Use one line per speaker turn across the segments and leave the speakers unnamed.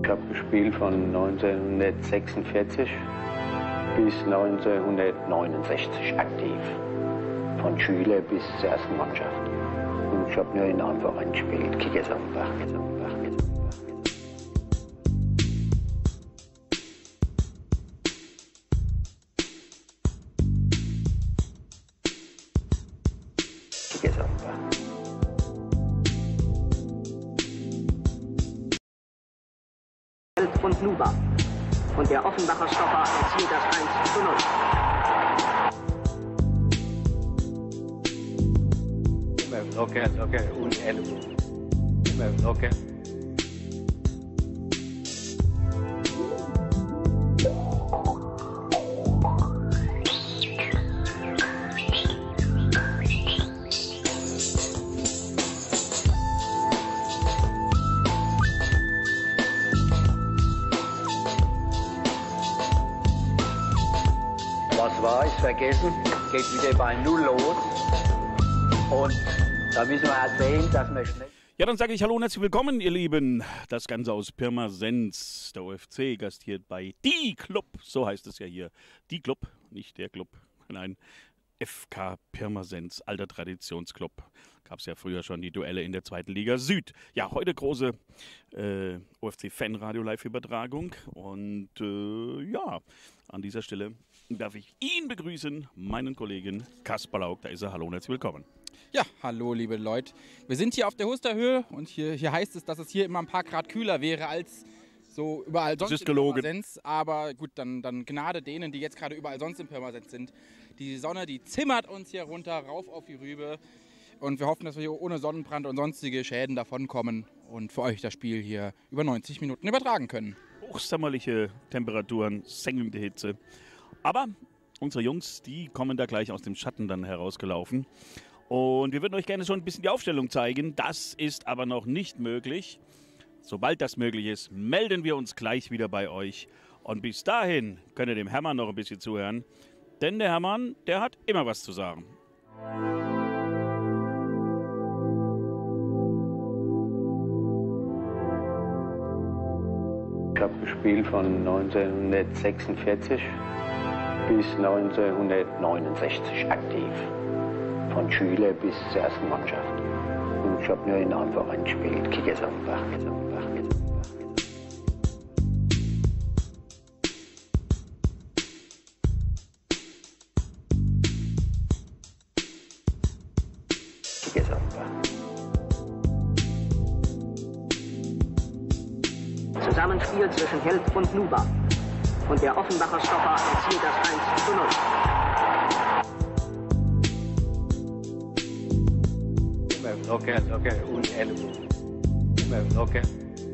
Ich habe gespielt von 1946 bis 1969 aktiv. Von Schüler bis zur ersten Mannschaft. Und ich habe nur in einem Verein gespielt, Kickersambach.
Und Nuba. Und der Offenbacher Stopper erzielt das 1:0.
Okay. Und Ellbogen. Okay. Was war, ist vergessen, geht wieder bei Null los. Und da müssen wir halt sehen, dass wir schnell...
Ja, dann sage ich hallo und herzlich willkommen, ihr Lieben. Das Ganze aus Pirmasens. Der OFC gastiert bei Die Club. So heißt es ja hier. Die Club, nicht der Club. Nein, FK Pirmasens, alter Traditionsclub. Gab es ja früher schon die Duelle in der 2. Liga Süd. Ja, heute große OFC-Fanradio-Live-Übertragung. Und ja, an dieser Stelle darf ich ihn begrüßen, meinen Kollegen Kaspar Lauk. Da ist er. Hallo und herzlich willkommen.
Ja, hallo liebe Leute. Wir sind hier auf der Husterhöhe und hier heißt es, dass es hier immer ein paar Grad kühler wäre als so überall sonst in Pirmasens. Aber gut, dann Gnade denen, die jetzt gerade überall sonst in Pirmasens sind. Die Sonne, die zimmert uns hier runter, rauf auf die Rübe. Und wir hoffen, dass wir hier ohne Sonnenbrand und sonstige Schäden davonkommen und für euch das Spiel hier über 90 Minuten übertragen können.
Hochsommerliche Temperaturen, sengende Hitze. Aber unsere Jungs, die kommen da gleich aus dem Schatten dann herausgelaufen. Und wir würden euch gerne schon ein bisschen die Aufstellung zeigen. Das ist aber noch nicht möglich. Sobald das möglich ist, melden wir uns gleich wieder bei euch. Und bis dahin könnt ihr dem Hermann noch ein bisschen zuhören. Denn der Hermann, der hat immer was zu sagen.
Ich habe gespielt von 1946 bis 1969 aktiv. Von Schüler bis zur ersten Mannschaft. Und ich habe nur in einem Verein gespielt, Kickersambach.
Zusammenspiel zwischen Held und Nuba. Und der Offenbacher Stopper erzielt das 1:0.
Okay. Und Ellbogen. Okay.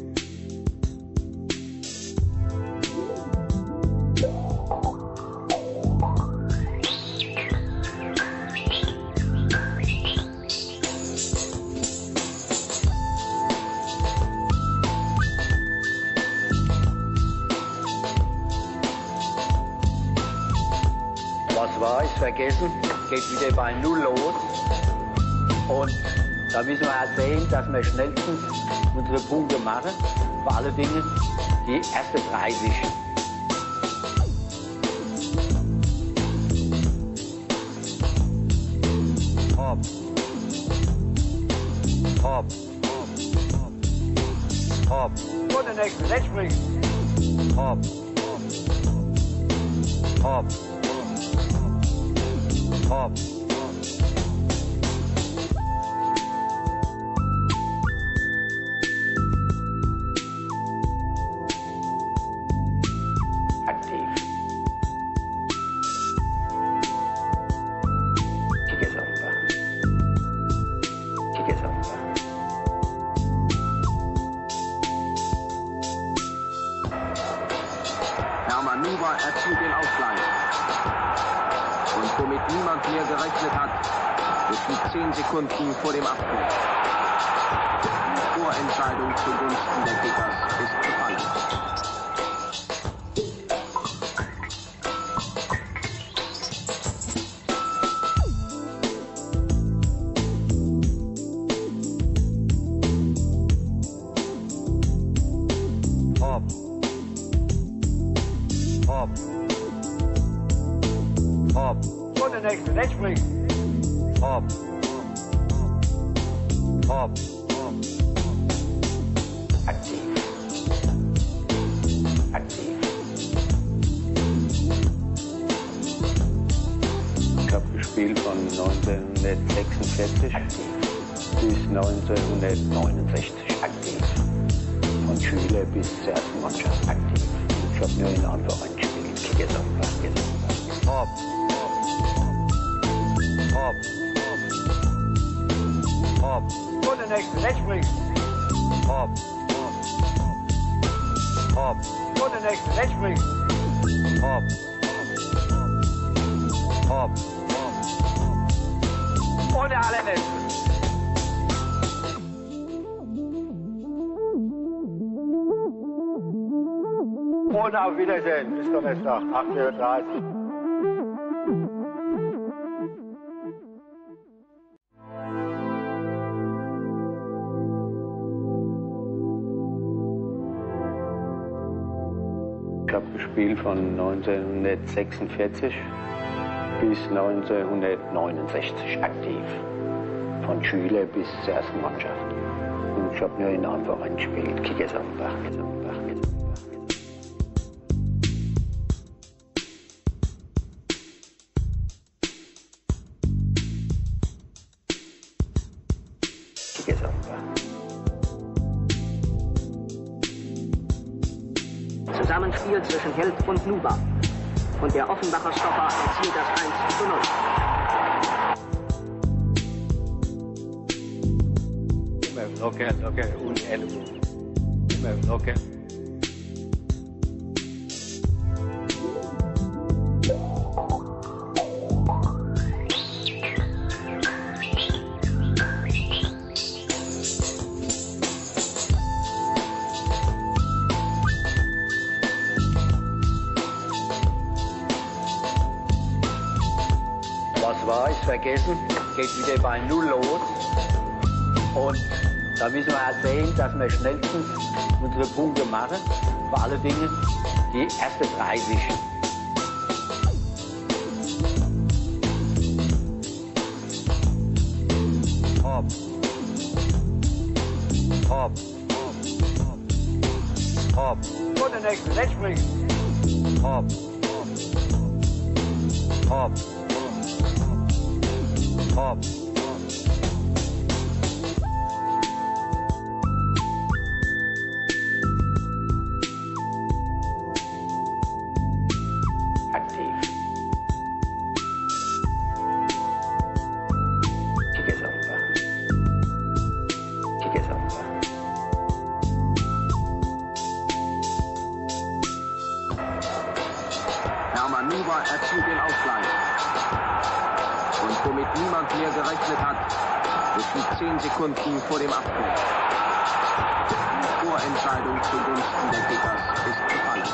Was war, ist vergessen, geht wieder bei Null los. Und da müssen wir halt sehen, dass wir schnellstens unsere Punkte machen. Vor allen Dingen die erste 30. Hopp. Und der nächste, jetzt springt. Hopp. Aktiv. Kickersambach.
Hermann Nuba erzielt den Ausgleich. Und womit niemand mehr gerechnet hat, ist die 10 Sekunden vor dem Abpfiff. Die Vorentscheidung zugunsten der Kickers ist gefallen.
Hopp.
nächste, der springt.
Hopp. Hopp.
Aktiv. Aktiv. Ich habe gespielt von 1946 bis 1969 aktiv. Von Schüler bis zur ersten Mannschaft aktiv. Ich habe nur in einem Verein gespielt, Kickersambach.
Hopp. Hopp. Hopp.
Und der nächste, der springt.
Hopp. Hopp.
Und der nächste, der springt.
Hopp. Hopp.
Und der allerletzte.
Und auf Wiedersehen, bis Donnerstag, 8:30 Uhr. Ich habe gespielt von 1946 bis 1969 aktiv. Von Schüler bis zur ersten Mannschaft. Und ich habe nur in einem Verein gespielt, Kickersambach.
Zusammenspiel zwischen Held und Nuba. Und der Offenbacher Stopper erzielt das 1:0.
Okay, und Ellbogen. Okay. Was war, ist vergessen, geht wieder bei Null los. Und da müssen wir halt sehen, dass wir schnellstens unsere Punkte machen. Vor allen Dingen die ersten 3 wischen.
Hopp. Hopp. Hopp.
Und der nächste, der springt.
Hopp. Hopp. Hopp.
Aktiv. Kickersambach.
Hermann Nuba erzielt den Ausgleich. Und womit niemand mehr gerechnet hat, geschieht 10 Sekunden vor dem Abpfiff. Die Vorentscheidung zugunsten der Kickers ist gefallen.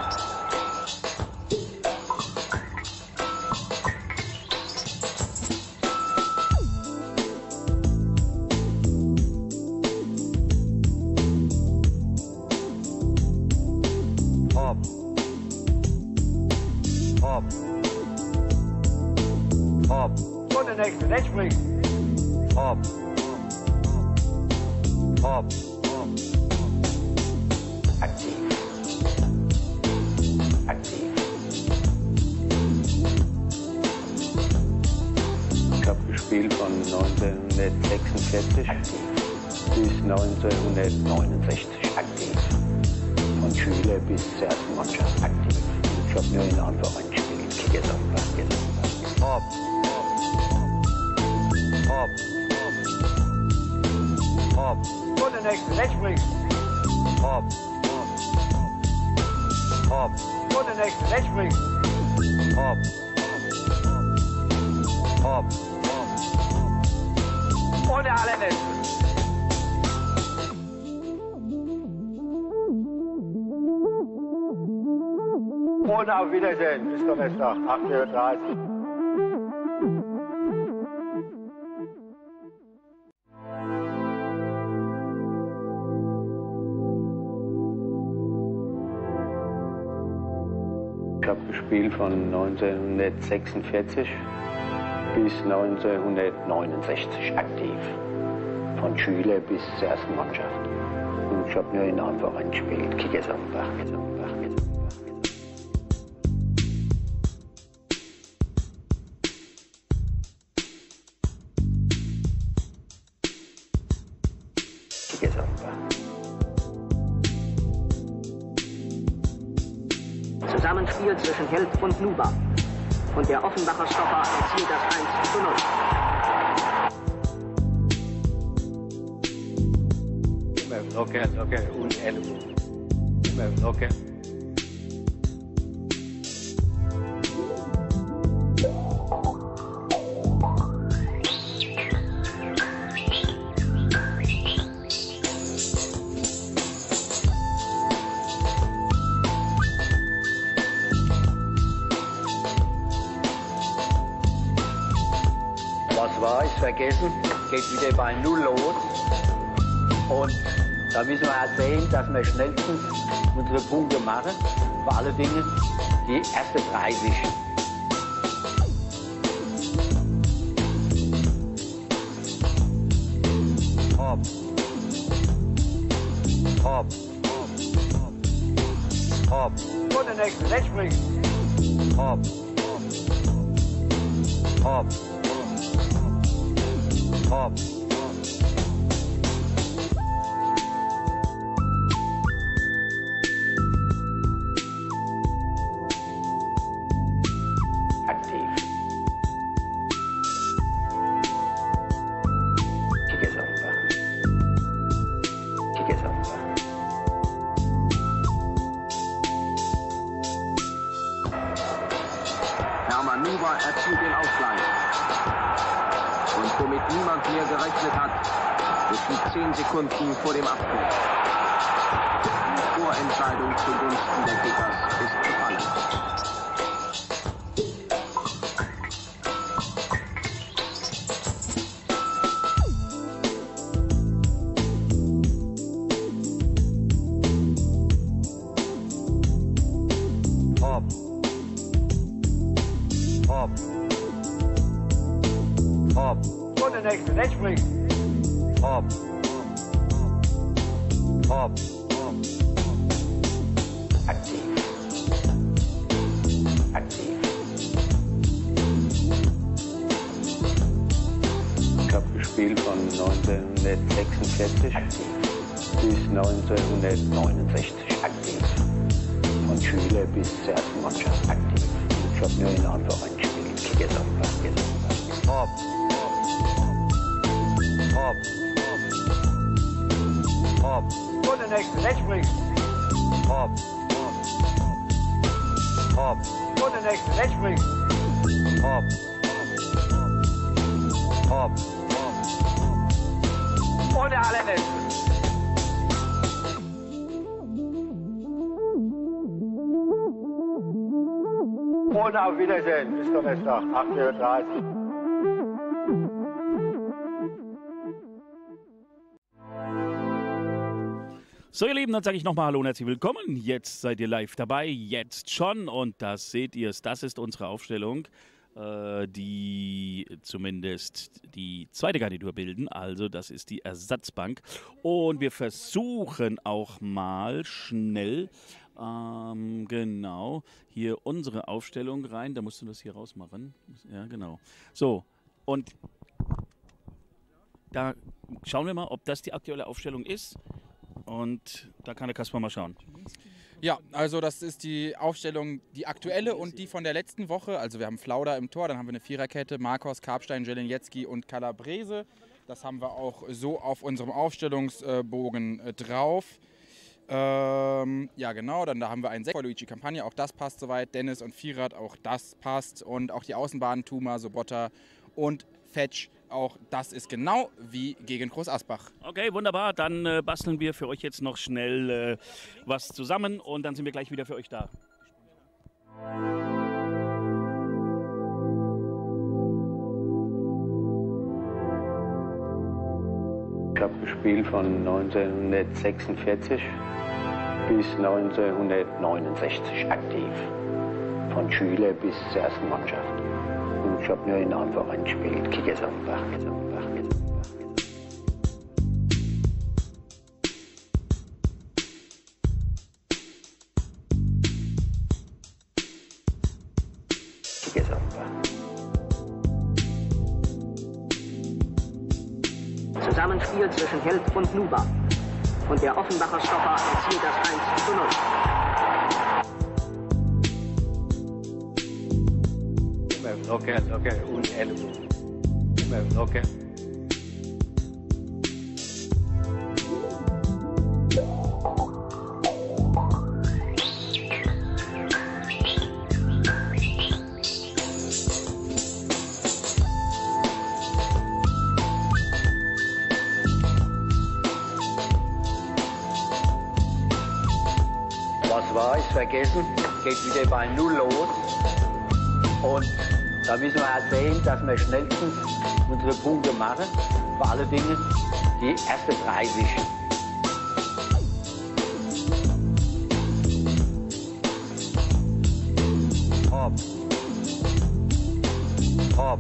Hopp. Hopp. Hopp.
Und der nächste, der springt.
Hopp. Hopp.
Aktiv. Aktiv. Ich habe gespielt von 1946 bis 1969 aktiv. Von Schüler bis zur ersten Mannschaft aktiv. Ich habe nur in einem Verein gespielt, Kickersambach.
Hopp. Hopp. Hopp.
Und der nächste, der springt.
Hopp. Hopp.
Und der nächste, der springt.
Hopp. Hopp.
Und der allerletzte.
Und auf Wiedersehen, bis Donnerstag, 8:30 Uhr. Ich habe gespielt von 1946 bis 1969 aktiv. Von Schüler bis zur ersten Mannschaft. Und ich habe nur in einem Verein gespielt, Kickers Offenbach.
Zusammenspiel zwischen Held und Nuba. Und der Offenbacher Stopper erzielt das 1:0.
Okay, und Ellbogen. Okay. Was war, ist vergessen, geht wieder bei 0 los. Und da müssen wir halt sehen, dass wir schnellstens unsere Punkte machen. Vor allen Dingen die erste 30. Hopp. Hopp. Hopp.
Und der nächste, rechts springen.
Hopp. Hopp. Hopp.
Hermann Nuba erzielt den Ausgleich. Und womit niemand mehr gerechnet hat, zwischen 10 Sekunden vor dem Abpfiff. Die Vorentscheidung zugunsten der Kickers ist gefallen.
Hopp.
Und der nächste, rechts springen.
Hopp. Hopp. Aktiv. Aktiv. Ich habe gespielt von 1946 aktiv bis 1969 aktiv. Von Schüler bis zur ersten Mannschaft aktiv. Ich habe nur in einem Verein gespielt, Kickers Offenbach. Hopp. Hopp. Hopp.
Und der nächste, rechts springen.
Hopp. Hopp.
Und der nächste, rechts springen.
Hopp. Hopp.
Und der allerletzte.
Und auf Wiedersehen. Bis Donnerstag, 8:30 Uhr.
So, ihr Lieben, dann sage ich nochmal Hallo und herzlich willkommen. Jetzt seid ihr live dabei, jetzt schon. Und das seht ihr, das ist unsere Aufstellung, die zumindest die zweite Garnitur bilden. Also das ist die Ersatzbank. Und wir versuchen auch mal schnell, genau, hier unsere Aufstellung rein. Da musst du das hier rausmachen. Ja, genau. So, und da schauen wir mal, ob das die aktuelle Aufstellung ist. Und da kann der Kasper mal schauen.
Ja, also das ist die Aufstellung, die aktuelle und die von der letzten Woche. Also wir haben Flauder im Tor, dann haben wir eine Viererkette, Marcos, Karpstein, Jelenjetski und Calabrese. Das haben wir auch so auf unserem Aufstellungsbogen drauf. Ja genau, dann da haben wir einen Sechser, Luigi Campagna, auch das passt soweit. Dennis und Vierrad, auch das passt. Und auch die Außenbahnen, Tuma, Sobotta und Fetsch. Auch das ist genau wie gegen Groß Asbach.
Okay, wunderbar. Dann basteln wir für euch jetzt noch schnell was zusammen und dann sind wir gleich wieder für euch da.
Ich habe gespielt von 1946 bis 1969 aktiv. Von Schüler bis zur ersten Mannschaft. Ich habe nur in einem Verein gespielt, Kickersambach.
Zusammenspiel zwischen Held und Nuba. Und der Offenbacher Stopper erzielt das 1:0.
Okay, un Ellbogen. Okay. Was war, ist vergessen, geht wieder bei 0 los. Und da müssen wir halt sehen, dass wir schnellstens unsere Punkte machen. Vor allen Dingen die ersten 3 wischen. Hopp. Hopp.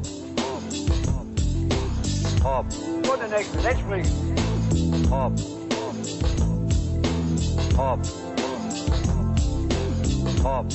Hopp.
Und der nächste, jetzt springt.
Hopp. Hopp. Hopp.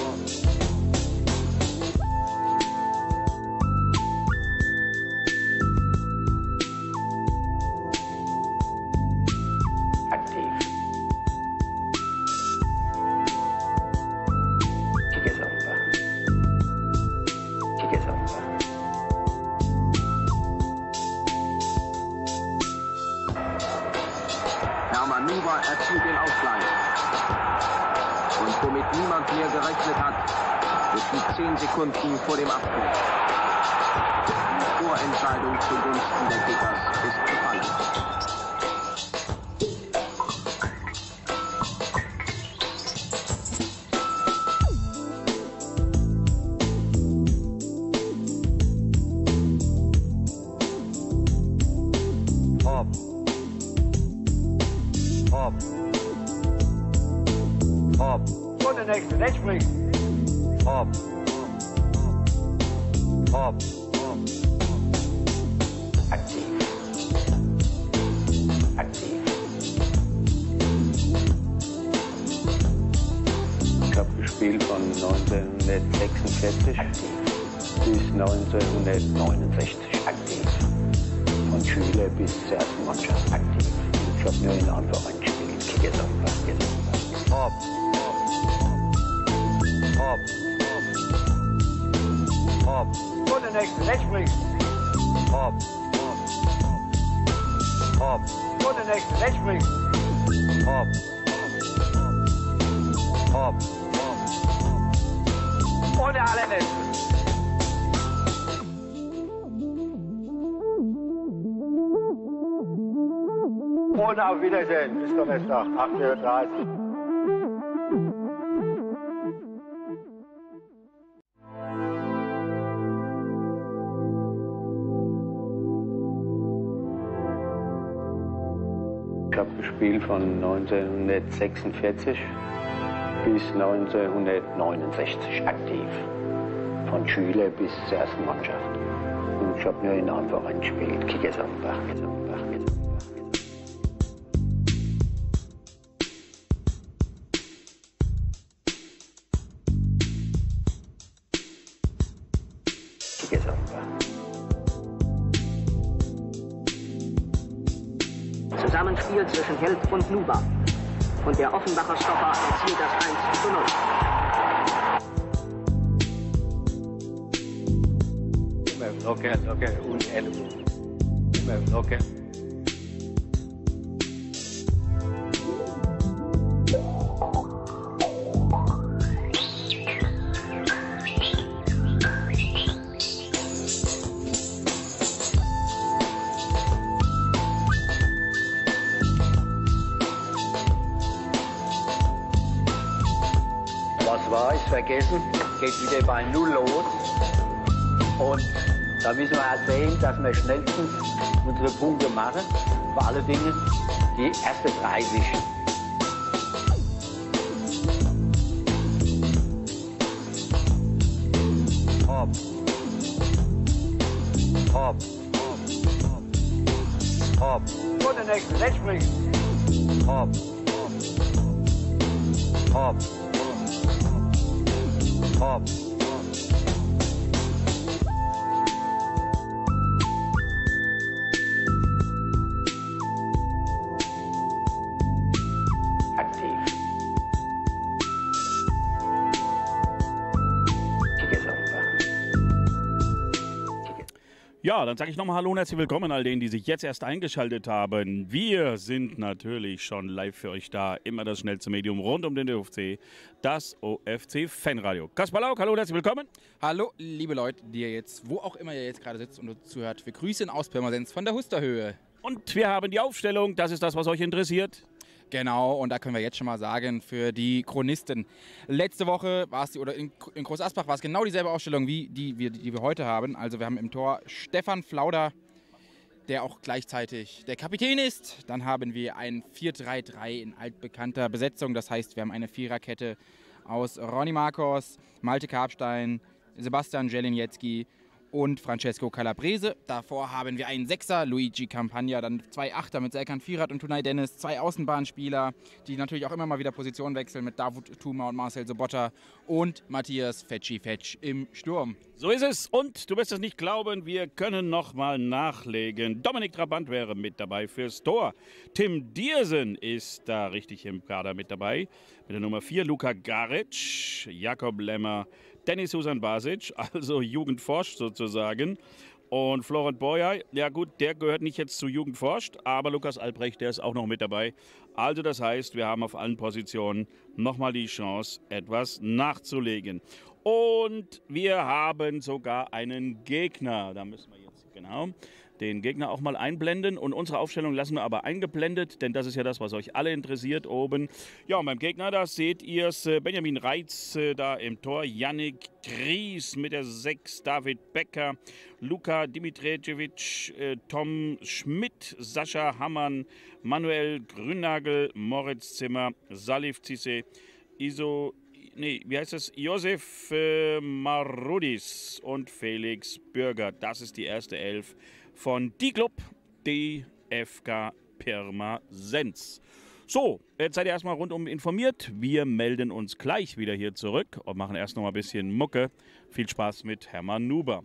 Hermann Nuba erzielt den Ausgleich. Und womit niemand mehr gerechnet hat, zwischen 10 Sekunden vor dem Abpfiff. Die Vorentscheidung zugunsten der Kickers ist gefallen.
Hopp. Hopp. Hopp.
Und der nächste, jetzt springt.
Hopp. Hopp. Aktiv. Aktiv. Ich habe gespielt von 1946 bis 1969 aktiv. Von Schüler bis zur ersten Mannschaft aktiv. Ich habe nur in einem Verein gespielt, Kickersambach. Hopp. Hopp. Hopp.
Und der nächste, jetzt springt.
Hopp. Hopp.
Und der nächste, jetzt springt.
Hopp. Hopp.
Und der allerletzte.
Und auf Wiedersehen. Bis Donnerstag, 8:30 Uhr. Ich habe gespielt von 1946 bis 1969 aktiv. Von Schüler bis zur ersten Mannschaft. Und ich habe nur in einem Verein gespielt, Kickersambach.
Zusammenspiel zwischen Held und Nuba. Und der Offenbacher Stopper erzielt das 1:0.
Okay, un Ellbogen. Okay. Was war, ist vergessen, geht wieder bei 0 los. Und da müssen wir halt sehen, dass wir schnellstens unsere Punkte machen. Vor allen Dingen die ersten 3 wischen. Hopp.
Hopp. Und der nächste, rechts springen.
Hopp. Hopp. Hopp.
Aktiv.
Ja, dann sage ich nochmal Hallo und herzlich willkommen all denen, die sich jetzt erst eingeschaltet haben. Wir sind natürlich schon live für euch da. Immer das schnellste Medium rund um den OFC, das OFC Fanradio. Kaspar Lauk, hallo und herzlich willkommen.
Hallo, liebe Leute, die ihr jetzt, wo auch immer ihr jetzt gerade sitzt und uns zuhört. Wir grüßen aus Pirmasens von der Husterhöhe.
Und wir haben die Aufstellung, das ist das, was euch interessiert.
Genau, und da können wir jetzt schon mal sagen, für die Chronisten. Letzte Woche war es, oder in Groß Asbach war es genau dieselbe Ausstellung, wie die wir heute haben. Also wir haben im Tor Stefan Flauder, der auch gleichzeitig der Kapitän ist. Dann haben wir ein 4-3-3 in altbekannter Besetzung. Das heißt, wir haben eine Viererkette aus Ronny Marcos, Malte Karpstein, Sebastian Jelinecki und Francesco Calabrese. Davor haben wir einen Sechser, Luigi Campagna, dann 2 Achter mit Serkan Firat und Tunay Dennis, 2 Außenbahnspieler, die natürlich auch immer mal wieder Position wechseln mit Davut Thuma und Marcel Sobotta und Matthias Fetschi-Fetsch im Sturm.
So ist es und du wirst es nicht glauben, wir können nochmal nachlegen. Dominik Trabant wäre mit dabei fürs Tor. Tim Diersen ist da richtig im Kader mit dabei. Mit der Nummer 4 Luka Garic, Jakob Lemmer, Dennis Susan Basic, also Jugend forscht sozusagen. Und Florent Boyer, ja gut, der gehört nicht jetzt zu Jugend forscht, aber Lukas Albrecht, der ist auch noch mit dabei. Also das heißt, wir haben auf allen Positionen nochmal die Chance, etwas nachzulegen. Und wir haben sogar einen Gegner. Da müssen wir jetzt genau den Gegner auch mal einblenden. Und unsere Aufstellung lassen wir aber eingeblendet, denn das ist ja das, was euch alle interessiert oben. Ja, und beim Gegner, da seht ihr es, Benjamin Reitz da im Tor, Yannick Gries mit der 6, David Becker, Luka Dimitrijevic, Tom Schmidt, Sascha Hammann, Manuel Grünnagel, Moritz Zimmer, Salif Zisse, Josef Marudis und Felix Bürger. Das ist die erste Elf von die Club DFK Pirmasens. So, jetzt seid ihr erstmal rundum informiert. Wir melden uns gleich wieder hier zurück und machen erst noch mal ein bisschen Mucke. Viel Spaß mit Hermann Nuber.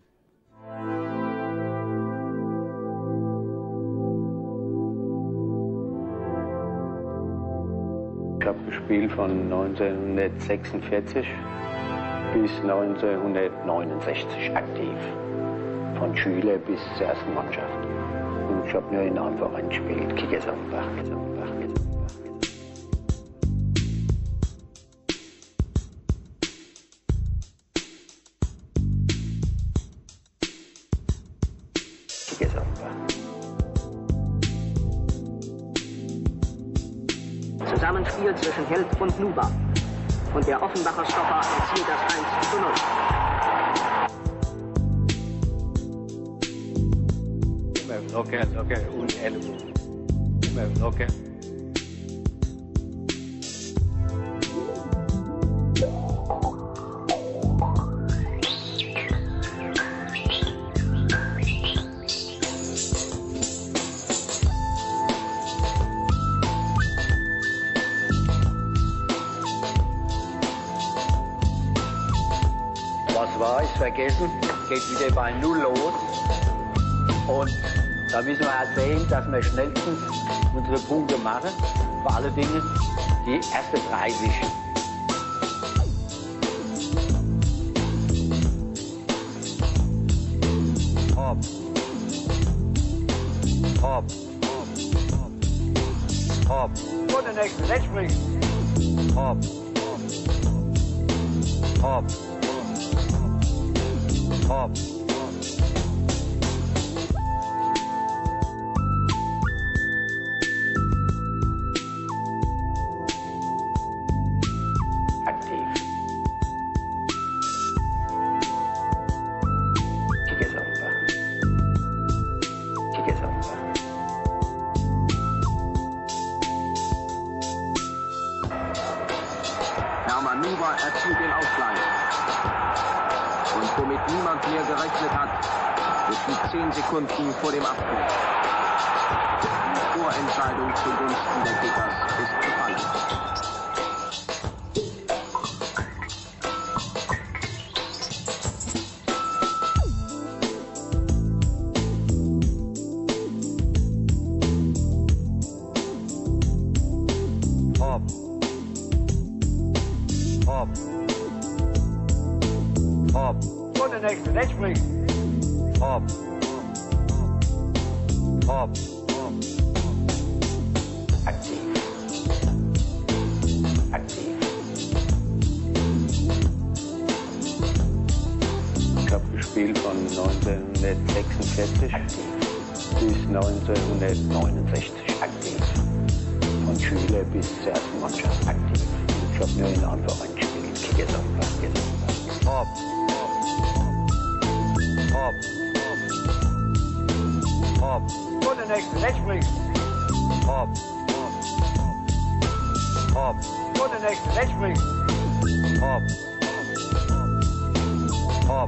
Ich habe gespielt von 1946 bis 1969 aktiv. Von Schüler bis zur ersten Mannschaft. Und ich habe nur in einem Verein gespielt, Kickersambach.
Zusammenspiel zwischen Held und Nuba. Und der Offenbacher Stopper erzielt das 1:0.
Okay, und Ellbogen. Okay. Was war, ist vergessen, geht wieder bei 0 los. Und da müssen wir halt sehen, dass wir schnellstens unsere Punkte machen. Vor allen Dingen die ersten 3 wischen.
Hopp. Hopp. Hopp.
Und der nächste, rechts springen.
Hopp. Hopp. Hopp.
Aktiv. Kickersambach.
Hermann Nuber erzielt den Ausgleich. Und womit niemand mehr gerechnet hat, ist die 10 Sekunden vor dem Abpfiff. Vorentscheidung zugunsten der Kickers ist gefallen.
Und der nächste, rechts springen.
Hopp. Hopp. Aktiv. Aktiv. Ich habe gespielt von 1946 bis 1969 aktiv. Von Schüler bis zur ersten Mannschaft aktiv. Ich habe nur in einem Verein gespielt. Kickers. Hopp. Hopp. Hopp.
Und der nächste, rechts springen.
Hopp. Hopp.
Und der nächste, rechts springen.
Hopp. Hopp.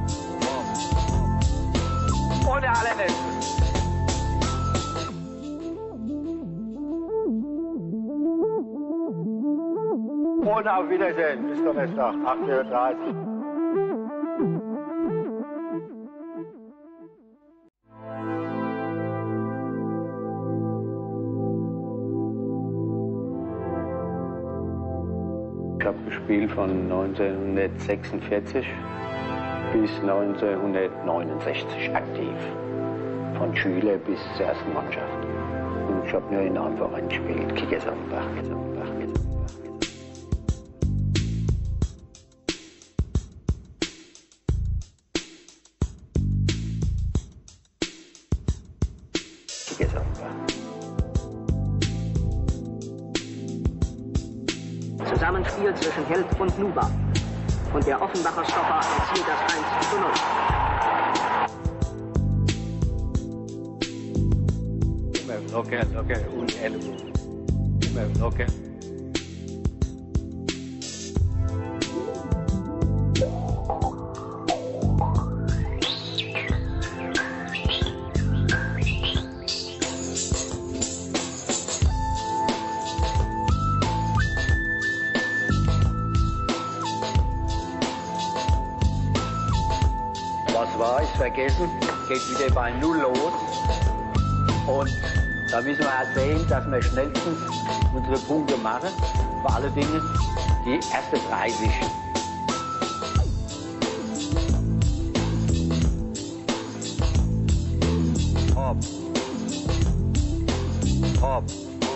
Und der allerletzte.
Und auf Wiedersehen. Bis Donnerstag, 8:30 Uhr. Ich habe gespielt von 1946 bis 1969 aktiv. Von Schüler bis zur ersten Mannschaft. Und ich habe nur in einem Verein gespielt. Kickers Offenbach.
Zusammenspiel zwischen Held und Nuba. Und der Offenbacher Stopper erzielt das 1:0.
Immer locker und Ellbogen. Immer locker. Was war, ist vergessen, geht wieder bei Null los. Und da müssen wir halt sehen, dass wir schnellstens unsere Punkte machen. Vor allen Dingen die ersten 30. Hopp. Hopp.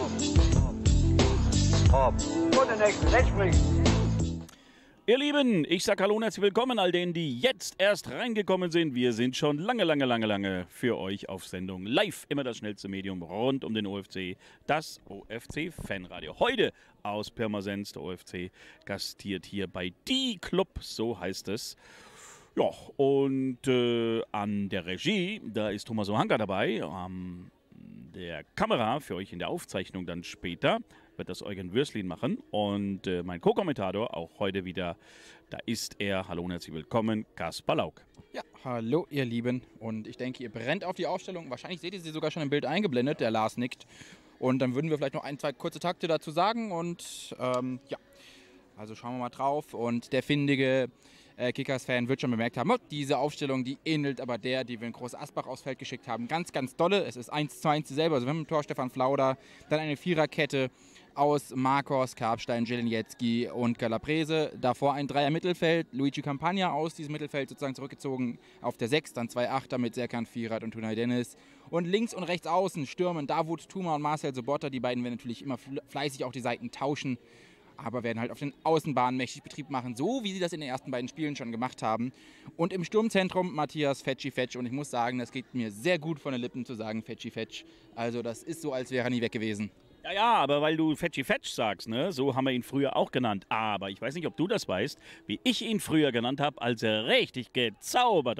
Hopp.
Und der nächste, rechts springen.
Ihr Lieben, ich sage hallo und herzlich willkommen all denen, die jetzt erst reingekommen sind. Wir sind schon lange für euch auf Sendung. Live, immer das schnellste Medium rund um den OFC, das OFC-Fanradio. Heute aus Pirmasens, der OFC gastiert hier bei Die Club, so heißt es. Ja, und an der Regie, da ist Thomas Ohanka dabei. Der Kamera für euch in der Aufzeichnung dann später wird das Eugen Würslin machen. Und mein Co-Kommentator, auch heute wieder, da ist er, hallo und herzlich willkommen, Kaspar Lauk.
Ja, hallo ihr Lieben. Und ich denke, ihr brennt auf die Aufstellung. Wahrscheinlich seht ihr sie sogar schon im Bild eingeblendet, der Lars nickt. Und dann würden wir vielleicht noch ein, zwei kurze Takte dazu sagen. Und ja, also schauen wir mal drauf. Und der findige Kickers-Fan wird schon bemerkt haben, diese Aufstellung, die ähnelt aber der, die wir in Groß Asbach aufs Feld geschickt haben. Ganz, ganz dolle. Es ist 1:1 dieselbe. Also wir haben im Tor Stefan Flauder, dann eine Viererkette aus Marcos, Karpstein, Jeleniecki und Calabrese. Davor ein Dreier-Mittelfeld, Luigi Campagna aus diesem Mittelfeld sozusagen zurückgezogen auf der 6, dann 2 Achter mit Serkan Firat und Tunay Dennis. Und links und rechts außen stürmen Davut Tuma und Marcel Sobotta. Die beiden werden natürlich immer fleißig auch die Seiten tauschen, aber werden halt auf den Außenbahnen mächtig Betrieb machen, so wie sie das in den ersten beiden Spielen schon gemacht haben. Und im Sturmzentrum Matthias Fetschi-Fetsch. Und ich muss sagen, das geht mir sehr gut von den Lippen zu sagen, Fetschi-Fetsch. Also das ist so, als wäre er nie weg gewesen.
Ja, aber weil du Fetschi-Fetsch sagst, ne? So haben wir ihn früher auch genannt. Aber ich weiß nicht, ob du das weißt, wie ich ihn früher genannt habe, als er richtig gezaubert hat.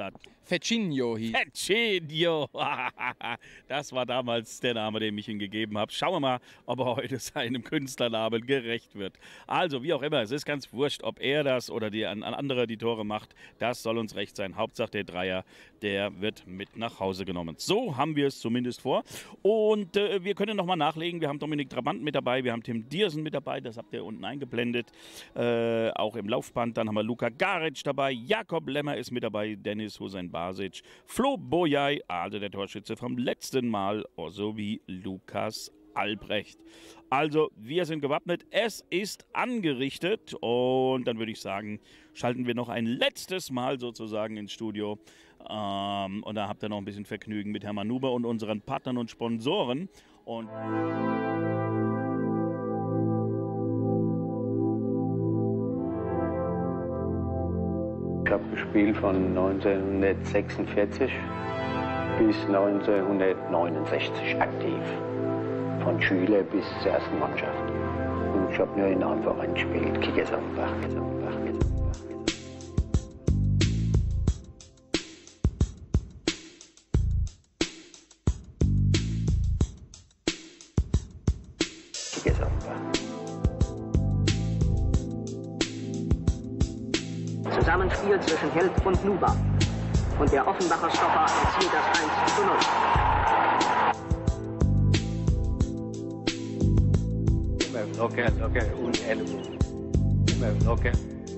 Fecinho hieß.
Fecinho. Das war damals der Name, den ich ihm gegeben habe. Schauen wir mal, ob er heute seinem Künstlernamen gerecht wird. Also, wie auch immer, es ist ganz wurscht, ob er das oder ein anderer die Tore macht. Das soll uns recht sein. Hauptsache der Dreier, der wird mit nach Hause genommen. So haben wir es zumindest vor. Und wir können nochmal nachlegen. Wir haben Dominik Trabant mit dabei, wir haben Tim Diersen mit dabei. Das habt ihr unten eingeblendet. Auch im Laufband. Dann haben wir Luka Garic dabei. Jakob Lemmer ist mit dabei. Dennis Hussein-Basic. Flo Boyay, also der Torschütze vom letzten Mal, sowie Lukas Albrecht. Also, wir sind gewappnet. Es ist angerichtet. Und dann würde ich sagen, schalten wir noch ein letztes Mal sozusagen ins Studio. Und da habt ihr noch ein bisschen Vergnügen mit Hermann Nuber und unseren Partnern und Sponsoren. Und
ich habe gespielt von 1946 bis 1969 aktiv. Von Schüler bis zur ersten Mannschaft. Und ich habe nur in einem Verein gespielt, Kickersanbach.
Zusammenspiel zwischen Held und Nuber. Und der Offenbacher Stopper erzielt das 1:0.
Locker und Ellbogen. Immer locker.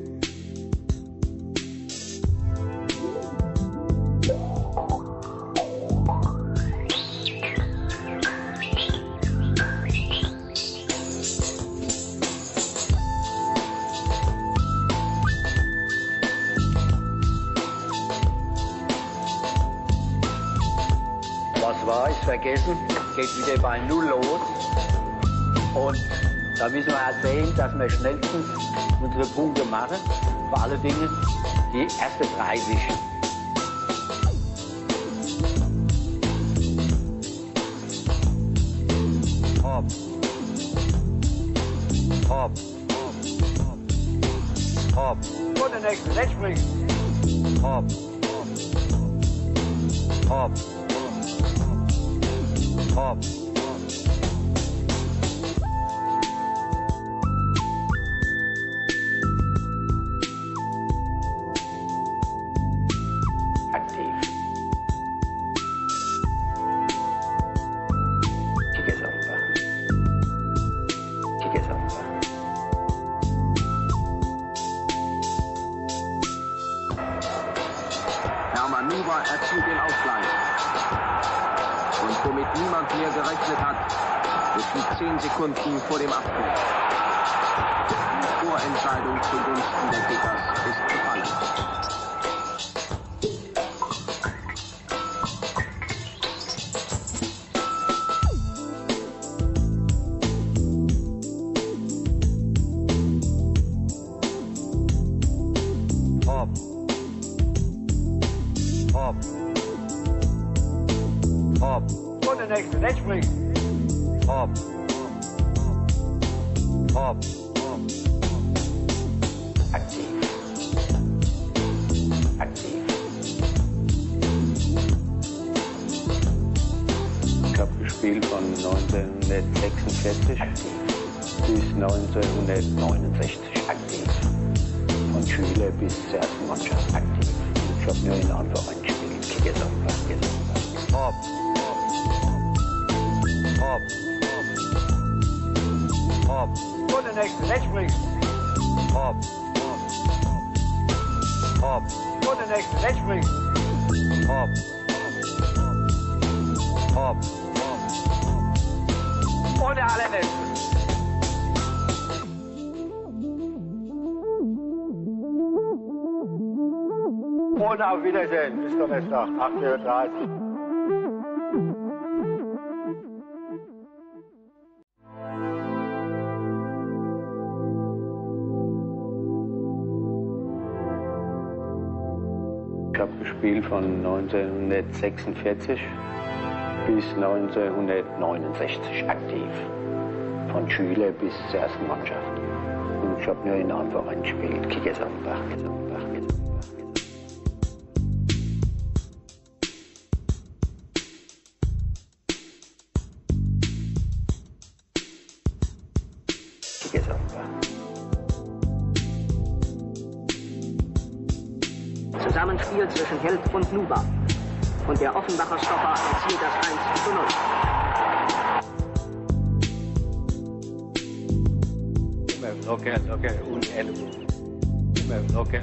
Was war, ist vergessen. Geht wieder bei Null los. Und da müssen wir halt sehen, dass wir schnellstens unsere Punkte machen. Vor allen Dingen die ersten 30. Hopp. Hopp. Hopp.
Und der nächste, rechts springen.
Hopp. Hopp. Hopp.
Hermann Nuber erzielt den Ausgleich. Und womit niemand mehr gerechnet hat, geschieht 10 Sekunden vor dem Abpfiff. Die Vorentscheidung zugunsten der Kickers ist gefallen.
Hopp.
Und der nächste, rechts springen.
Hopp. Hopp. Aktiv. Aktiv. Ich habe gespielt von 1946 bis 1969 aktiv. Von Schüler bis zur ersten Mannschaft aktiv. Ich habe nur in einem Verein gespielt, Kickersanbach. Hopp. Hopp. Hopp.
Und der nächste, rechts springen.
Hopp. Hopp.
Und der nächste, rechts springen.
Hopp. Hopp.
Und der allerletzte.
Und auf Wiedersehen. Bis Donnerstag, 8:30 Uhr. Ich habe gespielt von 1946 bis 1969 aktiv. Von Schüler bis zur ersten Mannschaft. Und ich habe nur in einem Verein gespielt, Kickersanbach. Kickersopfer.
Zusammenspiel zwischen Held und Nuba. Und der Offenbacher Stopper erzielt das 1:0.
Okay, und Ellbogen. Okay.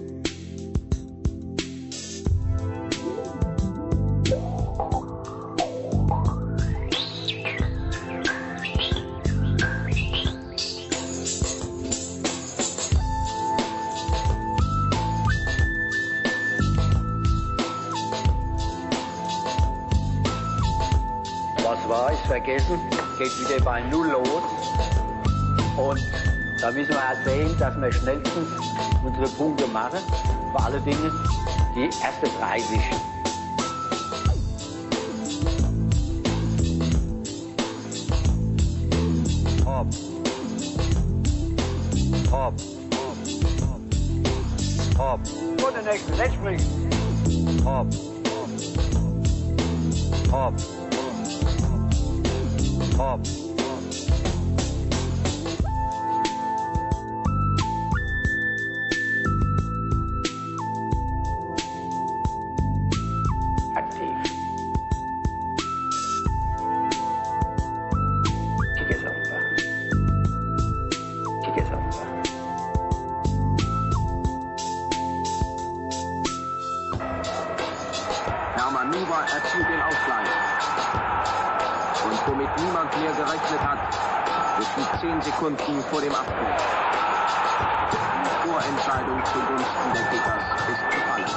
Was war, ist vergessen. Geht wieder bei 0 los. Und da müssen wir halt sehen, dass wir schnellstens unsere Punkte machen. Vor allen Dingen die erste 30. Hopp. Hopp. Hopp.
Und der nächste, rechts springen.
Hopp. Hopp. Hopp.
Aktiv. Kickersopfer. Kickersopfer.
Hermann Nuba erzielt den Ausgleich. Und womit niemand mehr gerechnet hat, zwischen 10 Sekunden vor dem Abpfiff. Die Vorentscheidung zugunsten der Kickers ist gefallen.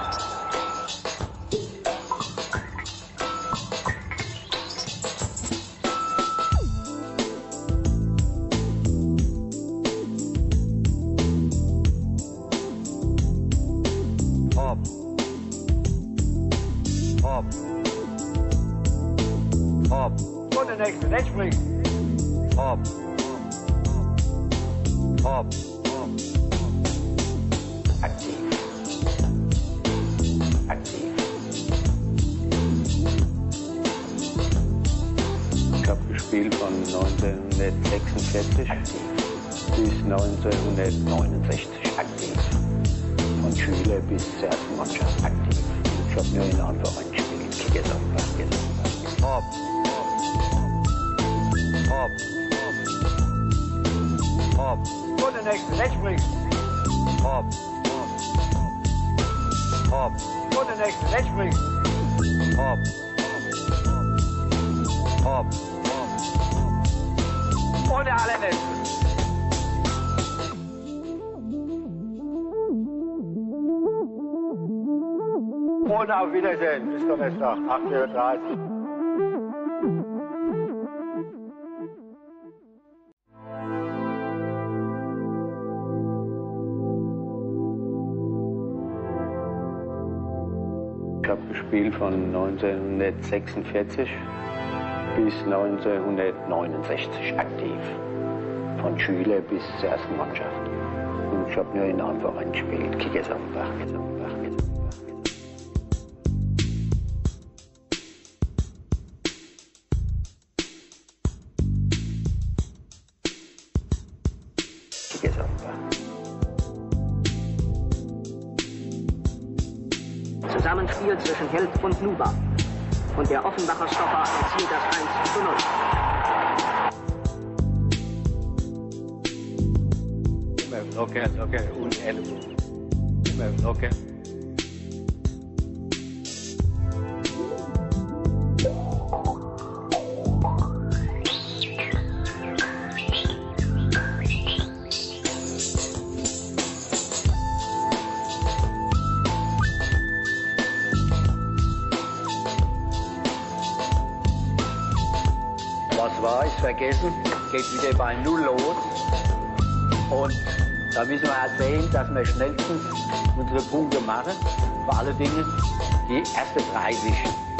Hopp. Hopp. Hopp.
Und der nächste, rechts springen.
Hopp. Hopp.
Aktiv. Aktiv. Ich habe gespielt von 1946 bis 1969 aktiv. Von Schüler bis zur ersten Mannschaft aktiv. Ich habe nur in einem Verein gespielt. Kickersopfer.
Hopp. Hopp. Hopp.
Und der nächste, rechts springen.
Hopp. Hopp.
Und der nächste, rechts springen.
Hopp. Hopp.
Und der allerletzte.
Und auf Wiedersehen. Bis Donnerstag, 8:30 Uhr. Ich habe gespielt von 1946 bis 1969 aktiv. Von Schüler bis zur ersten Mannschaft. Und ich habe nur in einem Verein gespielt. Kickersopfer.
Zusammenspiel zwischen Held und Nuba. Und der Offenbacher Stopper erzielt das 1:0.
Okay, und Ellbogen. Okay.
Was war, ist vergessen. Geht wieder bei 0 los. Und da müssen wir halt sehen, dass wir schnellstens unsere Punkte machen. Vor allen Dingen die erste 30.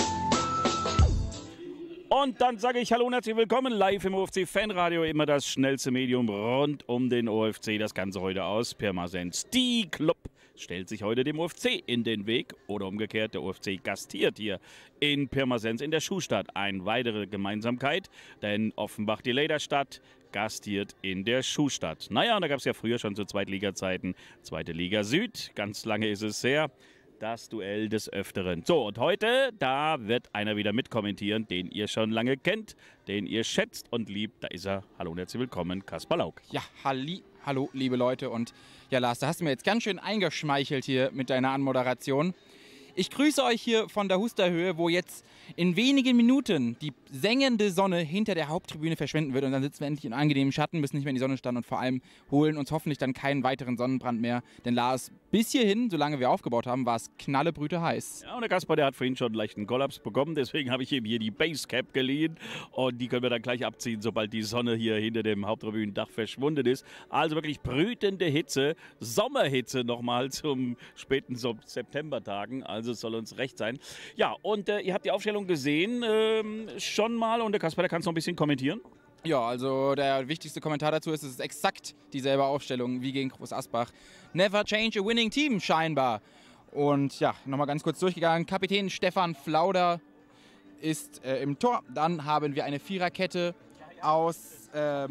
Und dann sage ich hallo und herzlich willkommen live im OFC Fanradio, immer das schnellste Medium rund um den OFC. Das Ganze heute aus Pirmasens, die Club stellt sich heute dem UFC in den Weg. Oder umgekehrt, der UFC gastiert hier in Pirmasens in der Schuhstadt. Eine weitere Gemeinsamkeit, denn Offenbach, die Lederstadt, gastiert in der Schuhstadt. Naja, und da gab es ja früher schon zu Zweitliga-Zeiten, Zweite Liga Süd, ganz lange ist es her, das Duell des Öfteren. So, und heute, da wird einer wieder mitkommentieren, den ihr schon lange kennt, den ihr schätzt und liebt. Da ist er. Hallo und herzlich willkommen, Kaspar Lauk.
Ja, hallo, liebe Leute. Und ja, Lars, da hast du mir jetzt ganz schön eingeschmeichelt hier mit deiner Anmoderation. Ich grüße euch hier von der Husterhöhe, wo jetzt in wenigen Minuten die sengende Sonne hinter der Haupttribüne verschwinden wird. Und dann sitzen wir endlich in angenehmen Schatten, müssen nicht mehr in die Sonne starren und vor allem holen uns hoffentlich dann keinen weiteren Sonnenbrand mehr. Denn Lars, bis hierhin, solange wir aufgebaut haben, war es knallebrüte heiß.
Ja, und der Kaspar, der hat vorhin schon einen leichten Kollaps bekommen. Deswegen habe ich ihm hier die Basecap geliehen. Und die können wir dann gleich abziehen, sobald die Sonne hier hinter dem Haupttribünendach verschwunden ist. Also wirklich brütende Hitze, Sommerhitze nochmal zum späten Septembertagen. Also es soll uns recht sein. Ja, und ihr habt die Aufstellung gesehen schon mal. Und der Kaspar, der kann es noch ein bisschen kommentieren.
Ja, also der wichtigste Kommentar dazu ist, es ist exakt dieselbe Aufstellung wie gegen Groß Asbach. Never change a winning team, scheinbar. Und ja, nochmal ganz kurz durchgegangen. Kapitän Stefan Flauder ist im Tor. Dann haben wir eine Viererkette aus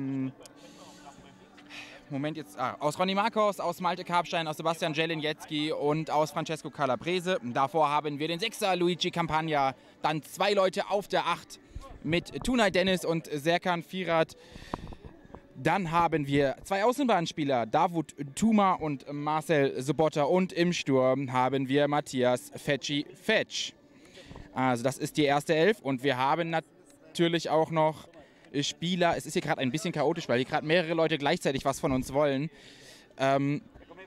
aus Ronny Marcos, aus Malte Karpstein, aus Sebastian Jelinjetski und aus Francesco Calabrese. Davor haben wir den Sechser Luigi Campagna, dann zwei Leute auf der 8 mit Tunay Dennis und Serkan Firat. Dann haben wir zwei Außenbahnspieler, Davut Tuma und Marcel Sobotta. Und im Sturm haben wir Matthias Fetsch. Also das ist die erste Elf. Und wir haben natürlich auch noch Spieler. Es ist hier gerade ein bisschen chaotisch, weil hier gerade mehrere Leute gleichzeitig was von uns wollen. Haben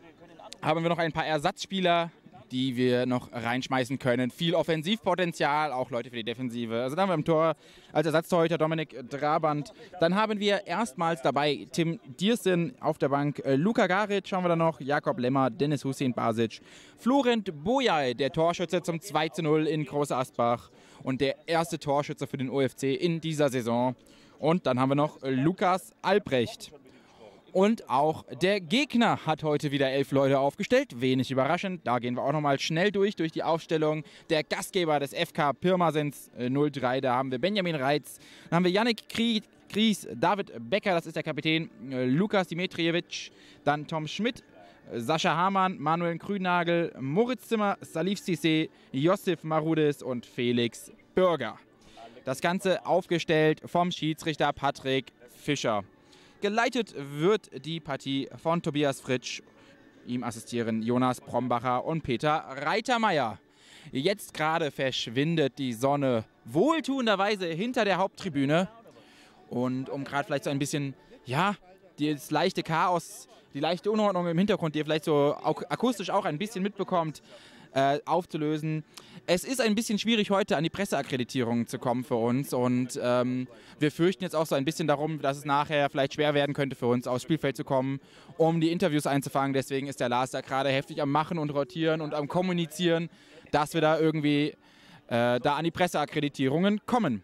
wir noch ein paar Ersatzspieler, die wir noch reinschmeißen können. Viel Offensivpotenzial, auch Leute für die Defensive. Also dann haben wir im Tor als Ersatztorhüter Dominik Drabant. Dann haben wir erstmals dabei Tim Diersen auf der Bank. Luka Garic schauen wir da noch, Jakob Lemmer, Dennis Hussein Basic, Florent Bojai, der Torschütze zum 2:0 in Groß Asbach und der erste Torschütze für den OFC in dieser Saison. Und dann haben wir noch Lukas Albrecht. Und auch der Gegner hat heute wieder 11 Leute aufgestellt. Wenig überraschend. Da gehen wir auch nochmal schnell durch die Aufstellung. Der Gastgeber des FK Pirmasens 03. Da haben wir Benjamin Reitz. Dann haben wir Yannick Kries, David Becker, das ist der Kapitän. Lukas Dimitrijevic. Dann Tom Schmidt, Sascha Hamann, Manuel Grünagel, Moritz Zimmer, Salif Cissé, Josif Marudis und Felix Bürger. Das Ganze aufgestellt vom Schiedsrichter Patrick Fischer. Geleitet wird die Partie von Tobias Fritsch. Ihm assistieren Jonas Brombacher und Peter Reitermeier. Jetzt gerade verschwindet die Sonne wohltuenderweise hinter der Haupttribüne. Und um gerade vielleicht so ein bisschen, ja, das leichte Chaos, die leichte Unordnung im Hintergrund, die ihr vielleicht so akustisch auch ein bisschen mitbekommt, aufzulösen. Es ist ein bisschen schwierig, heute an die Presseakkreditierung zu kommen für uns und wir fürchten jetzt auch so ein bisschen darum, dass es nachher vielleicht schwer werden könnte für uns, aufs Spielfeld zu kommen, um die Interviews einzufangen. Deswegen ist der Lars da gerade heftig am Machen und Rotieren und am Kommunizieren, dass wir da irgendwie da an die Presseakkreditierungen kommen.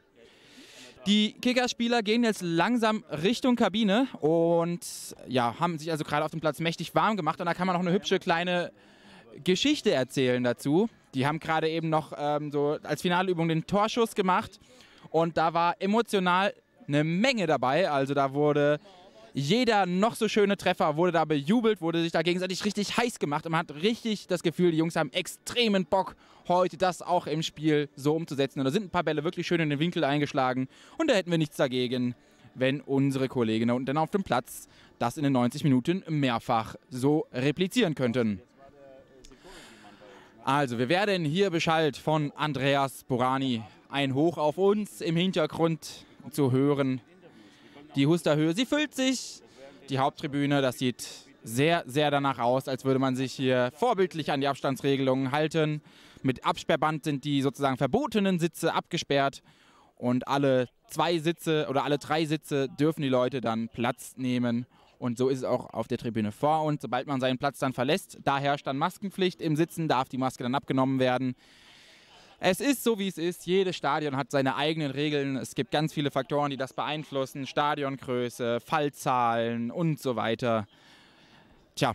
Die Kickers-Spieler gehen jetzt langsam Richtung Kabine und ja, haben sich also gerade auf dem Platz mächtig warm gemacht und da kann man noch eine hübsche kleine Geschichte erzählen dazu. Die haben gerade eben noch so als Finalübung den Torschuss gemacht und da war emotional eine Menge dabei. Also da wurde jeder noch so schöne Treffer, wurde da bejubelt, wurde sich da gegenseitig richtig heiß gemacht und man hat richtig das Gefühl, die Jungs haben extremen Bock, heute das auch im Spiel so umzusetzen. Und da sind ein paar Bälle wirklich schön in den Winkel eingeschlagen und da hätten wir nichts dagegen, wenn unsere Kolleginnen und dann auf dem Platz das in den 90 Minuten mehrfach so replizieren könnten. Also, wir werden hier beschallt von Andreas Borani. Ein Hoch auf uns im Hintergrund zu hören. Die Husterhöhe, sie füllt sich. Die Haupttribüne, das sieht sehr, sehr danach aus, als würde man sich hier vorbildlich an die Abstandsregelungen halten. Mit Absperrband sind die sozusagen verbotenen Sitze abgesperrt. Und alle 2 Sitze oder alle 3 Sitze dürfen die Leute dann Platz nehmen. Und so ist es auch auf der Tribüne vor. Und sobald man seinen Platz dann verlässt, da herrscht dann Maskenpflicht. Im Sitzen darf die Maske dann abgenommen werden. Es ist so, wie es ist. Jedes Stadion hat seine eigenen Regeln. Es gibt ganz viele Faktoren, die das beeinflussen. Stadiongröße, Fallzahlen und so weiter. Tja,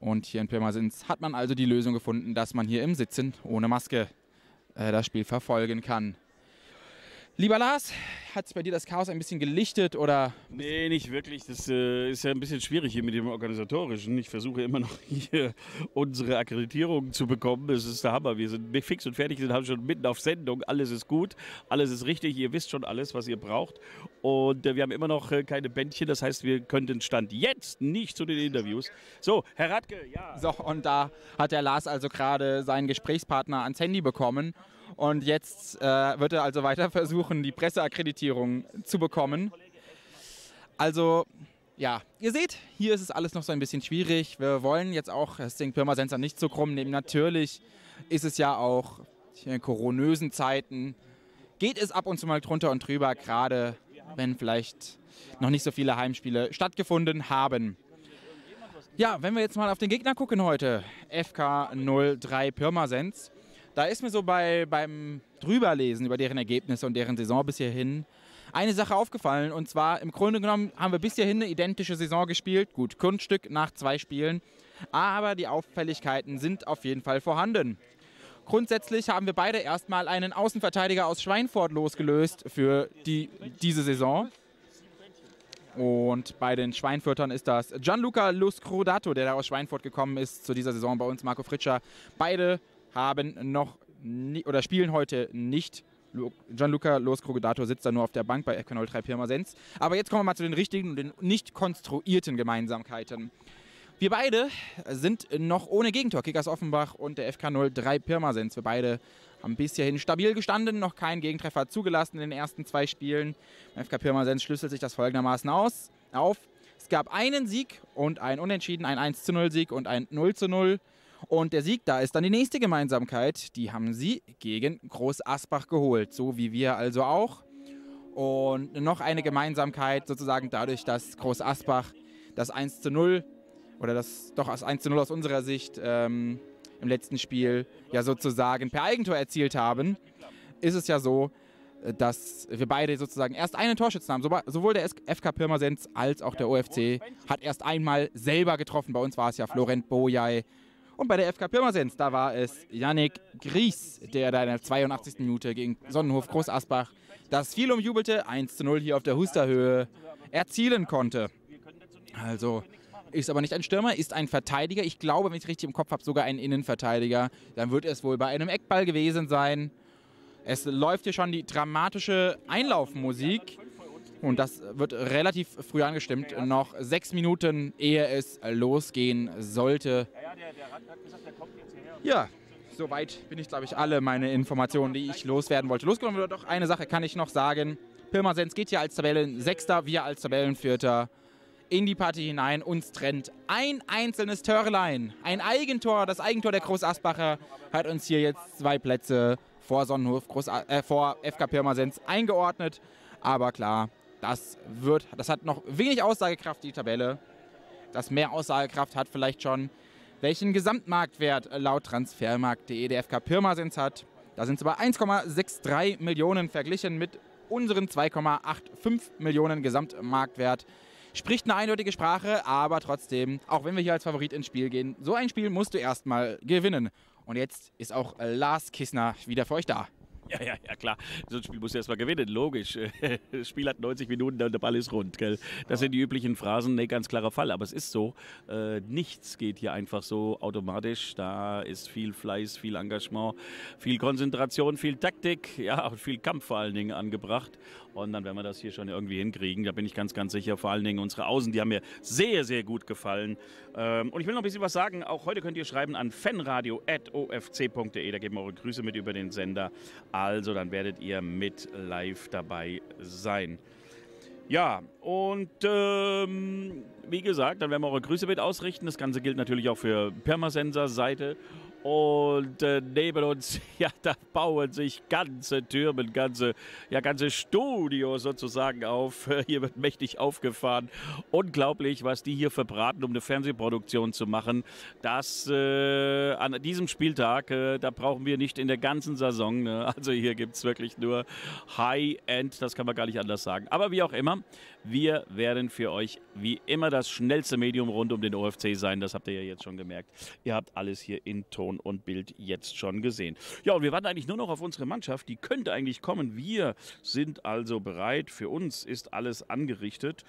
Und hier in Pirmasens hat man also die Lösung gefunden, dass man hier im Sitzen ohne Maske das Spiel verfolgen kann. Lieber Lars, hat sich bei dir das Chaos ein bisschen gelichtet oder?
Nee, nicht wirklich. Das ist ja ein bisschen schwierig hier mit dem Organisatorischen. Ich versuche immer noch hier unsere Akkreditierung zu bekommen. Das ist der Hammer. Wir sind fix und fertig, haben schon mitten auf Sendung. Alles ist gut, alles ist richtig. Ihr wisst schon alles, was ihr braucht. Und wir haben immer noch keine Bändchen. Das heißt, wir können den Stand jetzt nicht zu den Interviews. So, Herr Radke, ja.
So, und da hat der Lars also gerade seinen Gesprächspartner ans Handy bekommen. Und jetzt wird er also weiter versuchen, die Presseakkreditierung zu bekommen. Also, ja, ihr seht, hier ist es alles noch so ein bisschen schwierig. Wir wollen jetzt auch das Ding Pirmasens nicht so krumm nehmen. Natürlich ist es ja auch in koronösen Zeiten, geht es ab und zu mal drunter und drüber, gerade wenn vielleicht noch nicht so viele Heimspiele stattgefunden haben. Ja, wenn wir jetzt mal auf den Gegner gucken heute, FK 03 Pirmasens. Da ist mir so beim Drüberlesen über deren Ergebnisse und deren Saison bis hierhin eine Sache aufgefallen. Und zwar, im Grunde genommen haben wir bis hierhin eine identische Saison gespielt. Gut, Kunststück nach 2 Spielen. Aber die Auffälligkeiten sind auf jeden Fall vorhanden. Grundsätzlich haben wir beide erstmal einen Außenverteidiger aus Schweinfurt losgelöst für diese Saison. Und bei den Schweinfurtern ist das Gianluca Loscrodato, der da aus Schweinfurt gekommen ist zu dieser Saison bei uns, Marco Fritscher. Beide haben noch oder spielen heute nicht. Gianluca Loscrodato sitzt da nur auf der Bank bei FK 03 Pirmasens. Aber jetzt kommen wir mal zu den richtigen und den nicht konstruierten Gemeinsamkeiten. Wir beide sind noch ohne Gegentor, Kickers Offenbach und der FK 03 Pirmasens. Wir beide haben bis hierhin stabil gestanden, noch keinen Gegentreffer zugelassen in den ersten 2 Spielen. Beim FK Pirmasens schlüsselt sich das folgendermaßen auf. Es gab einen Sieg und ein Unentschieden, ein 1:0-Sieg und ein 0:0. Und der Sieg, da ist dann die nächste Gemeinsamkeit, die haben sie gegen Groß Asbach geholt, so wie wir also auch. Und noch eine Gemeinsamkeit sozusagen dadurch, dass Groß Asbach das 1:0 oder das 1:0 aus unserer Sicht im letzten Spiel ja sozusagen per Eigentor erzielt haben, ist es ja so, dass wir beide sozusagen erst einen Torschützen haben. Sowohl der FK Pirmasens als auch der OFC hat erst einmal selber getroffen. Bei uns war es ja Florent Bojai. Und bei der FK Pirmasens, da war es Yannick Gries, der da in der 82. Minute gegen Sonnenhof Groß Asbach das viel umjubelte 1:0 hier auf der Husterhöhe erzielen konnte. Also ist aber nicht ein Stürmer, ist ein Verteidiger. Ich glaube, wenn ich richtig im Kopf habe, sogar ein Innenverteidiger. Dann wird es wohl bei einem Eckball gewesen sein. Es läuft hier schon die dramatische Einlaufmusik. Und das wird relativ früh angestimmt, noch 6 Minuten, ehe es losgehen sollte. Ja, soweit bin ich, glaube ich, alle meine Informationen, die ich loswerden wollte. Losgenommen wird doch eine Sache, kann ich noch sagen. Pirmasens geht hier als Tabellensechster, wir als Tabellenvierter in die Partie hinein. Uns trennt ein einzelnes Törlein, ein Eigentor. Das Eigentor der Groß Asbacher hat uns hier jetzt 2 Plätze vor Sonnenhof, vor FK Pirmasens eingeordnet. Aber klar, das hat noch wenig Aussagekraft, die Tabelle. Das mehr Aussagekraft hat vielleicht schon, welchen Gesamtmarktwert laut Transfermarkt.de der FK Pirmasens hat. Da sind sie bei 1,63 Millionen verglichen mit unseren 2,85 Millionen Gesamtmarktwert. Spricht eine eindeutige Sprache, aber trotzdem, auch wenn wir hier als Favorit ins Spiel gehen, so ein Spiel musst du erstmal gewinnen. Und jetzt ist auch Lars Kissner wieder für euch da.
Ja, klar. So ein Spiel muss erst mal gewinnen, logisch. Das Spiel hat 90 Minuten und der Ball ist rund, gell? Das sind die üblichen Phrasen, ne, ganz klarer Fall. Aber es ist so, nichts geht hier einfach so automatisch. Da ist viel Fleiß, viel Engagement, viel Konzentration, viel Taktik, ja, und viel Kampf vor allen Dingen angebracht. Und dann werden wir das hier schon irgendwie hinkriegen. Da bin ich ganz, ganz sicher. Vor allen Dingen unsere Außen, die haben mir sehr, sehr gut gefallen. Und ich will noch ein bisschen was sagen. Auch heute könnt ihr schreiben an fanradio@ofc.de. Da geben wir eure Grüße mit über den Sender. Also, dann werdet ihr mit live dabei sein. Ja, und wie gesagt, dann werden wir eure Grüße mit ausrichten. Das Ganze gilt natürlich auch für Pirmasenser Seite. Und neben uns, ja, da bauen sich ganze Türme, ganze Studios sozusagen auf. Hier wird mächtig aufgefahren. Unglaublich, was die hier verbraten, um eine Fernsehproduktion zu machen. Das an diesem Spieltag, da brauchen wir nicht in der ganzen Saison. Ne? Also hier gibt es wirklich nur High-End, das kann man gar nicht anders sagen. Aber wie auch immer, Wir werden für euch wie immer das schnellste Medium rund um den OFC sein. Das habt ihr ja jetzt schon gemerkt. Ihr habt alles hier in Ton und Bild jetzt schon gesehen. Ja, und wir warten eigentlich nur noch auf unsere Mannschaft. Die könnte eigentlich kommen. Wir sind also bereit. Für uns ist alles angerichtet.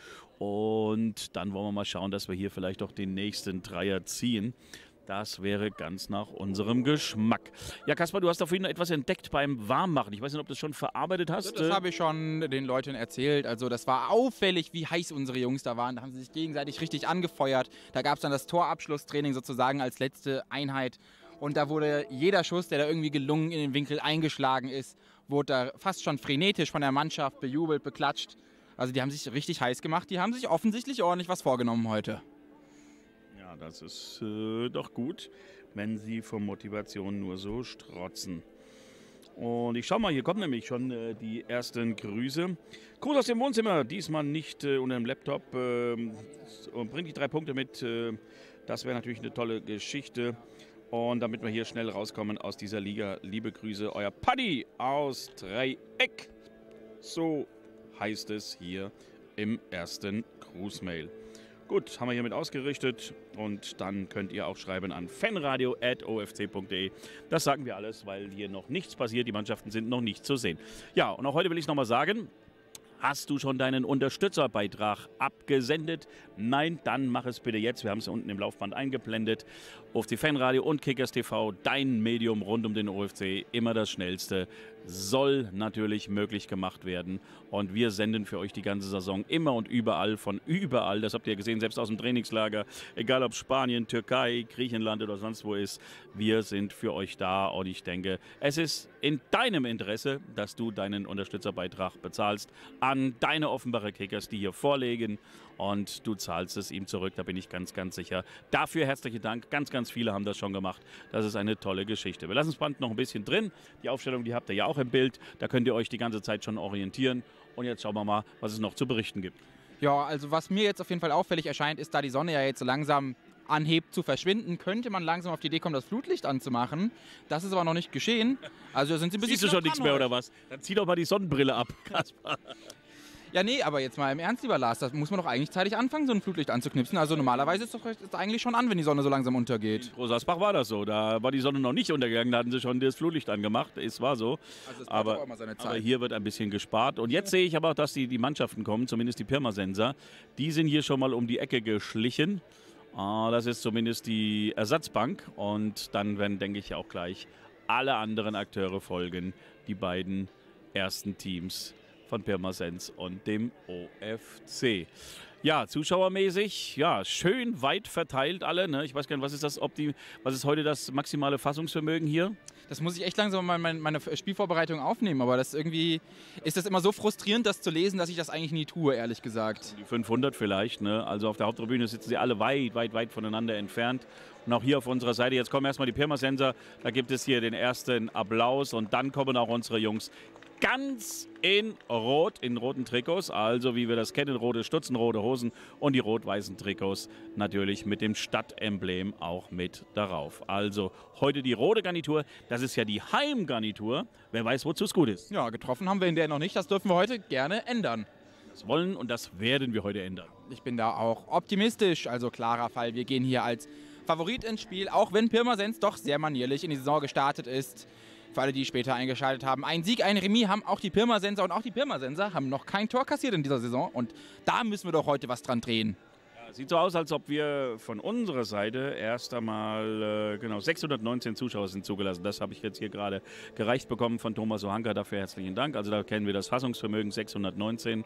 Und dann wollen wir mal schauen, dass wir hier vielleicht auch den nächsten Dreier ziehen. Das wäre ganz nach unserem Geschmack. Ja, Kaspar, du hast da vorhin etwas entdeckt beim Warmmachen. Ich weiß nicht, ob du das schon verarbeitet hast.
Das habe ich schon den Leuten erzählt. Also das war auffällig, wie heiß unsere Jungs da waren. Da haben sie sich gegenseitig richtig angefeuert. Da gab es dann das Torabschlusstraining sozusagen als letzte Einheit. Und da wurde jeder Schuss, der da irgendwie gelungen in den Winkel eingeschlagen ist, wurde da fast schon frenetisch von der Mannschaft bejubelt, beklatscht. Also die haben sich richtig heiß gemacht. Die haben sich offensichtlich ordentlich was vorgenommen heute.
Ja, das ist doch gut, wenn sie vor Motivation nur so strotzen. Und ich schau mal, hier kommen nämlich schon die ersten Grüße. Gruß aus dem Wohnzimmer, diesmal nicht unter dem Laptop. Und bringt die 3 Punkte mit. Das wäre natürlich eine tolle Geschichte. Und damit wir hier schnell rauskommen aus dieser Liga, liebe Grüße, euer Paddy aus Dreieck. So heißt es hier im ersten Grußmail. Gut, haben wir hiermit ausgerichtet und dann könnt ihr auch schreiben an fanradio@ofc.de. Das sagen wir alles, weil hier noch nichts passiert. Die Mannschaften sind noch nicht zu sehen. Ja, und auch heute will ich nochmal sagen, hast du schon deinen Unterstützerbeitrag abgesendet? Nein, dann mach es bitte jetzt. Wir haben es unten im Laufband eingeblendet. OFC Fanradio und Kickers TV, dein Medium rund um den OFC, immer das Schnellste, soll natürlich möglich gemacht werden. Und wir senden für euch die ganze Saison immer und überall, von überall. Das habt ihr gesehen, selbst aus dem Trainingslager. Egal ob Spanien, Türkei, Griechenland oder sonst wo ist. Wir sind für euch da und ich denke, es ist in deinem Interesse, dass du deinen Unterstützerbeitrag bezahlst an deine Offenbacher Kickers, die hier vorlegen. Und du zahlst es ihm zurück, da bin ich ganz, ganz sicher. Dafür herzlichen Dank. Ganz, ganz viele haben das schon gemacht. Das ist eine tolle Geschichte. Wir lassen das Band noch ein bisschen drin. Die Aufstellung, die habt ihr ja auch im Bild. Da könnt ihr euch die ganze Zeit schon orientieren. Und jetzt schauen wir mal, was es noch zu berichten gibt.
Ja, also was mir jetzt auf jeden Fall auffällig erscheint, ist, da die Sonne ja jetzt so langsam anhebt zu verschwinden, könnte man langsam auf die Idee kommen, das Flutlicht anzumachen. Das ist aber noch nicht geschehen. Also sind sie ein bisschen.
Siehst du schon nichts mehr oder was? Dann zieh doch mal die Sonnenbrille ab, Kaspar.
Ja, nee, aber jetzt mal im Ernst, lieber Lars, das muss man doch eigentlich zeitig anfangen, so ein Flutlicht anzuknipsen. Also normalerweise ist es eigentlich schon an, wenn die Sonne so langsam untergeht.
In Großarsbach war das so, da war die Sonne noch nicht untergegangen, da hatten sie schon das Flutlicht angemacht, es war so. Also es braucht auch immer seine Zeit. Aber hier wird ein bisschen gespart. Und jetzt sehe ich aber auch, dass die Mannschaften kommen, zumindest die Pirmasenser. Die sind hier schon mal um die Ecke geschlichen. Das ist zumindest die Ersatzbank. Und dann werden, denke ich, auch gleich alle anderen Akteure folgen, die beiden ersten Teams von Pirmasens und dem OFC. Ja, zuschauermäßig, ja, schön weit verteilt alle. Ne? Ich weiß gar nicht, was ist heute das maximale Fassungsvermögen hier?
Das muss ich echt langsam mal meine Spielvorbereitung aufnehmen, aber das irgendwie ist das immer so frustrierend, das zu lesen, dass ich das eigentlich nie tue, ehrlich gesagt.
Die 500 vielleicht, ne? Also auf der Haupttribüne sitzen sie alle weit, weit, weit voneinander entfernt. Und auch hier auf unserer Seite, jetzt kommen erstmal die Pirmasenser, da gibt es hier den ersten Applaus und dann kommen auch unsere Jungs ganz in Rot, in roten Trikots, also wie wir das kennen, rote Stutzen, rote Hosen und die rot-weißen Trikots natürlich mit dem Stadtemblem auch mit darauf. Also heute die rote Garnitur, das ist ja die Heimgarnitur, wer weiß, wozu es gut ist.
Ja, getroffen haben wir in der noch nicht, das dürfen wir heute gerne ändern.
Das wollen und das werden wir heute ändern.
Ich bin da auch optimistisch, also klarer Fall, wir gehen hier als Favorit ins Spiel, auch wenn Pirmasens doch sehr manierlich in die Saison gestartet ist. Für alle, die später eingeschaltet haben. Ein Sieg, ein Remis haben auch die Pirmasenser und auch die Pirmasenser haben noch kein Tor kassiert in dieser Saison und da müssen wir doch heute was dran drehen.
Ja, sieht so aus, als ob wir von unserer Seite erst einmal 619 Zuschauer sind zugelassen. Das habe ich jetzt hier gerade gereicht bekommen von Thomas Ohanka. Dafür herzlichen Dank. Also da kennen wir das Fassungsvermögen 619.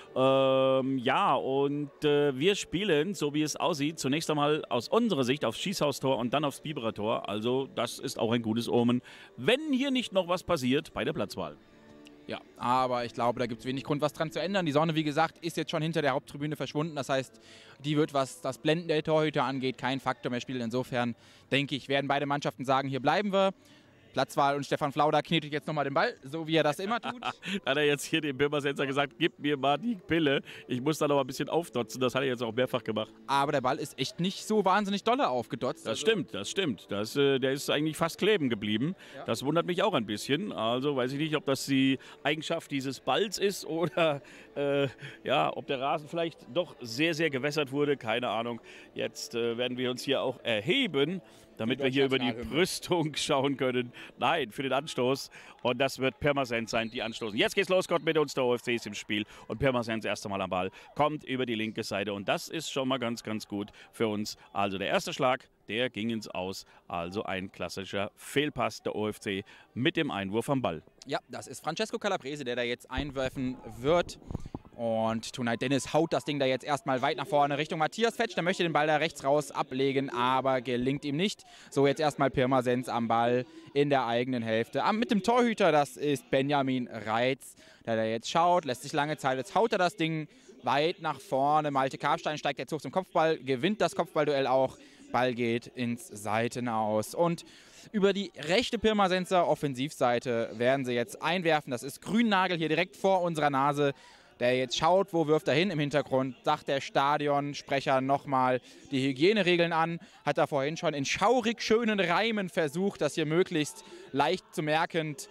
Ja, und wir spielen, so wie es aussieht, zunächst einmal aus unserer Sicht aufs Schießhaustor und dann aufs Biberer Tor. Also das ist auch ein gutes Omen, wenn hier nicht noch was passiert bei der Platzwahl.
Ja, aber ich glaube, da gibt es wenig Grund, was dran zu ändern. Die Sonne, wie gesagt, ist jetzt schon hinter der Haupttribüne verschwunden. Das heißt, die wird, was das Blenden der Torhüter angeht, kein Faktor mehr spielen. Insofern, denke ich, werden beide Mannschaften sagen, hier bleiben wir. Platzwahl und Stefan Flauder knetet jetzt nochmal den Ball, so wie er das immer tut.
Hat er jetzt hier dem Pirmasens gesagt, gib mir mal die Pille, ich muss da noch ein bisschen aufdotzen, das hat er jetzt auch mehrfach gemacht.
Aber der Ball ist echt nicht so wahnsinnig dolle aufgedotzt.
Das stimmt. Der ist eigentlich fast kleben geblieben. Ja. Das wundert mich auch ein bisschen. Also weiß ich nicht, ob das die Eigenschaft dieses Balls ist oder ob der Rasen vielleicht doch sehr, sehr gewässert wurde. Keine Ahnung. Jetzt werden wir uns hier auch erheben, damit wir hier über die Brüstung schauen können. Nein, für den Anstoß. Und das wird Pirmasens sein, die anstoßen. Jetzt geht's los, Gott mit uns, der OFC ist im Spiel. Und Pirmasens erst einmal am Ball, kommt über die linke Seite. Und das ist schon mal ganz, ganz gut für uns. Also der erste Schlag, der ging ins Aus. Also ein klassischer Fehlpass der OFC mit dem Einwurf am Ball.
Ja, das ist Francesco Calabrese, der da jetzt einwerfen wird. Und Tonight Dennis haut das Ding da jetzt erstmal weit nach vorne Richtung Matthias Fetsch. Der möchte den Ball da rechts raus ablegen, aber gelingt ihm nicht. So, jetzt erstmal Pirmasens am Ball in der eigenen Hälfte. Mit dem Torhüter, das ist Benjamin Reitz, der da jetzt schaut, lässt sich lange Zeit. Jetzt haut er das Ding weit nach vorne. Malte Karpstein steigt jetzt hoch zum Kopfball, gewinnt das Kopfballduell auch. Ball geht ins Seitenaus. Und über die rechte Pirmasenser Offensivseite werden sie jetzt einwerfen. Das ist Grünnagel hier direkt vor unserer Nase, der jetzt schaut, wo wirft er hin. Im Hintergrund sagt der Stadionsprecher nochmal die Hygieneregeln an. Hat er vorhin schon in schaurig schönen Reimen versucht, das hier möglichst leicht zu merkend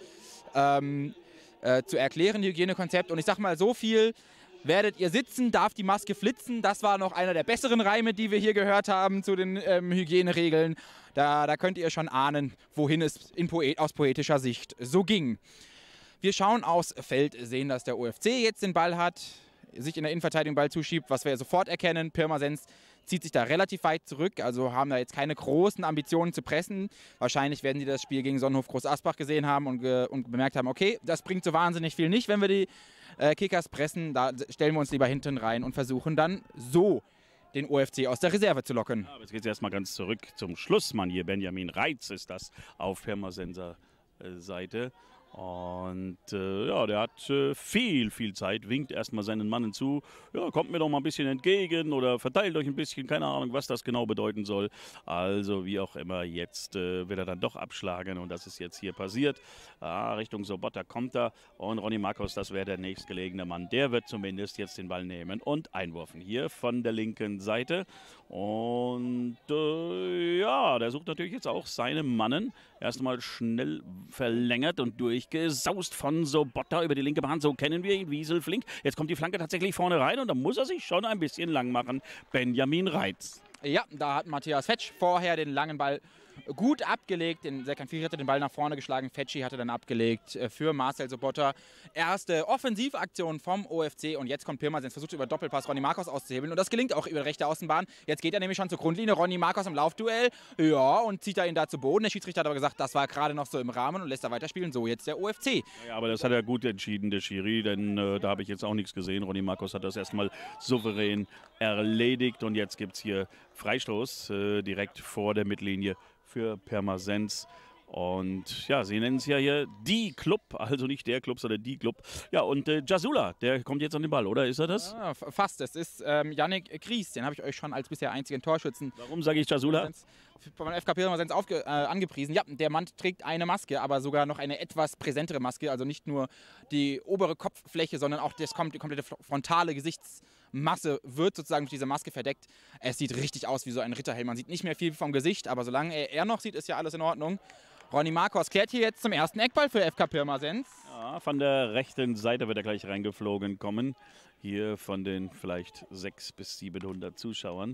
zu erklären, Hygienekonzept. Und ich sage mal so viel: Werdet ihr sitzen, darf die Maske flitzen. Das war noch einer der besseren Reime, die wir hier gehört haben zu den Hygieneregeln. Da könnt ihr schon ahnen, wohin es aus poetischer Sicht so ging. Wir schauen aufs Feld, sehen, dass der OFC jetzt den Ball hat, sich in der Innenverteidigung Ball zuschiebt, was wir sofort erkennen. Pirmasens zieht sich da relativ weit zurück, also haben da jetzt keine großen Ambitionen zu pressen. Wahrscheinlich werden die das Spiel gegen Sonnenhof Groß Asbach gesehen haben und bemerkt haben, okay, das bringt so wahnsinnig viel nicht, wenn wir die Kickers pressen. Da stellen wir uns lieber hinten rein und versuchen dann so den OFC aus der Reserve zu locken.
Ja, aber jetzt geht es erstmal ganz zurück zum Schlussmann hier. Benjamin Reitz ist das auf Pirmasenser Seite. Und der hat viel Zeit, winkt erstmal seinen Mannen zu. Ja, kommt mir doch mal ein bisschen entgegen oder verteilt euch ein bisschen, keine Ahnung, was das genau bedeuten soll. Also wie auch immer, jetzt wird er dann doch abschlagen und das ist jetzt hier passiert. Richtung Sobotta kommt er und Ronny Marcos, das wäre der nächstgelegene Mann. Der wird zumindest jetzt den Ball nehmen und einwerfen hier von der linken Seite. Und der sucht natürlich jetzt auch seine Mannen. Erstmal schnell verlängert und durchgesaust von Sobotta über die linke Bahn. So kennen wir ihn, Wiesel flink. Jetzt kommt die Flanke tatsächlich vorne rein und da muss er sich schon ein bisschen lang machen. Benjamin Reitz.
Ja, da hat Matthias Fetsch vorher den langen Ball gut abgelegt. Serkan Firi hatte den Ball nach vorne geschlagen. Fetschi hatte dann abgelegt für Marcel Sobotta. Erste Offensivaktion vom OFC. Und jetzt kommt Pirmasens, versucht über Doppelpass Ronny Marcos auszuhebeln. Und das gelingt auch über rechte Außenbahn. Jetzt geht er nämlich schon zur Grundlinie. Ronny Marcos im Laufduell. Ja, und zieht er ihn da zu Boden. Der Schiedsrichter hat aber gesagt, das war gerade noch so im Rahmen und lässt er weiterspielen. So, jetzt der OFC.
Ja, aber das hat er gut entschieden, der Schiri. Denn da habe ich jetzt auch nichts gesehen. Ronny Marcos hat das erstmal souverän erledigt. Und jetzt gibt es hier Freistoß direkt vor der Mittellinie für Pirmasens. Und ja, sie nennen es ja hier die Club, also nicht der Club, sondern die Club. Ja, und Jasula, der kommt jetzt an den Ball, oder? Ist er das?
Ja, fast. Es ist Yannick Gries, den habe ich euch schon als bisher einzigen Torschützen.
Warum sage ich Jasula?
Von FK Pirmasens angepriesen. Ja, der Mann trägt eine Maske, aber sogar noch eine etwas präsentere Maske. Also nicht nur die obere Kopffläche, sondern auch die komplette frontale Gesichtsmasse wird sozusagen durch diese Maske verdeckt. Es sieht richtig aus wie so ein Ritterhelm. Man sieht nicht mehr viel vom Gesicht, aber solange er noch sieht, ist ja alles in Ordnung. Ronny Marcos kehrt hier jetzt zum ersten Eckball für FK Pirmasens.
Ja, von der rechten Seite wird er gleich reingeflogen kommen. Hier von den vielleicht 600 bis 700 Zuschauern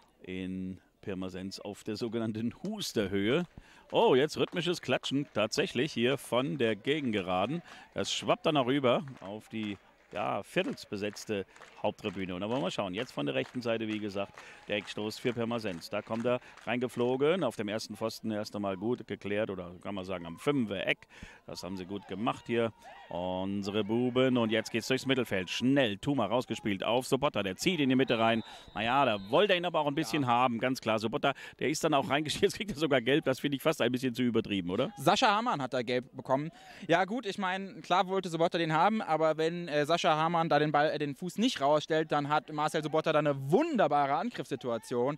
in Pirmasens auf der sogenannten Husterhöhe. Oh, jetzt rhythmisches Klatschen tatsächlich hier von der Gegengeraden. Das schwappt dann auch rüber auf die viertelsbesetzte Haupttribüne. Und da wollen wir mal schauen. Jetzt von der rechten Seite, wie gesagt, der Eckstoß für Pirmasens. Da kommt er reingeflogen. Auf dem ersten Pfosten erst einmal gut geklärt oder kann man sagen am 5er-Eck. Das haben sie gut gemacht hier. Unsere Buben. Und jetzt geht es durchs Mittelfeld. Schnell. Thuma rausgespielt auf Sobotta. Der zieht in die Mitte rein. Naja, da wollte er ihn aber auch ein bisschen haben. Ganz klar. Sobotta, der ist dann auch reingeschickt. Jetzt kriegt er sogar gelb. Das finde ich fast ein bisschen zu übertrieben, oder?
Sascha Hamann hat da gelb bekommen. Ja gut, ich meine, klar wollte Sobotta den haben, aber wenn Sascha Hamann da den Fuß nicht rausstellt, dann hat Marcel Sobotta da eine wunderbare Angriffssituation.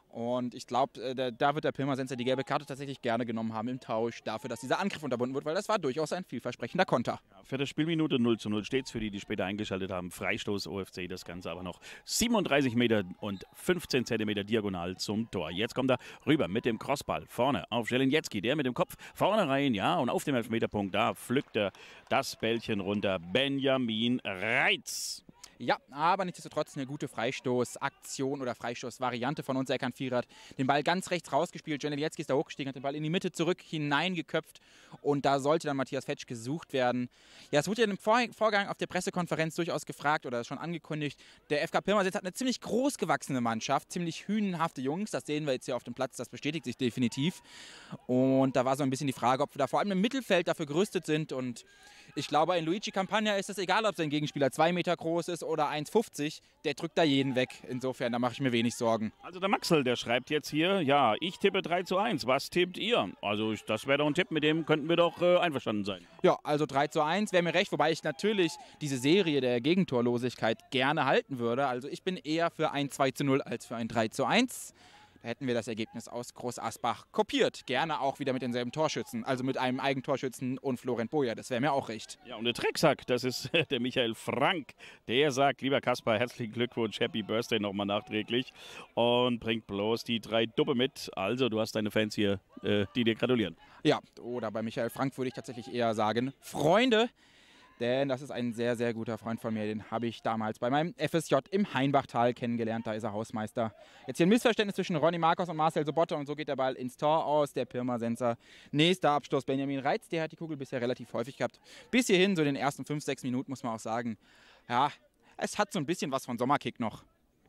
Und ich glaube, da wird der Pirmasens die gelbe Karte tatsächlich gerne genommen haben im Tausch dafür, dass dieser Angriff unterbunden wird, weil das war durchaus ein vielversprechender Konter.
Ja, für das Spielminute 0:0 steht es für die, die später eingeschaltet haben. Freistoß OFC, das Ganze aber noch 37 Meter und 15 Zentimeter diagonal zum Tor. Jetzt kommt er rüber mit dem Crossball vorne auf Jelenjecki, der mit dem Kopf vorne rein, ja, und auf dem Elfmeterpunkt, da pflückt er das Bällchen runter. Benjamin Reitz.
Ja, aber nichtsdestotrotz eine gute Freistoßaktion oder Freistoßvariante von uns. Serkan Firat den Ball ganz rechts rausgespielt. Jelenjecki ist da hochgestiegen, hat den Ball in die Mitte zurück hineingeköpft und da sollte dann Matthias Fetsch gesucht werden. Ja, es wurde ja im Vorgang auf der Pressekonferenz durchaus gefragt oder schon angekündigt. Der FK Pirmasens hat eine ziemlich großgewachsene Mannschaft, ziemlich hünenhafte Jungs. Das sehen wir jetzt hier auf dem Platz, das bestätigt sich definitiv. Und da war so ein bisschen die Frage, ob wir da vor allem im Mittelfeld dafür gerüstet sind. Und ich glaube, in Luigi Campagna ist es egal, ob sein Gegenspieler 2 Meter groß ist oder 1,50. Der drückt da jeden weg. Insofern, da mache ich mir wenig Sorgen.
Also der Maxel, der schreibt jetzt hier, ja, ich tippe 3:1. Was tippt ihr? Also das wäre doch ein Tipp, mit dem könnten wir doch einverstanden sein.
Ja, also 3:1 wäre mir recht, wobei ich natürlich diese Serie der Gegentorlosigkeit gerne halten würde. Also ich bin eher für ein 2:0 als für ein 3:1. Da hätten wir das Ergebnis aus Groß Asbach kopiert. Gerne auch wieder mit denselben Torschützen, also mit einem Eigentorschützen und Florent Boja. Das wäre mir auch recht.
Ja, und der Drecksack, das ist der Michael Frank. Der sagt, lieber Kaspar, herzlichen Glückwunsch, Happy Birthday nochmal nachträglich und bringt bloß die 3 Duppe mit. Also du hast deine Fans hier, die dir gratulieren.
Ja, oder bei Michael Frank würde ich tatsächlich eher sagen, Freunde. Denn das ist ein sehr, sehr guter Freund von mir. Den habe ich damals bei meinem FSJ im Hainbachtal kennengelernt. Da ist er Hausmeister. Jetzt hier ein Missverständnis zwischen Ronny Marcos und Marcel Sobotta. Und so geht der Ball ins Tor aus. Der Pirmasenser. Nächster Abstoß Benjamin Reitz. Der hat die Kugel bisher relativ häufig gehabt. Bis hierhin, so in den ersten 5, 6 Minuten, muss man auch sagen. Ja, es hat so ein bisschen was von Sommerkick noch.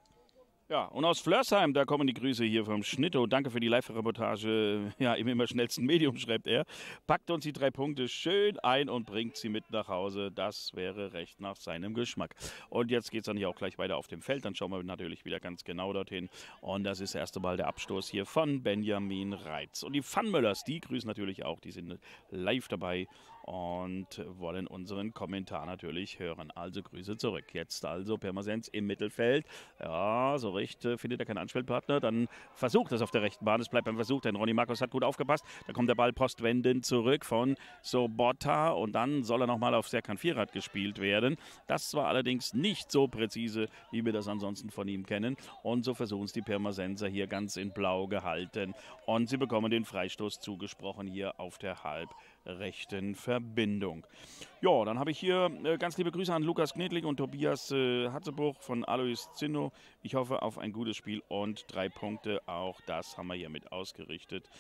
Ja, und aus Flörsheim, da kommen die Grüße hier vom Schnitto. Danke für die Live-Reportage. Ja, im immer schnellsten Medium, schreibt er. Packt uns die 3 Punkte schön ein und bringt sie mit nach Hause. Das wäre recht nach seinem Geschmack. Und jetzt geht es dann hier auch gleich weiter auf dem Feld. Dann schauen wir natürlich wieder ganz genau dorthin. Und das ist erst einmal der Abstoß hier von Benjamin Reitz. Und die Pfannmöllers, die grüßen natürlich auch. Die sind live dabei und wollen unseren Kommentar natürlich hören. Also Grüße zurück. Jetzt also Pirmasens im Mittelfeld. Ja, so recht findet er keinen Anspielpartner. Dann versucht es auf der rechten Bahn. Es bleibt beim Versuch, denn Ronny Marcos hat gut aufgepasst. Da kommt der Ball postwendend zurück von Sobotta und dann soll er nochmal auf Serkan Firat gespielt werden. Das war allerdings nicht so präzise, wie wir das ansonsten von ihm kennen. Und so versuchen es die Pirmasenser hier ganz in Blau gehalten. Und sie bekommen den Freistoß zugesprochen hier auf der halbrechten Verbindung. Ja, dann habe ich hier ganz liebe Grüße an Lukas Knedling und Tobias Hatzebuch von Alois Zinno. Ich hoffe auf ein gutes Spiel und 3 Punkte. Auch das haben wir hier mit ausgerichtet.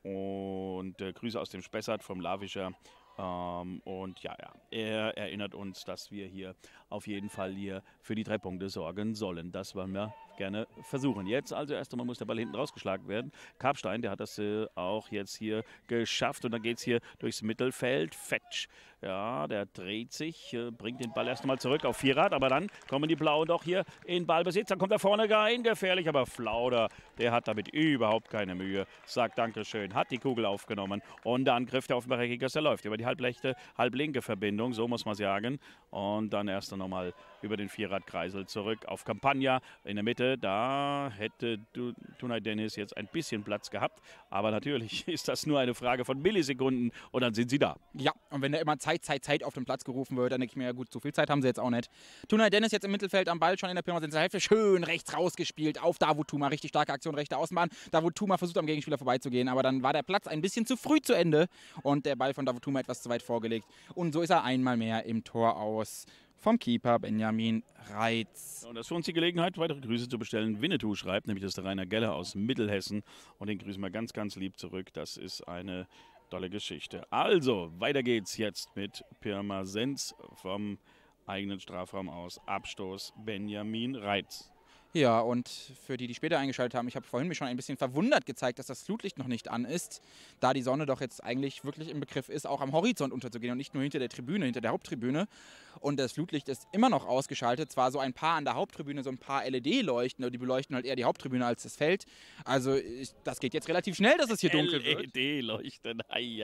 Und Grüße aus dem Spessart vom Lavischer. Und ja, er erinnert uns, dass wir hier auf jeden Fall hier für die 3 Punkte sorgen sollen. Das wollen wir gerne versuchen. Jetzt also erst einmal muss der Ball hinten rausgeschlagen werden. Karpstein, der hat das auch jetzt hier geschafft und dann geht es hier durchs Mittelfeld. Fetsch, ja, der dreht sich, bringt den Ball erst einmal zurück auf Firat, aber dann kommen die Blauen doch hier in Ballbesitz. Dann kommt er vorne rein, gefährlich, aber Flauder, der hat damit überhaupt keine Mühe. Sagt Dankeschön, hat die Kugel aufgenommen und der Angriff der Offenbacher Kickers, der läuft über die halblinke Verbindung, so muss man sagen. Und dann erst nochmal über den Vierradkreisel zurück auf Campagna in der Mitte. Da hätte Tunay Dennis jetzt ein bisschen Platz gehabt. Aber natürlich ist das nur eine Frage von Millisekunden und dann sind sie da.
Ja, und wenn da immer Zeit auf den Platz gerufen wird, dann denke ich mir, ja gut, so viel Zeit haben sie jetzt auch nicht. Tunay Dennis jetzt im Mittelfeld am Ball, schon in der Pirmasenser Hälfte, schön rechts rausgespielt auf Davut Tuma. Richtig starke Aktion, rechte Außenbahn. Davut Tuma versucht am Gegenspieler vorbeizugehen, aber dann war der Platz ein bisschen zu früh zu Ende und der Ball von Davut Tuma etwas zu weit vorgelegt. Und so ist er einmal mehr im Tor aus vom Keeper Benjamin Reitz.
Und das ist für uns die Gelegenheit, weitere Grüße zu bestellen. Winnetou schreibt, nämlich das ist der Rainer Geller aus Mittelhessen. Und den grüßen wir ganz, ganz lieb zurück. Das ist eine tolle Geschichte. Also, weiter geht's jetzt mit Pirmasens vom eigenen Strafraum aus. Abstoß Benjamin Reitz.
Ja, und für die später eingeschaltet haben, ich habe vorhin mich schon ein bisschen verwundert gezeigt, dass das Flutlicht noch nicht an ist, da die Sonne doch jetzt eigentlich wirklich im Begriff ist, auch am Horizont unterzugehen und nicht nur hinter der Tribüne, hinter der Haupttribüne. Und das Flutlicht ist immer noch ausgeschaltet, zwar so ein paar an der Haupttribüne, so ein paar LED-Leuchten, aber die beleuchten halt eher die Haupttribüne als das Feld. Also das geht jetzt relativ schnell, dass es hier dunkel wird.
LED-Leuchten,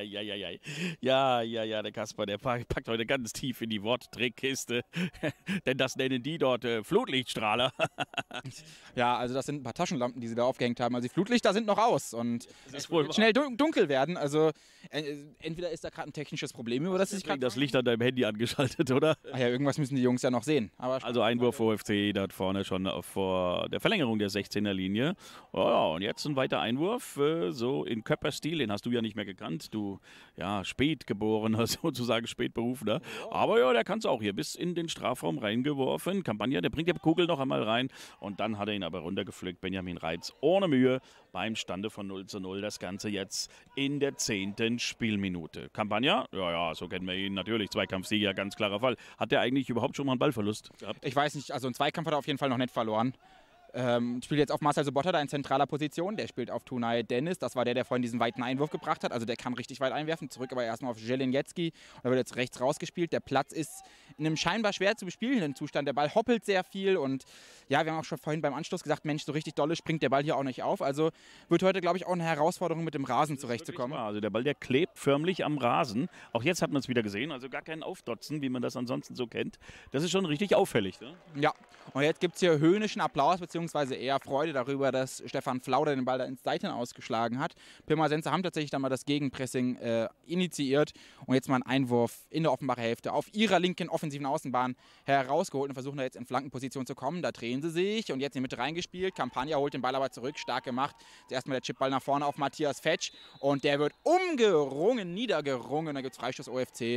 ja, der Kaspar, der packt heute ganz tief in die Worttrickkiste, denn das nennen die dort Flutlichtstrahler.
Ja, also das sind ein paar Taschenlampen, die sie da aufgehängt haben. Also die Flutlichter sind noch aus und es wird schnell dunkel werden. Also entweder ist da gerade ein technisches Problem, über das sie sich gerade...
Das Licht an deinem Handy angeschaltet, oder?
Ach ja, irgendwas müssen die Jungs ja noch sehen. Aber
also Einwurf OFC, da vorne schon vor der Verlängerung der 16er Linie. Ja, und jetzt ein weiter Einwurf, so in Köpperstil, den hast du ja nicht mehr gekannt. Du, ja, spätgeborener, sozusagen spätberufener. Aber ja, der kann es auch hier bis in den Strafraum reingeworfen. Campagna, der bringt die Kugel noch einmal rein und dann hat er ihn aber runtergepflückt. Benjamin Reitz ohne Mühe beim Stande von 0:0. Das Ganze jetzt in der 10. Spielminute. Campagna, ja, so kennen wir ihn natürlich. Zweikampfsieger, ganz klarer Fall. Hat der eigentlich überhaupt schon mal einen Ballverlust gehabt?
Ich weiß nicht, also einen Zweikampf hat er auf jeden Fall noch nicht verloren. Spielt jetzt auf Marcel Sobotta da in zentraler Position. Der spielt auf Tunay Dennis. Das war der vorhin diesen weiten Einwurf gebracht hat. Also der kann richtig weit einwerfen. Zurück aber erstmal auf Jelenjetski. Da wird jetzt rechts rausgespielt. Der Platz ist in einem scheinbar schwer zu bespielenden Zustand. Der Ball hoppelt sehr viel. Und ja, wir haben auch schon vorhin beim Anschluss gesagt, Mensch, so richtig dolle springt der Ball hier auch nicht auf. Also wird heute, glaube ich, auch eine Herausforderung, mit dem Rasen zurechtzukommen.
Also der Ball, der klebt förmlich am Rasen. Auch jetzt hat man es wieder gesehen. Also gar kein Aufdotzen, wie man das ansonsten so kennt. Das ist schon richtig auffällig. Ne?
Ja, und jetzt gibt es hier höhnischen Applaus, beziehungsweise eher Freude darüber, dass Stefan Flauder den Ball da ins Seiten ausgeschlagen hat. Pirmasens haben tatsächlich dann mal das Gegenpressing initiiert und jetzt mal einen Einwurf in der Offenbacher Hälfte auf ihrer linken offensiven Außenbahn herausgeholt und versuchen da jetzt in Flankenposition zu kommen. Da drehen sie sich und jetzt in die Mitte reingespielt. Campagna holt den Ball aber zurück, stark gemacht. Zuerst mal der Chipball nach vorne auf Matthias Fetsch und der wird umgerungen, niedergerungen. Da gibt es Freistoß OFC.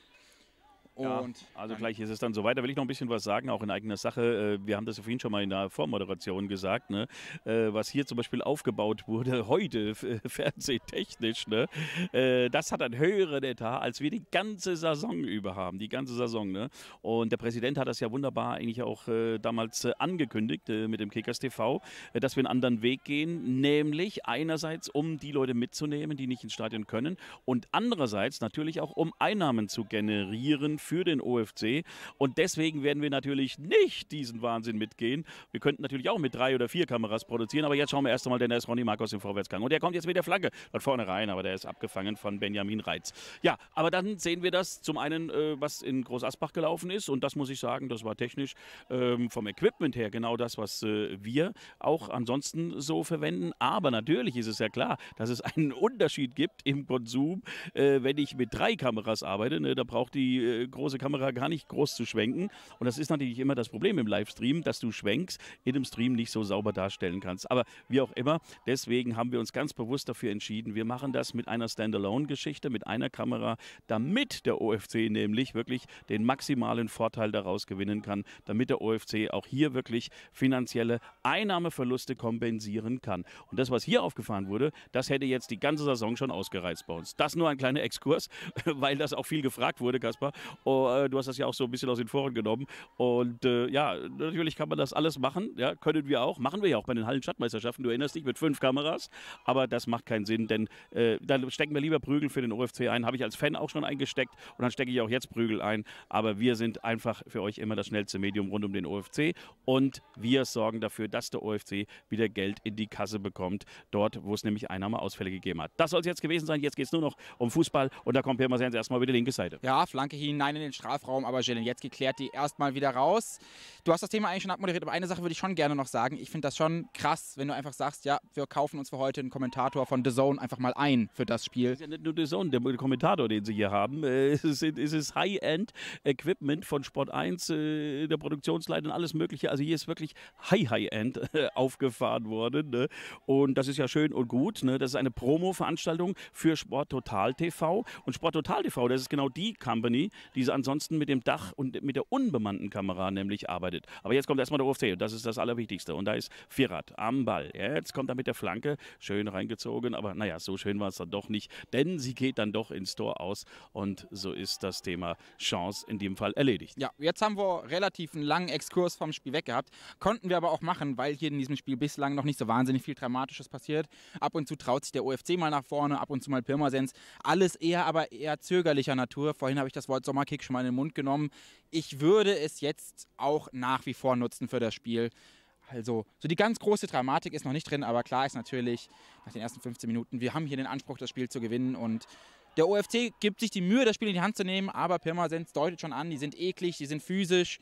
Ja, also gleich ist es dann soweit. Da will ich noch ein bisschen was sagen, auch in eigener Sache. Wir haben das vorhin schon mal in der Vormoderation gesagt, ne? Was hier zum Beispiel aufgebaut wurde, heute fernsehtechnisch, ne? Das hat einen höheren Etat, als wir die ganze Saison über haben. Die ganze Saison. Ne? Und der Präsident hat das ja wunderbar eigentlich auch damals angekündigt mit dem Kickers TV, dass wir einen anderen Weg gehen, nämlich einerseits, um die Leute mitzunehmen, die nicht ins Stadion können und andererseits natürlich auch, um Einnahmen zu generieren für den OFC und deswegen werden wir natürlich nicht diesen Wahnsinn mitgehen. Wir könnten natürlich auch mit 3 oder 4 Kameras produzieren, aber jetzt schauen wir erst einmal, denn da ist Ronny Marcos im Vorwärtsgang und der kommt jetzt mit der Flanke dort vorne rein, aber der ist abgefangen von Benjamin Reitz. Ja, aber dann sehen wir das zum einen, was in Groß Asbach gelaufen ist und das muss ich sagen, das war technisch vom Equipment her genau das, was wir auch ansonsten so verwenden, aber natürlich ist es ja klar, dass es einen Unterschied gibt im Konsum, wenn ich mit 3 Kameras arbeite, ne, da braucht die große Kamera gar nicht groß zu schwenken. Und das ist natürlich immer das Problem im Livestream, dass du Schwenks in dem Stream nicht so sauber darstellen kannst. Aber wie auch immer, deswegen haben wir uns ganz bewusst dafür entschieden, wir machen das mit einer Standalone-Geschichte, mit einer Kamera, damit der OFC nämlich wirklich den maximalen Vorteil daraus gewinnen kann, damit der OFC auch hier wirklich finanzielle Einnahmeverluste kompensieren kann. Und das, was hier aufgefahren wurde, das hätte jetzt die ganze Saison schon ausgereizt bei uns. Das nur ein kleiner Exkurs, weil das auch viel gefragt wurde, Kaspar. Du hast das ja auch so ein bisschen aus den Foren genommen. Und ja, natürlich kann man das alles machen. Ja, können wir auch. Machen wir ja auch bei den Hallenstadtmeisterschaften. Du erinnerst dich, mit 5 Kameras. Aber das macht keinen Sinn, denn dann stecken wir lieber Prügel für den OFC ein. Habe ich als Fan auch schon eingesteckt. Und dann stecke ich auch jetzt Prügel ein. Aber wir sind einfach für euch immer das schnellste Medium rund um den OFC. Und wir sorgen dafür, dass der OFC wieder Geld in die Kasse bekommt. Dort, wo es nämlich Einnahmeausfälle gegeben hat. Das soll es jetzt gewesen sein. Jetzt geht es nur noch um Fußball. Und da kommt Pirmasens erstmal wieder die linke Seite.
Ja, Flanke hinein in den Strafraum, aber Jelenjetski klärt die erstmal wieder raus. Du hast das Thema eigentlich schon abmoderiert, aber eine Sache würde ich schon gerne noch sagen. Ich finde das schon krass, wenn du einfach sagst, ja, wir kaufen uns für heute einen Kommentator von The Zone einfach mal ein für das Spiel.
Das ist ja nicht nur The Zone, der Kommentator, den sie hier haben. Es ist High-End-Equipment von Sport 1, der Produktionsleitung, alles mögliche. Also hier ist wirklich High-End aufgefahren worden. Ne? Und das ist ja schön und gut. Ne? Das ist eine Promo-Veranstaltung für Sport Total TV. Und Sport Total TV, das ist genau die Company, die ansonsten mit dem Dach und mit der unbemannten Kamera nämlich arbeitet. Aber jetzt kommt erstmal der OFC und das ist das Allerwichtigste. Und da ist Firat am Ball. Jetzt kommt er mit der Flanke, schön reingezogen, aber naja, so schön war es dann doch nicht, denn sie geht dann doch ins Tor aus und so ist das Thema Chance in dem Fall erledigt.
Ja, jetzt haben wir relativ einen langen Exkurs vom Spiel weg gehabt, konnten wir aber auch machen, weil hier in diesem Spiel bislang noch nicht so wahnsinnig viel Dramatisches passiert. Ab und zu traut sich der OFC mal nach vorne, ab und zu mal Pirmasens. Alles aber eher zögerlicher Natur. Vorhin habe ich das Wort Sommerkick schon mal in den Mund genommen. Ich würde es jetzt auch nach wie vor nutzen für das Spiel. Also, so die ganz große Dramatik ist noch nicht drin, aber klar ist natürlich, nach den ersten 15 Minuten, wir haben hier den Anspruch, das Spiel zu gewinnen und der OFC gibt sich die Mühe, das Spiel in die Hand zu nehmen, aber Pirmasens deutet schon an, die sind eklig, die sind physisch.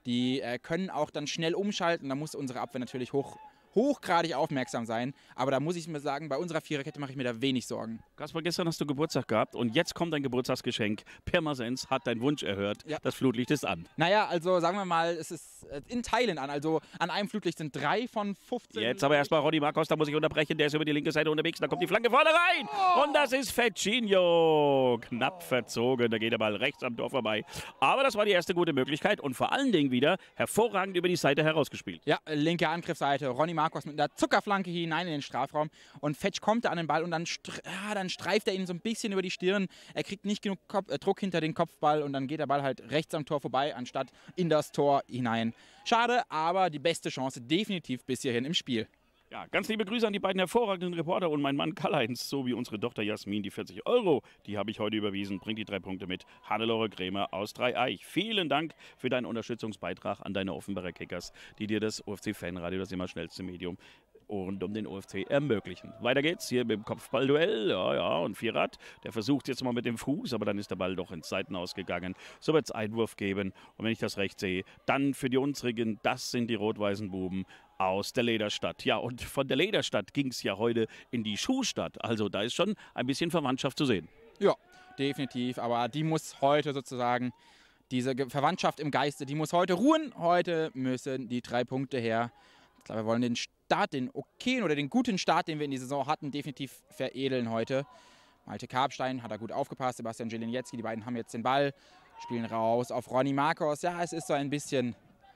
Die können auch dann schnell umschalten. Da muss unsere Abwehr natürlich hochgradig aufmerksam sein. Aber da muss ich mir sagen, bei unserer Viererkette mache ich mir da wenig Sorgen.
Kaspar, gestern hast du Geburtstag gehabt und jetzt kommt dein Geburtstagsgeschenk. Pirmasens hat deinen Wunsch erhört. Ja. Das Flutlicht ist an.
Naja, also sagen wir mal, es ist in Teilen an. Also an einem Flutlicht sind 3 von 15.
Jetzt aber erstmal Ronny Marcos, da muss ich unterbrechen. Der ist über die linke Seite unterwegs. Da kommt die Flanke vorne rein. Oh. Und das ist Fecchino. Knapp verzogen. Da geht der Ball rechts am Tor vorbei. Aber das war die erste gute Möglichkeit und vor allen Dingen wieder hervorragend über die Seite herausgespielt.
Ja, linke Angriffsseite. Ronny Marcos mit einer Zuckerflanke hinein in den Strafraum und Fetch kommt da an den Ball und dann streift er ihn so ein bisschen über die Stirn. Er kriegt nicht genug Druck hinter den Kopfball und dann geht der Ball halt rechts am Tor vorbei, anstatt in das Tor hinein. Schade, aber die beste Chance definitiv bis hierhin im Spiel.
Ja, ganz liebe Grüße an die beiden hervorragenden Reporter und meinen Mann Karl-Heinz sowie unsere Tochter Jasmin. Die 40 €, die habe ich heute überwiesen. Bringt die 3 Punkte mit. Hannelore Krämer aus Dreieich. Vielen Dank für deinen Unterstützungsbeitrag an deine Offenbarer Kickers, die dir das OFC-Fanradio, das immer schnellste Medium rund um den OFC ermöglichen. Weiter geht's hier mit dem Kopfballduell. Ja, und Vierrad, der versucht jetzt mal mit dem Fuß, aber dann ist der Ball doch ins Seiten ausgegangen. So wird es Einwurf geben. Und wenn ich das recht sehe, dann für die unsrigen, das sind die rot-weißen Buben aus der Lederstadt. Ja, und von der Lederstadt ging es ja heute in die Schuhstadt. Also da ist schon ein bisschen Verwandtschaft zu sehen.
Ja, definitiv. Aber die muss heute sozusagen, diese Verwandtschaft im Geiste, die muss heute ruhen. Heute müssen die 3 Punkte her. Ich glaube, wir wollen den Start, den okayen oder den guten Start, den wir in die Saison hatten, definitiv veredeln heute. Malte Karpstein hat da gut aufgepasst, Sebastian Jeleniecki, die beiden haben jetzt den Ball, spielen raus auf Ronny Marcos. Ja, es ist so ein bisschen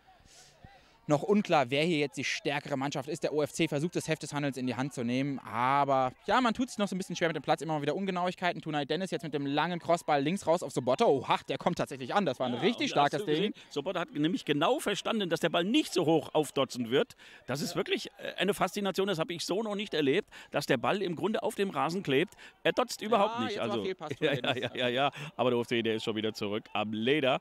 noch unklar, wer hier jetzt die stärkere Mannschaft ist. Der OFC versucht, das Heft des Handelns in die Hand zu nehmen. Aber ja, man tut sich noch so ein bisschen schwer mit dem Platz. Immer mal wieder Ungenauigkeiten. Tunay Dennis jetzt mit dem langen Crossball links raus auf Sobotta. Oha, der kommt tatsächlich an. Das war ein richtig starkes Ding.
Sobotta hat nämlich genau verstanden, dass der Ball nicht so hoch aufdotzen wird. Das ist wirklich eine Faszination. Das habe ich so noch nicht erlebt, dass der Ball im Grunde auf dem Rasen klebt. Er dotzt überhaupt nicht. Also, ja. Aber der OFC, der ist schon wieder zurück am Leder.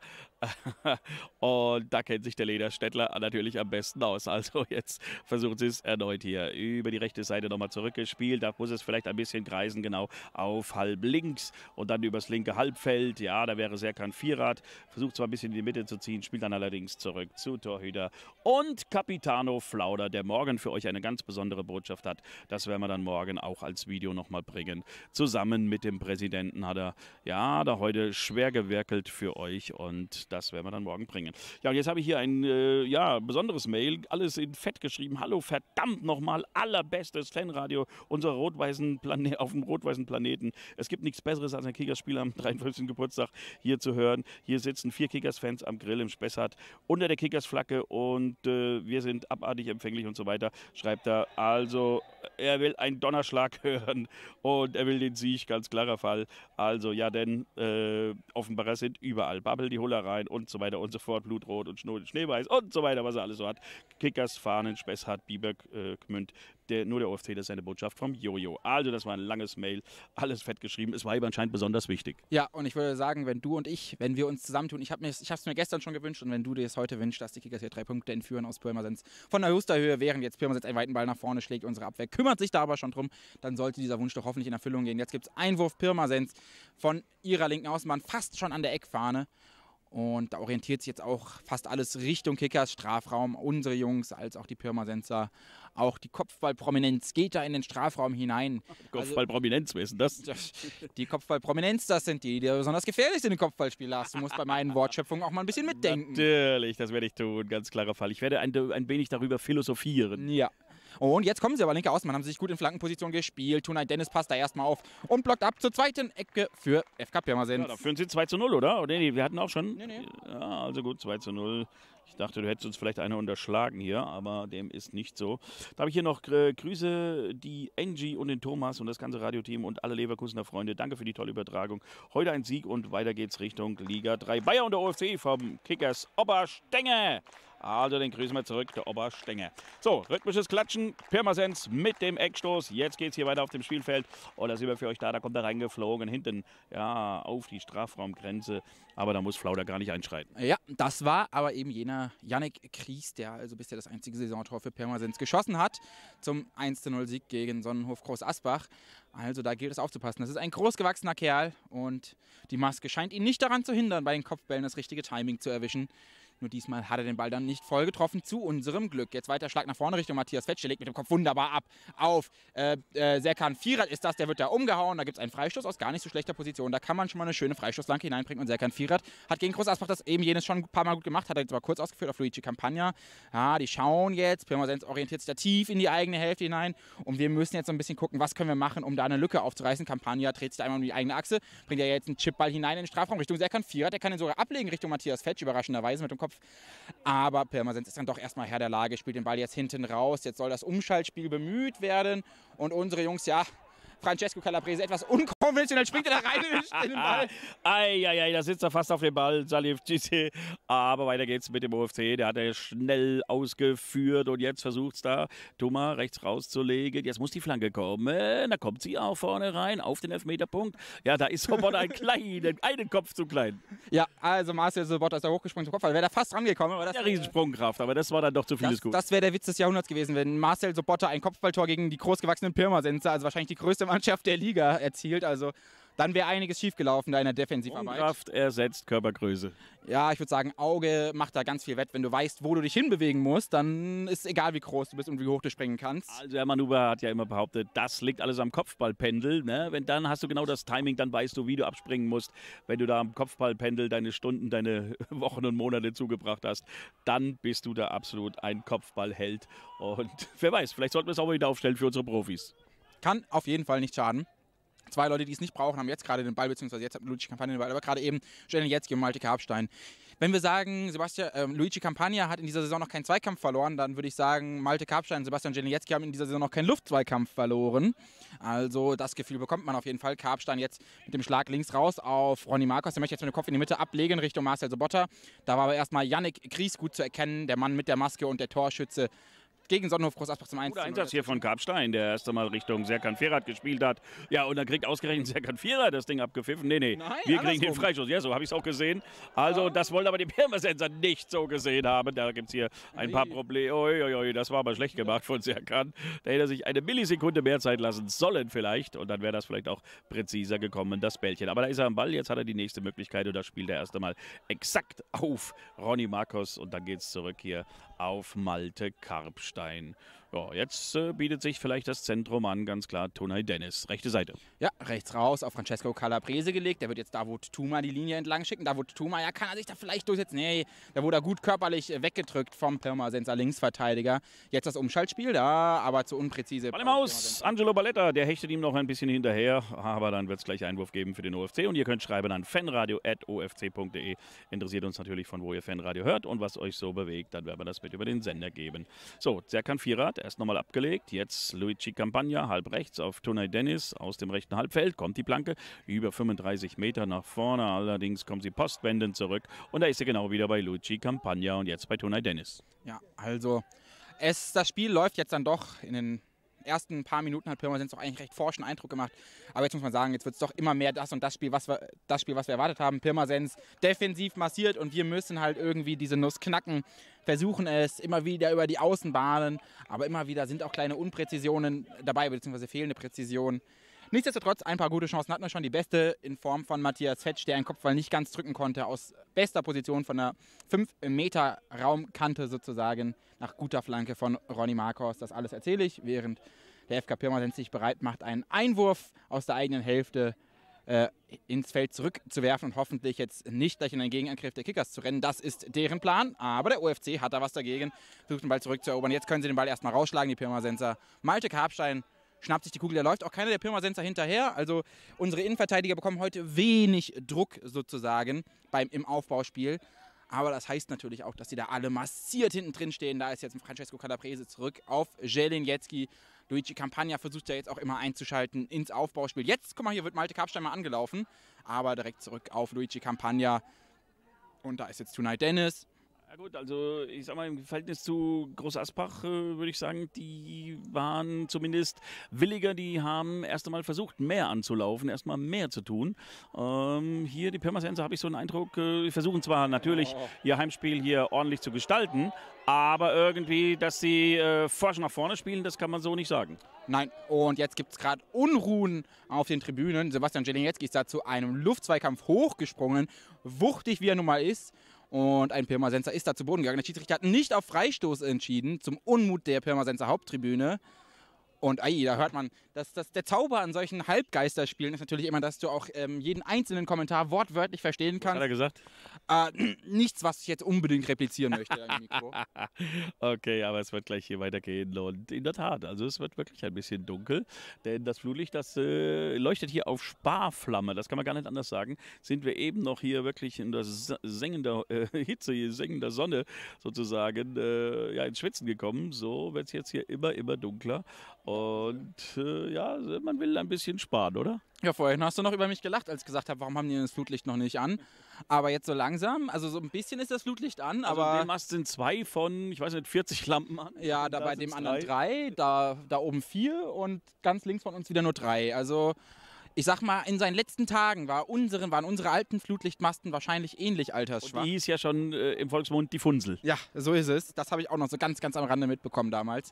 Und da kennt sich der Lederstädtler natürlich am besten aus. Also jetzt versucht sie es erneut hier über die rechte Seite nochmal zurückgespielt. Da muss es vielleicht ein bisschen kreisen, genau auf halb links und dann übers linke Halbfeld. Ja, da wäre Serkan Vierrad. Versucht zwar ein bisschen in die Mitte zu ziehen, spielt dann allerdings zurück zu Torhüter und Capitano Flauder, der morgen für euch eine ganz besondere Botschaft hat. Das werden wir dann morgen auch als Video nochmal bringen. Zusammen mit dem Präsidenten hat er ja da heute schwer gewerkelt für euch und das werden wir dann morgen bringen. Ja, und jetzt habe ich hier ein besonderes Mail, alles in Fett geschrieben. Hallo, verdammt nochmal, allerbestes Fanradio unserer rot-weißen auf dem rot-weißen Planeten. Es gibt nichts Besseres als ein Kickers-Spiel am 53. Geburtstag hier zu hören. Hier sitzen 4 Kickers-Fans am Grill im Spessart unter der Kickers-Flagge und wir sind abartig empfänglich und so weiter, schreibt er. Also, er will einen Donnerschlag hören und er will den Sieg, ganz klarer Fall. Also, ja, denn Offenbarer sind überall. Babbel die Hullereien und so weiter und so fort. Blutrot und Schneeweiß und so weiter, was er alles so hat. Kickers, Fahnen, Spessart, Biber, Gmünd. Nur der OFC, das ist eine Botschaft vom Jojo. Also, das war ein langes Mail, alles fett geschrieben. Es war ihm anscheinend besonders wichtig.
Ja, und ich würde sagen, wenn du und ich, wenn wir uns zusammentun, ich habe es mir gestern schon gewünscht und wenn du dir es heute wünschst, dass die Kickers hier 3 Punkte entführen aus Pirmasens von der Höhe, während jetzt Pirmasens einen weiten Ball nach vorne schlägt, unsere Abwehr kümmert sich da aber schon drum, dann sollte dieser Wunsch doch hoffentlich in Erfüllung gehen. Jetzt gibt es Einwurf Pirmasens von ihrer linken Außenbahn, fast schon an der Eckfahne. Und da orientiert sich jetzt auch fast alles Richtung Kickers, Strafraum, unsere Jungs, als auch die Pirmasenser. Auch die Kopfballprominenz geht da in den Strafraum hinein.
Kopfballprominenz, wer ist denn das?
Die Kopfballprominenz, das sind die besonders gefährlich sind im Kopfballspiel, Lars. Du musst bei meinen Wortschöpfungen auch mal ein bisschen mitdenken.
Natürlich, das werde ich tun, ganz klarer Fall. Ich werde ein wenig darüber philosophieren.
Ja. Und jetzt kommen sie aber linke Außenbahn, haben sich gut in Flankenposition gespielt. Tunay Dennis passt da erstmal auf und blockt ab zur zweiten Ecke für FK Pirmasens. Ja,
da führen sie 2:0, oder? Nee, wir hatten auch schon. Nee. Ja, also gut, 2:0. Ich dachte, du hättest uns vielleicht eine unterschlagen hier, aber dem ist nicht so. Da habe ich hier noch Grüße, die Angie und den Thomas und das ganze Radioteam und alle Leverkusener Freunde. Danke für die tolle Übertragung. Heute ein Sieg und weiter geht's Richtung Liga 3. Bayer und der OFC vom Kickers Oberstenge. Also den grüßen wir zurück, der Oberstenge. So, rhythmisches Klatschen, Pirmasens mit dem Eckstoß. Jetzt geht es hier weiter auf dem Spielfeld. Oh, da sind wir für euch da, da kommt er reingeflogen, hinten, ja, auf die Strafraumgrenze. Aber da muss Flauder gar nicht einschreiten.
Ja, das war aber eben jener Yannick Kries, der also bisher das einzige Saisontor für Pirmasens geschossen hat. Zum 1:0-Sieg gegen Sonnenhof Groß Asbach. Also da gilt es aufzupassen. Das ist ein großgewachsener Kerl und die Maske scheint ihn nicht daran zu hindern, bei den Kopfbällen das richtige Timing zu erwischen. Nur diesmal hat er den Ball dann nicht voll getroffen, zu unserem Glück. Jetzt weiter Schlag nach vorne Richtung Matthias Fetsch. Der legt mit dem Kopf wunderbar ab auf Serkan Firat ist das. Der wird da umgehauen. Da gibt es einen Freistoß aus gar nicht so schlechter Position. Da kann man schon mal eine schöne Freistoßflanke hineinbringen. Und Serkan Firat hat gegen Groß Asbach das eben jenes schon ein paar Mal gut gemacht. Hat er jetzt aber kurz ausgeführt auf Luigi Campagna. Ja, die schauen jetzt. Pirmasens orientiert sich da tief in die eigene Hälfte hinein. Und wir müssen jetzt so ein bisschen gucken, was können wir machen, um da eine Lücke aufzureißen. Campagna dreht sich da einmal um die eigene Achse. Bringt ja jetzt einen Chipball hinein in den Strafraum Richtung Serkan Firat. Der kann ihn sogar ablegen Richtung Matthias Fetsch. Überraschenderweise mit dem Kopf. Aber Pirmasens ist dann doch erstmal Herr der Lage. Spielt den Ball jetzt hinten raus. Jetzt soll das Umschaltspiel bemüht werden. Und unsere Jungs, ja, Francesco Calabrese etwas unkonventionell springt er da rein in den Ball.
Eieiei, da sitzt er fast auf dem Ball, Salif Cissi. Aber weiter geht's mit dem OFC. Der hat er schnell ausgeführt und jetzt versucht es da, Thomas rechts rauszulegen. Jetzt muss die Flanke kommen. Da kommt sie auch vorne rein auf den Elfmeterpunkt. Ja, da ist Sobotta einen Kopf zu klein.
Ja, also Marcel Sobotta ist da hochgesprungen zum Kopf, wäre da fast rangekommen. Aber das
eine Riesensprungkraft, aber das war dann doch zu vieles gut.
Das wäre der Witz des Jahrhunderts gewesen, wenn Marcel Sobotta ein Kopfballtor gegen die großgewachsenen Pirmasenser, also wahrscheinlich die größte Mannschaft der Liga, erzielt. Also dann wäre einiges schiefgelaufen da in der Defensivarbeit.
Kraft ersetzt Körpergröße.
Ja, ich würde sagen, Auge macht da ganz viel wett. Wenn du weißt, wo du dich hinbewegen musst, dann ist egal, wie groß du bist und wie hoch du springen kannst.
Also Hermann Huber hat ja immer behauptet, das liegt alles am Kopfballpendel. Ne? Dann hast du genau das Timing, dann weißt du, wie du abspringen musst. Wenn du da am Kopfballpendel deine Stunden, deine Wochen und Monate zugebracht hast, dann bist du da absolut ein Kopfballheld. Und wer weiß, vielleicht sollten wir es auch wieder aufstellen für unsere Profis.
Kann auf jeden Fall nicht schaden. Zwei Leute, die es nicht brauchen, haben jetzt gerade den Ball, beziehungsweise jetzt hat Luigi Campagna den Ball, aber gerade eben Jelen Jetzki und Malte Karpstein. Wenn wir sagen, Luigi Campagna hat in dieser Saison noch keinen Zweikampf verloren, dann würde ich sagen, Malte Karpstein und Sebastian Jelen Jetzki haben in dieser Saison noch keinen Luftzweikampf verloren. Also das Gefühl bekommt man auf jeden Fall. Karpstein jetzt mit dem Schlag links raus auf Ronny Marcos. Der möchte jetzt mit dem Kopf in die Mitte ablegen Richtung Marcel Sobotta. Da war aber erstmal Yannick Gries gut zu erkennen, der Mann mit der Maske und der Torschütze gegen Sonnenhof Groß Asbach zum 1:0.
Guter Einsatz hier von Karpstein, der erst einmal Richtung Serkan Firat gespielt hat. Ja, und dann kriegt ausgerechnet Serkan Firat das Ding abgepfiffen. Nee,
nein,
wir kriegen den Freistoß. Ja, so habe ich es auch gesehen. Also, das wollen aber die Pirmasenser nicht so gesehen haben. Da gibt es hier ein paar Probleme. Uiuiui, das war aber schlecht gemacht von Serkan. Da hätte er sich eine Millisekunde mehr Zeit lassen sollen vielleicht. Und dann wäre das vielleicht auch präziser gekommen, das Bällchen. Aber da ist er am Ball. Jetzt hat er die nächste Möglichkeit. Und da spielt er erst einmal exakt auf Ronny Marcos. Und dann geht es zurück hier auf Malte Karpstein. Ja, jetzt bietet sich vielleicht das Zentrum an, ganz klar, Tonay Dennis, rechte Seite.
Ja, rechts raus auf Francesco Calabrese gelegt. Der wird jetzt Davut Tuma die Linie entlang schicken. Davut Tuma, ja, kann er sich da vielleicht durchsetzen? Nee, der wurde da gut körperlich weggedrückt vom Pirmasenser Linksverteidiger. Jetzt das Umschaltspiel, da, aber zu unpräzise.
Ball im Haus, Angelo Balletta, der hechtet ihm noch ein bisschen hinterher, aber dann wird es gleich Einwurf geben für den OFC. Und ihr könnt schreiben an fanradio@ofc.de. Interessiert uns natürlich, von wo ihr Fanradio hört und was euch so bewegt. Dann werden wir das mit über den Sender geben. So, Serkan Firat, erst nochmal abgelegt. Jetzt Luigi Campagna, halb rechts auf Tonay Dennis. Aus dem rechten Halbfeld kommt die Planke über 35 Meter nach vorne. Allerdings kommt sie postwendend zurück. Und da ist sie genau wieder bei Luigi Campagna und jetzt bei Tonay Dennis.
Ja, also das Spiel läuft jetzt dann doch in den ersten paar Minuten hat Pirmasens doch eigentlich recht forschen Eindruck gemacht. Aber jetzt muss man sagen, jetzt wird es doch immer mehr das Spiel, was wir erwartet haben. Pirmasens defensiv massiert und wir müssen halt irgendwie diese Nuss knacken. Versuchen es immer wieder über die Außenbahnen, aber immer wieder sind auch kleine Unpräzisionen dabei, beziehungsweise fehlende Präzision. Nichtsdestotrotz, ein paar gute Chancen hatten wir schon. Die beste in Form von Matthias Fetsch, der einen Kopfball nicht ganz drücken konnte, aus bester Position von der 5-Meter-Raumkante sozusagen, nach guter Flanke von Ronny Marcos. Das alles erzähle ich, während der FK Pirmasens sich bereit macht, einen Einwurf aus der eigenen Hälfte ins Feld zurückzuwerfen und hoffentlich jetzt nicht gleich in einen Gegenangriff der Kickers zu rennen. Das ist deren Plan, aber der OFC hat da was dagegen, versucht den Ball zurückzuerobern. Jetzt können sie den Ball erstmal rausschlagen, die Pirmasenser. Malte Karpstein schnappt sich die Kugel, da läuft auch keiner der Pirmasenser hinterher. Also unsere Innenverteidiger bekommen heute wenig Druck sozusagen im Aufbauspiel. Aber das heißt natürlich auch, dass sie da alle massiert hinten drin stehen. Da ist jetzt Francesco Calabrese zurück auf Jelen Jetzki. Luigi Campagna versucht ja jetzt auch immer einzuschalten ins Aufbauspiel. Jetzt, guck mal, hier wird Malte Karpstein mal angelaufen. Aber direkt zurück auf Luigi Campagna. Und da ist jetzt Tonay Dennis.
Ja gut, also ich sag mal, im Verhältnis zu Groß Asbach würde ich sagen, die waren zumindest williger, die haben erst einmal versucht, mehr anzulaufen, erstmal mehr zu tun. Hier, die Pirmasenser, habe ich so einen Eindruck, die versuchen zwar natürlich ihr Heimspiel hier ordentlich zu gestalten, aber irgendwie, dass sie forsch nach vorne spielen, das kann man so nicht sagen.
Nein, und jetzt gibt es gerade Unruhen auf den Tribünen. Sebastian Jelen Jetzki ist da zu einem Luftzweikampf hochgesprungen, wuchtig wie er nun mal ist. Und ein Pirmasenser ist da zu Boden gegangen. Der Schiedsrichter hat nicht auf Freistoß entschieden, zum Unmut der Pirmasenser Haupttribüne. Und da hört man, dass der Zauber an solchen Halbgeisterspielen ist natürlich immer, dass du auch jeden einzelnen Kommentar wortwörtlich verstehen kannst.
Was hat er gesagt?
Nichts, was ich jetzt unbedingt replizieren möchte am Mikro.
Okay, aber es wird gleich hier weitergehen. Und in der Tat, also es wird wirklich ein bisschen dunkel, denn das Flutlicht, das leuchtet hier auf Sparflamme. Das kann man gar nicht anders sagen. Sind wir eben noch hier wirklich in der sengender Hitze, sengender Sonne sozusagen ins Schwitzen gekommen. So wird es jetzt hier immer dunkler. Und man will ein bisschen sparen, oder?
Ja, vorhin hast du noch über mich gelacht, als ich gesagt habe, warum haben die das Flutlicht noch nicht an? Aber jetzt so langsam, also so ein bisschen ist das Flutlicht an,
also
aber...
dem Mast sind 2 von, ich weiß nicht, 40 Lampen an.
Ja, da bei dem anderen 3, da oben 4 und ganz links von uns wieder nur 3. Also ich sag mal, in seinen letzten Tagen waren unsere alten Flutlichtmasten wahrscheinlich ähnlich altersschwach.
Und die hieß ja schon im Volksmund die Funsel.
Ja, so ist es. Das habe ich auch noch so ganz am Rande mitbekommen damals.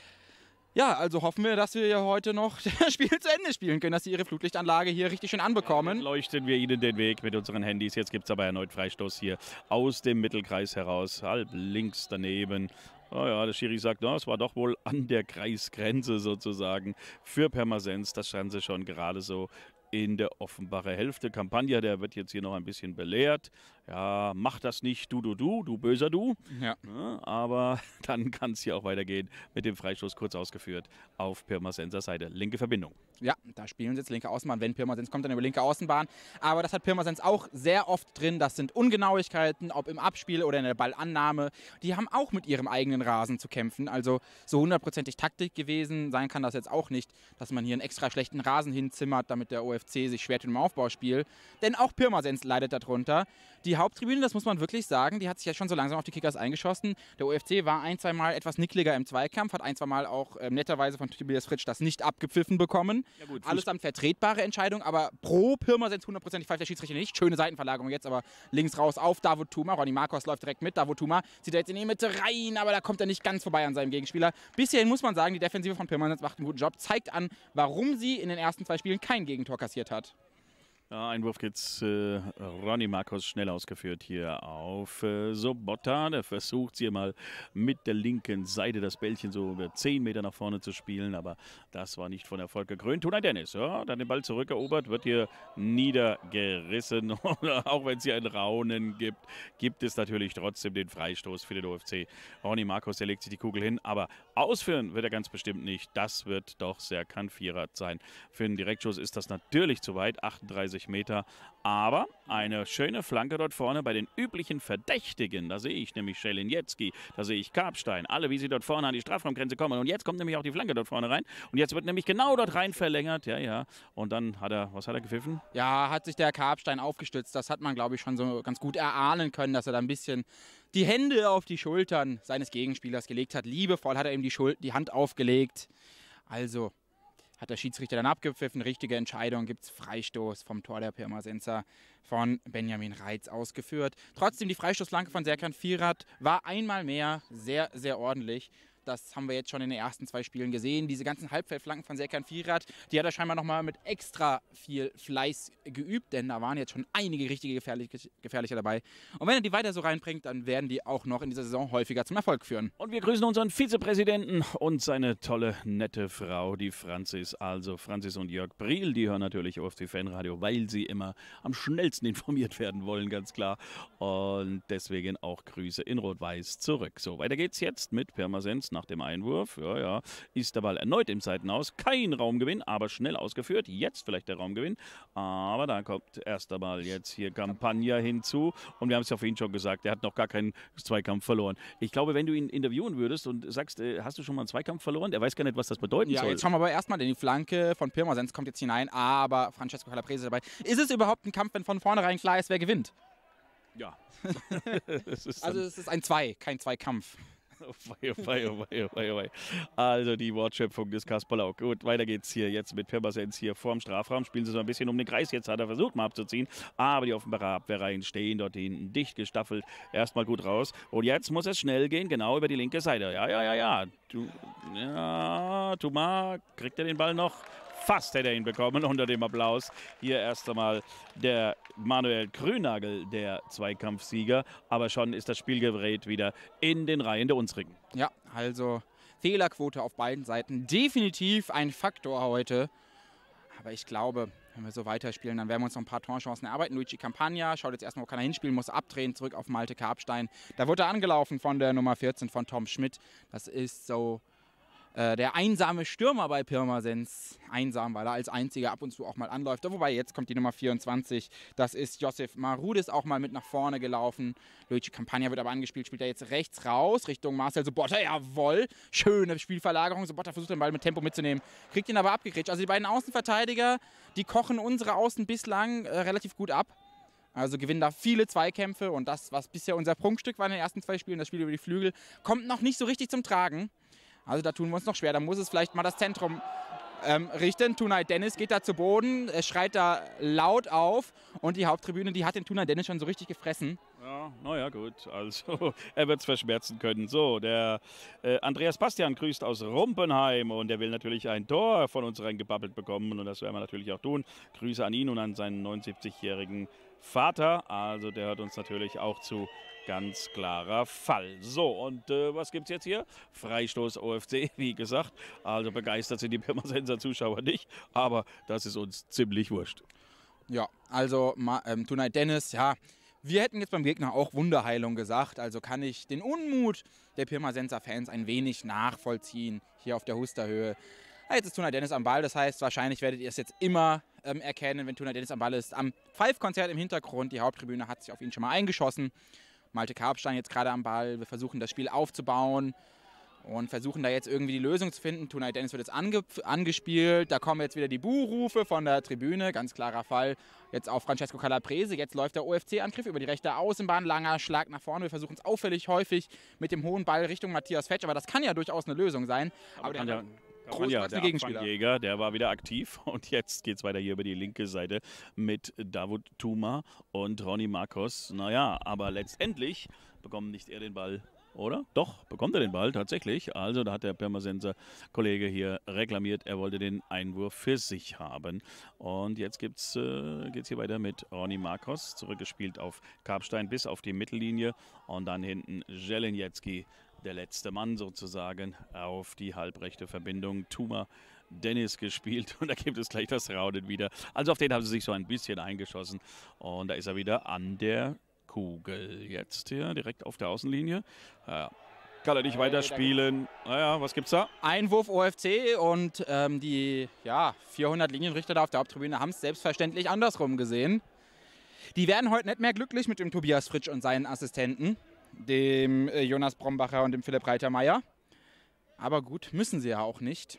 Ja, also hoffen wir, dass wir ja heute noch das Spiel zu Ende spielen können, dass sie ihre Flutlichtanlage hier richtig schön anbekommen.
Ja, leuchten wir ihnen den Weg mit unseren Handys. Jetzt gibt es aber erneut Freistoß hier aus dem Mittelkreis heraus, halb links daneben. Oh ja, der Schiri sagt, es war doch wohl an der Kreisgrenze sozusagen für Pirmasens. Das stand sie schon gerade so in der Offenbacher Hälfte. Campagna, der wird jetzt hier noch ein bisschen belehrt. Ja, mach das nicht, du böser Du.
Ja.
Aber dann kann es hier auch weitergehen mit dem Freistoß kurz ausgeführt auf Pirmasenser Seite. Linke Verbindung.
Ja, da spielen sie jetzt linke Außenbahn. Wenn Pirmasens kommt, dann über linke Außenbahn. Aber das hat Pirmasens auch sehr oft drin. Das sind Ungenauigkeiten, ob im Abspiel oder in der Ballannahme. Die haben auch mit ihrem eigenen Rasen zu kämpfen. Also so hundertprozentig Taktik gewesen sein kann das jetzt auch nicht, dass man hier einen extra schlechten Rasen hinzimmert, damit der OFC sich schwer tut im Aufbauspiel. Denn auch Pirmasens leidet darunter. Die Haupttribüne, das muss man wirklich sagen, die hat sich ja schon so langsam auf die Kickers eingeschossen. Der OFC war 1-2 Mal etwas nickliger im Zweikampf, hat 1-2 Mal auch netterweise von Tobias Fritsch das nicht abgepfiffen bekommen. Ja gut, allesamt vertretbare Entscheidung, aber pro Pirmasens 100% pfeift der Schiedsrichter nicht. Schöne Seitenverlagerung jetzt, aber links raus auf Davut Tuma. Ronny Marcos läuft direkt mit. Davut Tuma zieht er jetzt in die Mitte rein, aber da kommt er nicht ganz vorbei an seinem Gegenspieler. Bisher muss man sagen, die Defensive von Pirmasens macht einen guten Job, zeigt an, warum sie in den ersten 2 Spielen kein Gegentor kassiert hat.
Ja, Einwurf geht's Ronny Marcos schnell ausgeführt hier auf Sobotta. Der versucht hier mal mit der linken Seite das Bällchen so über 10 Meter nach vorne zu spielen, aber das war nicht von Erfolg gekrönt. Tunay Dennis, ja, dann den Ball zurückerobert, wird hier niedergerissen. Auch wenn es hier ein Raunen gibt, gibt es natürlich trotzdem den Freistoß für den OFC. Ronny Marcos, der legt sich die Kugel hin, aber ausführen wird er ganz bestimmt nicht. Das wird doch Serkan Firat sein. Für einen Direktschuss ist das natürlich zu weit, 38 Meter, aber eine schöne Flanke dort vorne bei den üblichen Verdächtigen. Da sehe ich nämlich Schelinjetski, da sehe ich Karpstein, alle wie sie dort vorne an die Strafraumgrenze kommen. Und jetzt kommt nämlich auch die Flanke dort vorne rein und jetzt wird nämlich genau dort rein verlängert. Ja. Und dann was hat er gepfiffen?
Ja, hat sich der Karpstein aufgestützt. Das hat man, glaube ich, schon so ganz gut erahnen können, dass er da ein bisschen die Hände auf die Schultern seines Gegenspielers gelegt hat. Liebevoll hat er ihm die Hand aufgelegt. Also hat der Schiedsrichter dann abgepfiffen. Richtige Entscheidung, gibt es Freistoß vom Tor der Pirmasenser von Benjamin Reitz ausgeführt. Trotzdem die Freistoßflanke von Serkan Firat war einmal mehr sehr, sehr ordentlich. Das haben wir jetzt schon in den ersten 2 Spielen gesehen. Diese ganzen Halbfeldflanken von Serkan Firat, die hat er scheinbar nochmal mit extra viel Fleiß geübt, denn da waren jetzt schon einige richtige gefährliche dabei. Und wenn er die weiter so reinbringt, dann werden die auch noch in dieser Saison häufiger zum Erfolg führen.
Und wir grüßen unseren Vizepräsidenten und seine tolle, nette Frau, die Franzis. Also Franzis und Jörg Briel, die hören natürlich OFC Fanradio, weil sie immer am schnellsten informiert werden wollen, ganz klar. Und deswegen auch Grüße in Rot-Weiß zurück. So, weiter geht's jetzt mit Pirmasens nach dem Einwurf. Ja, ist der Ball erneut im Seitenaus. Kein Raumgewinn, aber schnell ausgeführt. Jetzt vielleicht der Raumgewinn. Aber da kommt erst einmal jetzt hier Campagna hinzu. Und wir haben es ja vorhin schon gesagt, er hat noch gar keinen Zweikampf verloren. Ich glaube, wenn du ihn interviewen würdest und sagst, hast du schon mal einen Zweikampf verloren? Er weiß gar nicht, was das bedeuten soll.
Ja, jetzt schauen wir aber erstmal, denn die Flanke von Pirmasens kommt jetzt hinein, aber Francesco Calabrese dabei. Ist es überhaupt ein Kampf, wenn von vornherein klar ist, wer gewinnt?
Ja.
Also es ist ein 2, kein Zweikampf.
Also die Wortschöpfung des Kasper Lauk. Gut, weiter geht's hier jetzt mit Pirmasens hier vorm Strafraum. Spielen sie so ein bisschen um den Kreis. Jetzt hat er versucht mal abzuziehen, aber die Offenbarer Abwehrreihen stehen dort hinten dicht gestaffelt. Erstmal gut raus. Und jetzt muss es schnell gehen, genau über die linke Seite. Ja. Tuma, kriegt er den Ball noch? Fast hätte er ihn bekommen unter dem Applaus. Hier erst einmal der Manuel Krünagel, der Zweikampfsieger. Aber schon ist das Spiel gedreht wieder in den Reihen der Unsrigen.
Ja, also Fehlerquote auf beiden Seiten. Definitiv ein Faktor heute. Aber ich glaube, wenn wir so weiterspielen, dann werden wir uns noch ein paar Torchancen erarbeiten. Luigi Campagna schaut jetzt erstmal, wo kann er hinspielen, muss abdrehen, zurück auf Malte Karpstein. Da wurde er angelaufen von der Nummer 14 von Tom Schmidt. Das ist so der einsame Stürmer bei Pirmasens. Einsam, weil er als einziger ab und zu auch mal anläuft. Wobei jetzt kommt die Nummer 24. Das ist Josef Marudis auch mal mit nach vorne gelaufen. Luigi Campagna wird aber angespielt, spielt er jetzt rechts raus Richtung Marcel Sobotta. Jawohl, schöne Spielverlagerung. Sobotta versucht den Ball mit Tempo mitzunehmen, kriegt ihn aber abgegrätscht. Also die beiden Außenverteidiger, die kochen unsere Außen bislang relativ gut ab. Also gewinnen da viele Zweikämpfe und das, was bisher unser Prunkstück war in den ersten 2 Spielen, das Spiel über die Flügel, kommt noch nicht so richtig zum Tragen. Also da tun wir uns noch schwer. Da muss es vielleicht mal das Zentrum richten. Tunay Dennis geht da zu Boden, schreit da laut auf und die Haupttribüne, die hat den Tunay Dennis schon so richtig gefressen.
Ja, naja, gut. Also, er wird es verschmerzen können. So, der Andreas Bastian grüßt aus Rumpenheim und er will natürlich ein Tor von uns reingebabbelt bekommen und das werden wir natürlich auch tun. Grüße an ihn und an seinen 79-jährigen Vater. Also, der hört uns natürlich auch zu. Ganz klarer Fall. So, und was gibt es jetzt hier? Freistoß OFC, wie gesagt. Also begeistert sind die Pirmasenser Zuschauer nicht, aber das ist uns ziemlich wurscht.
Ja, also Tunay Dennis, ja, wir hätten jetzt beim Gegner auch Wunderheilung gesagt. Also kann ich den Unmut der Pirmasenser Fans ein wenig nachvollziehen, hier auf der Husterhöhe. Ja, jetzt ist Tunay Dennis am Ball, das heißt, wahrscheinlich werdet ihr es jetzt immer erkennen, wenn Tunay Dennis am Ball ist. Am Pfeifkonzert im Hintergrund, die Haupttribüne hat sich auf ihn schon mal eingeschossen. Malte Karpstein jetzt gerade am Ball. Wir versuchen das Spiel aufzubauen und versuchen da jetzt irgendwie die Lösung zu finden. Tunay Dennis wird jetzt angespielt. Da kommen jetzt wieder die Buhrufe von der Tribüne. Ganz klarer Fall jetzt auf Francesco Calabrese. Jetzt läuft der OFC-Angriff über die rechte Außenbahn. Langer Schlag nach vorne. Wir versuchen es auffällig häufig mit dem hohen Ball Richtung Matthias Fetsch. Aber das kann ja durchaus eine Lösung sein. Aber der
Gegenspieler, der war wieder aktiv und jetzt geht es weiter hier über die linke Seite mit Davut Tuma und Ronny Marcos. Naja, aber letztendlich bekommt nicht er den Ball, oder? Doch, bekommt er den Ball tatsächlich. Also da hat der Pirmasenser Kollege hier reklamiert, er wollte den Einwurf für sich haben. Und jetzt geht's hier weiter mit Ronny Marcos, zurückgespielt auf Karpstein bis auf die Mittellinie und dann hinten Jelenjecki. Der letzte Mann sozusagen auf die halbrechte Verbindung. Tuma Dennis gespielt und da gibt es gleich das Raunen wieder. Also auf den haben sie sich so ein bisschen eingeschossen und da ist er wieder an der Kugel. Jetzt hier direkt auf der Außenlinie. Ja, kann er nicht weiterspielen. Naja, was gibt's da?
Einwurf OFC und die 400 Linienrichter da auf der Haupttribüne haben es selbstverständlich andersrum gesehen. Die werden heute nicht mehr glücklich mit dem Tobias Fritsch und seinen Assistenten, dem Jonas Brombacher und dem Philipp Reitermeier. Aber gut, müssen sie ja auch nicht.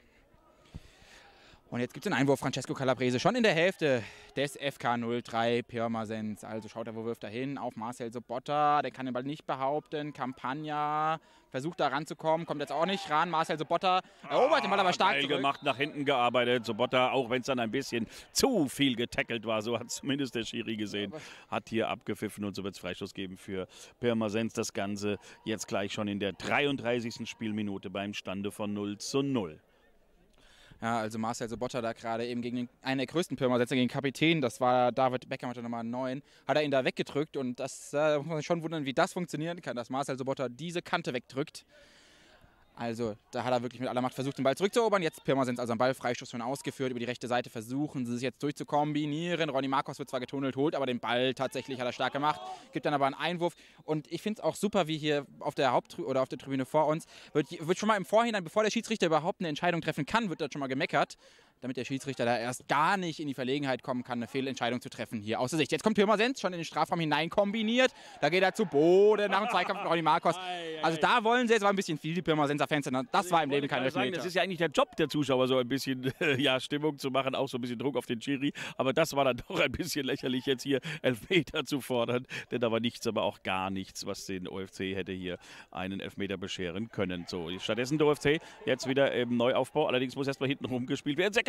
Und jetzt gibt es einen Einwurf, Francesco Calabrese, schon in der Hälfte des FK 03 Pirmasens. Also schaut er, wo wirft er hin? Auf Marcel Sobotta, der kann den Ball nicht behaupten. Campagna versucht da ranzukommen, kommt jetzt auch nicht ran. Marcel Sobotta erobert den Ball aber stark zurück.
Gemacht, nach hinten gearbeitet. Sobotta, auch wenn es dann ein bisschen zu viel getackelt war, so hat zumindest der Schiri gesehen, hat hier abgepfiffen und so wird es Freistoß geben für Pirmasens. Das Ganze jetzt gleich schon in der 33. Spielminute beim Stande von 0:0.
Ja, also Marcel Sobotta da gerade eben gegen einen der größten Pirmasenser, gegen den Kapitän, das war David Beckham mit der Nummer 9, hat er ihn da weggedrückt und das muss man sich schon wundern, wie das funktionieren kann, dass Marcel Sobotta diese Kante wegdrückt. Also da hat er wirklich mit aller Macht versucht, den Ball zurückzuerobern. Jetzt Pirmasens also am Ball, Freistoß schon ausgeführt. Über die rechte Seite versuchen sie es jetzt durchzukombinieren. Ronny Marcos wird zwar getunnelt, holt aber den Ball tatsächlich, hat er stark gemacht. Gibt dann aber einen Einwurf. Und ich finde es auch super, wie hier auf der oder auf der Tribüne vor uns wird schon mal im Vorhinein, bevor der Schiedsrichter überhaupt eine Entscheidung treffen kann, wird da schon mal gemeckert, damit der Schiedsrichter da erst gar nicht in die Verlegenheit kommen kann, eine Fehlentscheidung zu treffen hier aus der Sicht. Jetzt kommt Pirmasens schon in den Strafraum hinein kombiniert. Da geht er zu Boden nach dem Zweikampf mit Ronny Marcos. Also da wollen sie jetzt, war ein bisschen viel, die Pirmasenser Fans. Das war im Leben kein Elfmeter.
Das ist ja eigentlich der Job der Zuschauer, so ein bisschen Stimmung zu machen, auch so ein bisschen Druck auf den Schiri. Aber das war dann doch ein bisschen lächerlich, jetzt hier Elfmeter zu fordern. Denn da war nichts, aber auch gar nichts, was den OFC hätte hier einen Elfmeter bescheren können. So, stattdessen der OFC jetzt wieder im Neuaufbau. Allerdings muss erstmal hinten rumgespielt werden.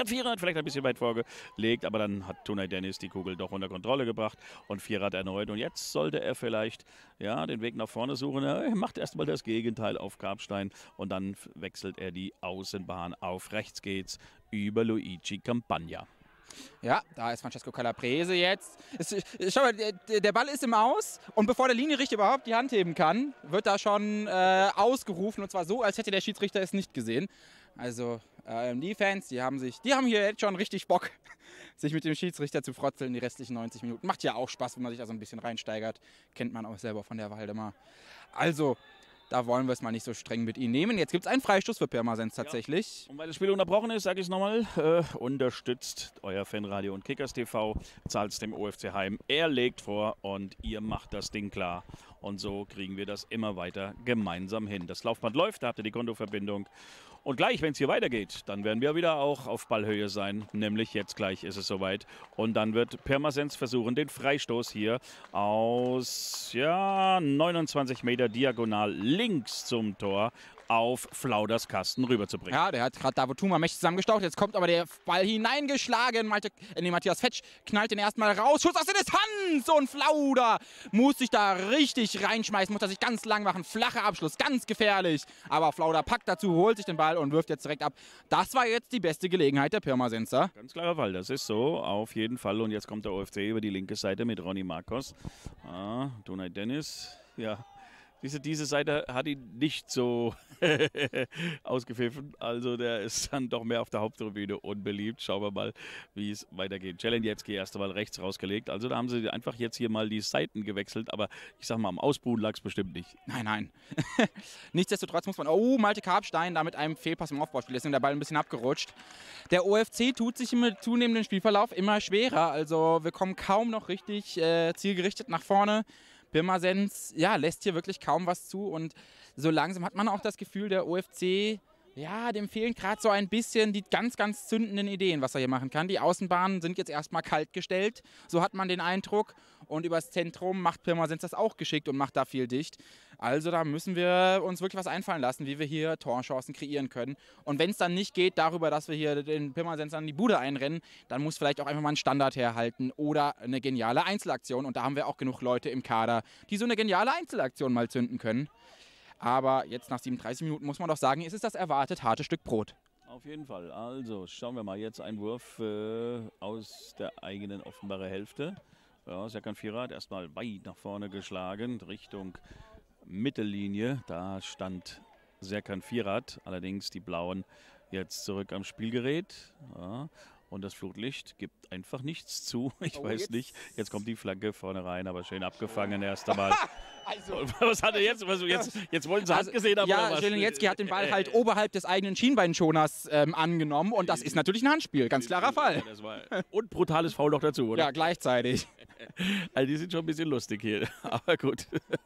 Serkan Firat vielleicht ein bisschen weit vorgelegt, aber dann hat Tunay Dennis die Kugel doch unter Kontrolle gebracht und Firat erneut. Und jetzt sollte er vielleicht den Weg nach vorne suchen. Er macht erstmal das Gegenteil auf Grabstein und dann wechselt er die Außenbahn auf. Rechts geht's über Luigi Campagna.
Ja, da ist Francesco Calabrese jetzt. Schau mal, der Ball ist im Aus und bevor der Linienrichter überhaupt die Hand heben kann, wird da schon ausgerufen und zwar so, als hätte der Schiedsrichter es nicht gesehen. Also die Fans, die haben hier jetzt schon richtig Bock, sich mit dem Schiedsrichter zu frotzeln die restlichen 90 Minuten. Macht ja auch Spaß, wenn man sich da so ein bisschen reinsteigert. Kennt man auch selber von der Waldemar. Also, da wollen wir es mal nicht so streng mit ihnen nehmen. Jetzt gibt es einen Freistoß für Pirmasens tatsächlich.
Ja. Und weil das Spiel unterbrochen ist, sage ich es nochmal, unterstützt euer Fanradio und Kickers TV, zahlt es dem OFC heim. Er legt vor und ihr macht das Ding klar. Und so kriegen wir das immer weiter gemeinsam hin. Das Laufband läuft, da habt ihr die Kontoverbindung. Und gleich, wenn es hier weitergeht, dann werden wir wieder auch auf Ballhöhe sein. Nämlich jetzt gleich ist es soweit. Und dann wird Pirmasens versuchen, den Freistoß hier aus 29 Meter diagonal links zum Tor auf Flauders Kasten rüberzubringen.
Ja, der hat gerade Davut Thuma mächtig zusammengestaucht. Jetzt kommt aber der Ball hineingeschlagen. Matthias Fetsch knallt den erstmal raus. Schuss aus der Distanz und Flauder muss sich da richtig reinschmeißen. Muss er sich ganz lang machen. Flacher Abschluss, ganz gefährlich. Aber Flauder packt dazu, holt sich den Ball und wirft jetzt direkt ab. Das war jetzt die beste Gelegenheit der Pirmasenser.
Ganz klarer Fall, das ist so, auf jeden Fall. Und jetzt kommt der OFC über die linke Seite mit Ronny Marcos. Tunay Dennis, ja. Diese Seite hat ihn nicht so ausgepfiffen. Also der ist dann doch mehr auf der Haupttribüne unbeliebt. Schauen wir mal, wie es weitergeht. Jelenjewski erst einmal rechts rausgelegt. Also da haben sie einfach jetzt hier mal die Seiten gewechselt. Aber ich sag mal, am Ausbuhen lag es bestimmt nicht.
Nein. Nichtsdestotrotz muss man... Malte Karpstein da mit einem Fehlpass im Aufbauspiel. Jetzt ist der Ball ein bisschen abgerutscht. Der OFC tut sich im zunehmenden Spielverlauf immer schwerer. Also wir kommen kaum noch richtig zielgerichtet nach vorne. Pirmasens, lässt hier wirklich kaum was zu und so langsam hat man auch das Gefühl, der OFC, dem fehlen gerade so ein bisschen die ganz, ganz zündenden Ideen, was er hier machen kann. Die Außenbahnen sind jetzt erstmal kalt gestellt, so hat man den Eindruck und übers Zentrum macht Pirmasens das auch geschickt und macht da viel dicht. Also da müssen wir uns wirklich was einfallen lassen, wie wir hier Torchancen kreieren können. Und wenn es dann nicht geht darüber, dass wir hier den Pirmasens an die Bude einrennen, dann muss vielleicht auch einfach mal ein Standard herhalten oder eine geniale Einzelaktion. Und da haben wir auch genug Leute im Kader, die so eine geniale Einzelaktion mal zünden können. Aber jetzt nach 37 Minuten muss man doch sagen, ist es das erwartet harte Stück Brot.
Auf jeden Fall. Also schauen wir mal, jetzt ein Wurf aus der eigenen Offenbarer Hälfte. Ja, Serkan Firat erstmal weit nach vorne geschlagen, Richtung Mittellinie. Da stand Serkan Firat, allerdings die Blauen jetzt zurück am Spielgerät. Ja. Und das Flutlicht gibt einfach nichts zu. Ich weiß nicht. Jetzt kommt die Flanke vorne rein, aber schön abgefangen erst einmal. Also, was hat er jetzt? Jetzt wollten sie Hand gesehen haben?
Ja, Jelenjewski hat den Ball halt oberhalb des eigenen Schienbeinschoners angenommen. Und das ist natürlich ein Handspiel. Ganz klarer Fall.
Und brutales Foul noch dazu, oder?
Ja, gleichzeitig.
Also die sind schon ein bisschen lustig hier. Aber gut.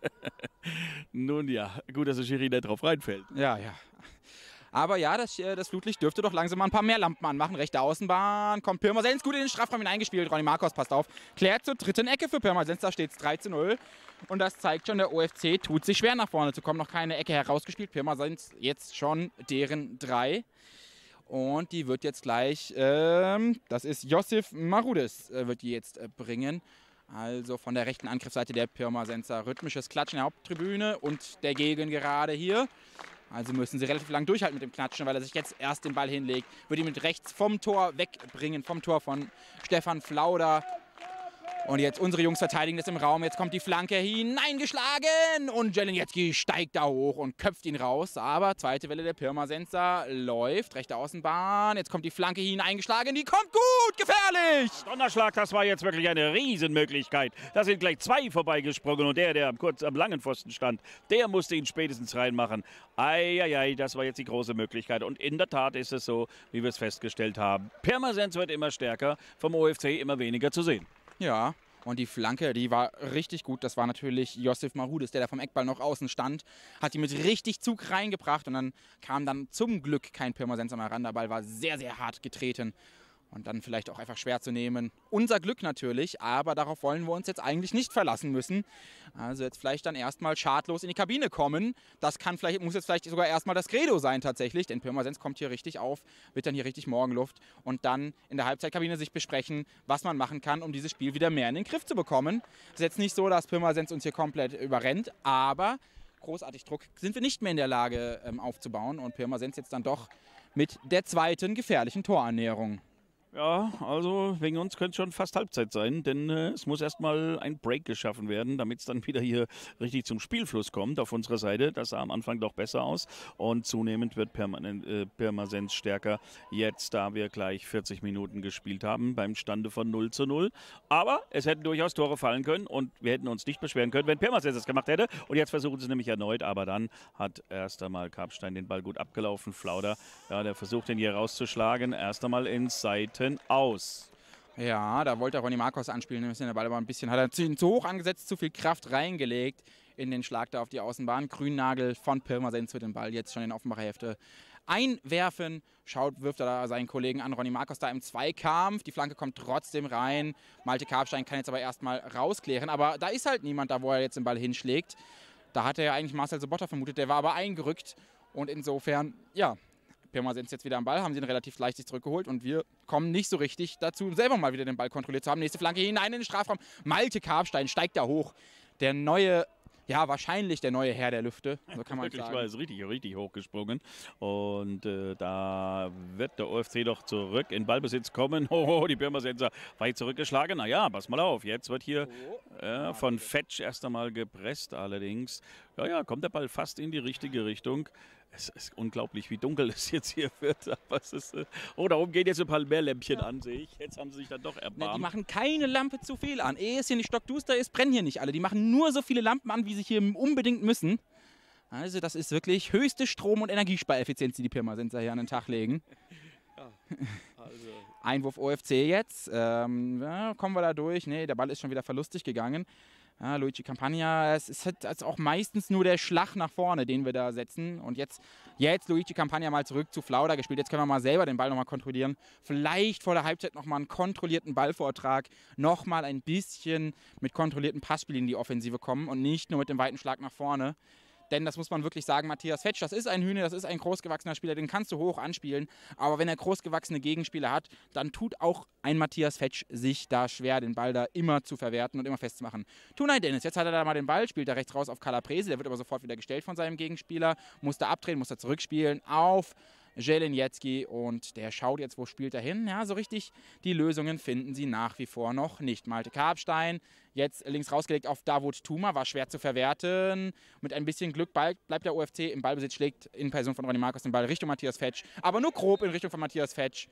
Nun ja, gut, dass der Schiri nicht drauf reinfällt.
Ja. Aber ja, das Flutlicht dürfte doch langsam mal ein paar mehr Lampen anmachen. Rechte Außenbahn, kommt Pirmasens gut in den Strafraum hineingespielt. Ronny Marcos passt auf. Klärt zur dritten Ecke für Pirmasens, da steht es 3:0. Und das zeigt schon, der OFC tut sich schwer nach vorne zu kommen. Noch keine Ecke herausgespielt. Pirmasens jetzt schon deren 3. Und die wird jetzt gleich, das ist Josif Marudis, wird die jetzt bringen. Also von der rechten Angriffsseite der Pirmasenser. Rhythmisches Klatschen der Haupttribüne und der Gegengerade hier. Also müssen sie relativ lang durchhalten mit dem Klatschen, weil er sich jetzt erst den Ball hinlegt. Würde ihn mit rechts vom Tor wegbringen, vom Tor von Stefan Flauder. Und jetzt unsere Jungs verteidigen das im Raum. Jetzt kommt die Flanke hineingeschlagen und Jelenjewski steigt da hoch und köpft ihn raus. Aber zweite Welle der Pirmasenser läuft. Rechte Außenbahn. Jetzt kommt die Flanke hineingeschlagen. Die kommt gut, gefährlich.
Donnerschlag, das war jetzt wirklich eine Riesenmöglichkeit. Da sind gleich 2 vorbeigesprungen und der kurz am langen Pfosten stand, der musste ihn spätestens reinmachen. Eieiei, das war jetzt die große Möglichkeit. Und in der Tat ist es so, wie wir es festgestellt haben. Pirmasens wird immer stärker, vom OFC immer weniger zu sehen.
Ja, und die Flanke, die war richtig gut. Das war natürlich Josif Marudis, der da vom Eckball noch außen stand. Hat die mit richtig Zug reingebracht und dann kam dann zum Glück kein Pirmasenser mehr ran. Der Ball war sehr, sehr hart getreten. Und dann vielleicht auch einfach schwer zu nehmen. Unser Glück natürlich, aber darauf wollen wir uns jetzt eigentlich nicht verlassen müssen. Also jetzt vielleicht dann erstmal schadlos in die Kabine kommen. Das muss jetzt vielleicht sogar erstmal das Credo sein tatsächlich, denn Pirmasens kommt hier richtig auf, wird dann hier richtig Morgenluft und dann in der Halbzeitkabine sich besprechen, was man machen kann, um dieses Spiel wieder mehr in den Griff zu bekommen. Es ist jetzt nicht so, dass Pirmasens uns hier komplett überrennt, aber großartig Druck sind wir nicht mehr in der Lage aufzubauen und Pirmasens jetzt dann doch mit der zweiten gefährlichen Torannäherung.
Ja, also wegen uns könnte es schon fast Halbzeit sein, denn es muss erstmal ein Break geschaffen werden, damit es dann wieder hier richtig zum Spielfluss kommt auf unserer Seite. Das sah am Anfang doch besser aus und zunehmend wird Pirmasens stärker jetzt, da wir gleich 40 Minuten gespielt haben beim Stande von 0:0. Aber es hätten durchaus Tore fallen können und wir hätten uns nicht beschweren können, wenn Pirmasens das gemacht hätte. Und jetzt versuchen sie nämlich erneut, aber dann hat erst einmal Karpstein den Ball gut abgelaufen. Flauder, ja, der versucht den hier rauszuschlagen, erst einmal ins Seiten aus.
Ja, da wollte Ronny Marcos anspielen, der Ball aber ein bisschen, hat er zu hoch angesetzt, zu viel Kraft reingelegt in den Schlag da auf die Außenbahn. Grünnagel von Pirmasens wird den Ball jetzt schon in Offenbacher Hälfte einwerfen. Wirft er da seinen Kollegen an, Ronny Marcos da im Zweikampf. Die Flanke kommt trotzdem rein. Malte Karpstein kann jetzt aber erstmal rausklären, aber da ist halt niemand da, wo er jetzt den Ball hinschlägt. Da hat er ja eigentlich Marcel Sobotta vermutet, der war aber eingerückt und insofern, ja, Pirmasens jetzt wieder am Ball, haben sie ihn relativ leicht sich zurückgeholt und wir kommen nicht so richtig dazu, selber mal wieder den Ball kontrolliert zu haben. Nächste Flanke hinein in den Strafraum. Malte Karpstein steigt da hoch. Der neue, ja wahrscheinlich der neue Herr der Lüfte, so kann man sagen.
War richtig hochgesprungen und da wird der OFC doch zurück in Ballbesitz kommen. Oh, die Pirmasenser weit zurückgeschlagen. Naja, pass mal auf, jetzt wird hier von Fetsch erst einmal gepresst allerdings. Ja, kommt der Ball fast in die richtige Richtung. Es ist unglaublich, wie dunkel es jetzt hier wird. Aber es ist, da oben gehen jetzt ein paar mehr Lämpchen an, sehe ich. Jetzt haben sie sich dann doch erbarmt.
Die machen keine Lampe zu viel an. Ehe es hier nicht stockduster ist, brennen hier nicht alle. Die machen nur so viele Lampen an, wie sie hier unbedingt müssen. Also das ist wirklich höchste Strom- und Energiespareffizienz, die die Pirmasenser hier an den Tag legen. Ja, also. Einwurf OFC jetzt. Kommen wir da durch? Nee, der Ball ist schon wieder verlustig gegangen. Ja, Luigi Campagna, es ist halt auch meistens nur der Schlag nach vorne, den wir da setzen. Und jetzt Luigi Campagna mal zurück zu Flauder gespielt. Jetzt können wir mal selber den Ball nochmal kontrollieren. Vielleicht vor der Halbzeit nochmal einen kontrollierten Ballvortrag. Nochmal ein bisschen mit kontrolliertem Passspiel in die Offensive kommen und nicht nur mit dem weiten Schlag nach vorne. Denn das muss man wirklich sagen, Matthias Fetsch, das ist ein Hühne, das ist ein großgewachsener Spieler, den kannst du hoch anspielen. Aber wenn er großgewachsene Gegenspieler hat, dann tut auch ein Matthias Fetsch sich da schwer, den Ball da immer zu verwerten und immer festzumachen. Tunay Dennis, jetzt hat er da mal den Ball, spielt da rechts raus auf Calabrese, der wird aber sofort wieder gestellt von seinem Gegenspieler, muss da abdrehen, muss da zurückspielen auf Jelenjetski und der schaut jetzt, wo spielt er hin. Ja, so richtig die Lösungen finden sie nach wie vor noch nicht. Malte Karpstein, jetzt links rausgelegt auf Davut Tuma, war schwer zu verwerten. Mit ein bisschen Glück bleibt der OFC im Ballbesitz, schlägt in Person von Ronny Marcos den Ball Richtung Matthias Fetsch, aber nur grob in Richtung von Matthias Fetsch.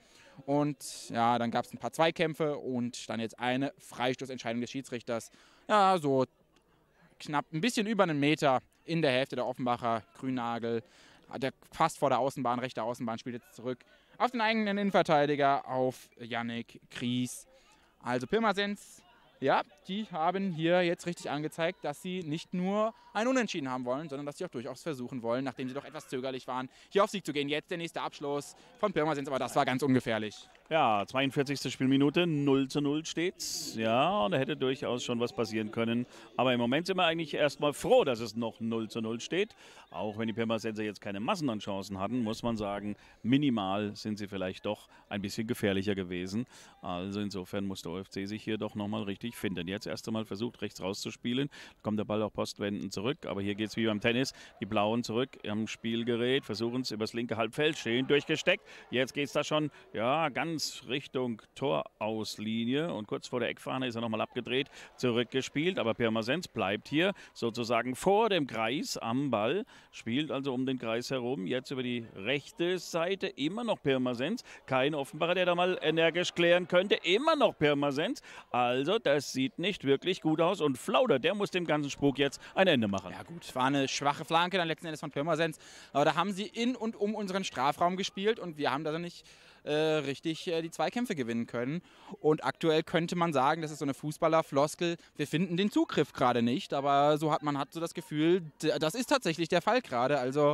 Und ja, dann gab es ein paar Zweikämpfe und dann jetzt eine Freistoßentscheidung des Schiedsrichters. Ja, so knapp ein bisschen über einen Meter in der Hälfte der Offenbacher. Grünnagel. Der fast vor der Außenbahn, rechte Außenbahn, spielt jetzt zurück auf den eigenen Innenverteidiger, auf Yannick Kries. Also Pirmasens, ja, die haben hier jetzt richtig angezeigt, dass sie nicht nur ein Unentschieden haben wollen, sondern dass sie auch durchaus versuchen wollen, nachdem sie doch etwas zögerlich waren, hier auf Sieg zu gehen. Jetzt der nächste Abschluss von Pirmasens, aber das war ganz ungefährlich.
Ja, 42. Spielminute, 0:0 steht's. Ja, und da hätte durchaus schon was passieren können. Aber im Moment sind wir eigentlich erstmal froh, dass es noch 0:0 steht. Auch wenn die Pirmasenser jetzt keine Massen an Chancen hatten, muss man sagen, minimal sind sie vielleicht doch ein bisschen gefährlicher gewesen. Also insofern muss der OFC sich hier doch nochmal richtig finden. Jetzt erst einmal versucht, rechts rauszuspielen. Da kommt der Ball auch postwendend zurück. Aber hier geht es wie beim Tennis. Die Blauen zurück am Spielgerät, versuchen es übers linke Halbfeld, stehen durchgesteckt. Jetzt geht es da schon, ja, ganz Richtung Torauslinie und kurz vor der Eckfahne ist er nochmal abgedreht, zurückgespielt, aber Pirmasens bleibt hier sozusagen vor dem Kreis am Ball, spielt also um den Kreis herum, jetzt über die rechte Seite, immer noch Pirmasens, kein Offenbarer, der da mal energisch klären könnte, immer noch Pirmasens, also das sieht nicht wirklich gut aus und Flauder, der muss dem ganzen Spuk jetzt ein Ende machen.
Ja gut, war eine schwache Flanke dann letzten Endes von Pirmasens, aber da haben sie in und um unseren Strafraum gespielt und wir haben da nicht richtig die Zweikämpfe gewinnen können. Und aktuell könnte man sagen, das ist so eine Fußballerfloskel, wir finden den Zugriff gerade nicht, aber man hat so das Gefühl, das ist tatsächlich der Fall gerade. Also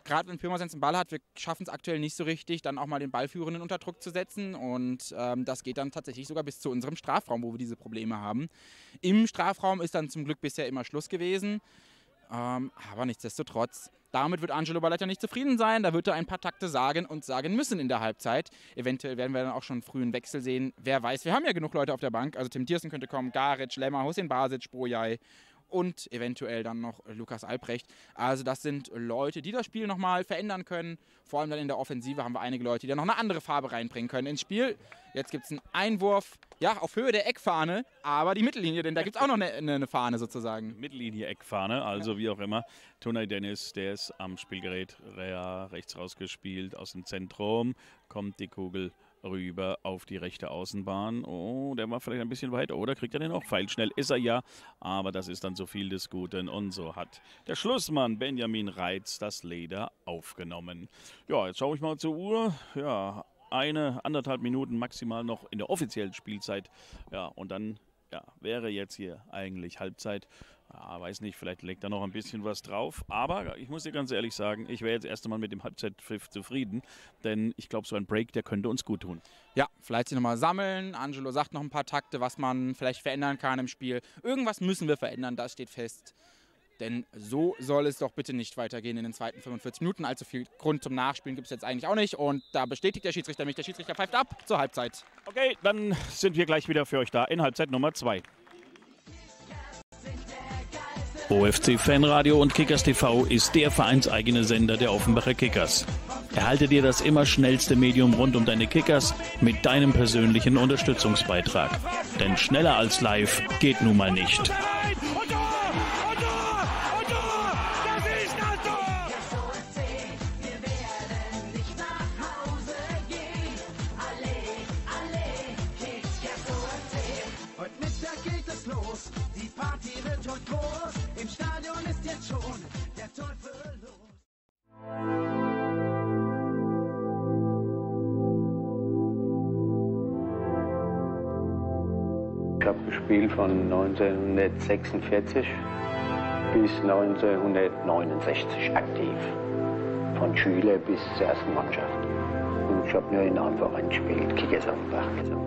gerade wenn Pirmasens den Ball hat, wir schaffen es aktuell nicht so richtig, dann auch mal den Ballführenden unter Druck zu setzen. Und das geht dann tatsächlich sogar bis zu unserem Strafraum, wo wir diese Probleme haben. Im Strafraum ist dann zum Glück bisher immer Schluss gewesen. Aber nichtsdestotrotz, damit wird Angelo Barletta nicht zufrieden sein. Da wird er ein paar Takte sagen und sagen müssen in der Halbzeit. Eventuell werden wir dann auch schon früh einen Wechsel sehen. Wer weiß, wir haben ja genug Leute auf der Bank. Also Tim Thiersen könnte kommen, Garic, Lemmer, Hussein Basic, Bojai und eventuell dann noch Lukas Albrecht. Also das sind Leute, die das Spiel nochmal verändern können. Vor allem dann in der Offensive haben wir einige Leute, die dann noch eine andere Farbe reinbringen können ins Spiel. Jetzt gibt es einen Einwurf, ja, auf Höhe der Eckfahne, aber die Mittellinie, denn da gibt es auch noch eine Fahne sozusagen.
Mittellinie, Eckfahne, also wie auch immer. Tunay Dennis, der ist am Spielgerät rechts rausgespielt aus dem Zentrum, kommt die Kugel rüber auf die rechte Außenbahn. Oh, der war vielleicht ein bisschen weit. Oh, da kriegt er den auch. Pfeilschnell ist er ja, aber das ist dann so viel des Guten. Und so hat der Schlussmann Benjamin Reitz das Leder aufgenommen. Ja, jetzt schaue ich mal zur Uhr. Ja, 1,5 Minuten maximal noch in der offiziellen Spielzeit. Ja, und dann wäre jetzt hier eigentlich Halbzeit. Ja, weiß nicht, vielleicht legt er noch ein bisschen was drauf. Aber ich muss dir ganz ehrlich sagen, ich wäre jetzt erst einmal mit dem Halbzeitpfiff zufrieden. Denn ich glaube, so ein Break, der könnte uns gut tun.
Ja, vielleicht sich nochmal sammeln. Angelo sagt noch ein paar Takte, was man vielleicht verändern kann im Spiel. Irgendwas müssen wir verändern, das steht fest. Denn so soll es doch bitte nicht weitergehen in den zweiten 45 Minuten. Allzu viel Grund zum Nachspielen gibt es jetzt eigentlich auch nicht. Und da bestätigt der Schiedsrichter mich. Der Schiedsrichter pfeift ab zur Halbzeit.
Okay, dann sind wir gleich wieder für euch da in Halbzeit Nummer 2. OFC Fanradio und Kickers TV ist der vereinseigene Sender der Offenbacher Kickers. Erhalte dir das immer schnellste Medium rund um deine Kickers mit deinem persönlichen Unterstützungsbeitrag. Denn schneller als live geht nun mal nicht.
Im Stadion ist jetzt schon der Teufel los.
Ich habe gespielt von 1946 bis 1969 aktiv. Von Schüler bis zur ersten Mannschaft. Und ich habe nur in einem Verein gespielt, Kickers Offenbach.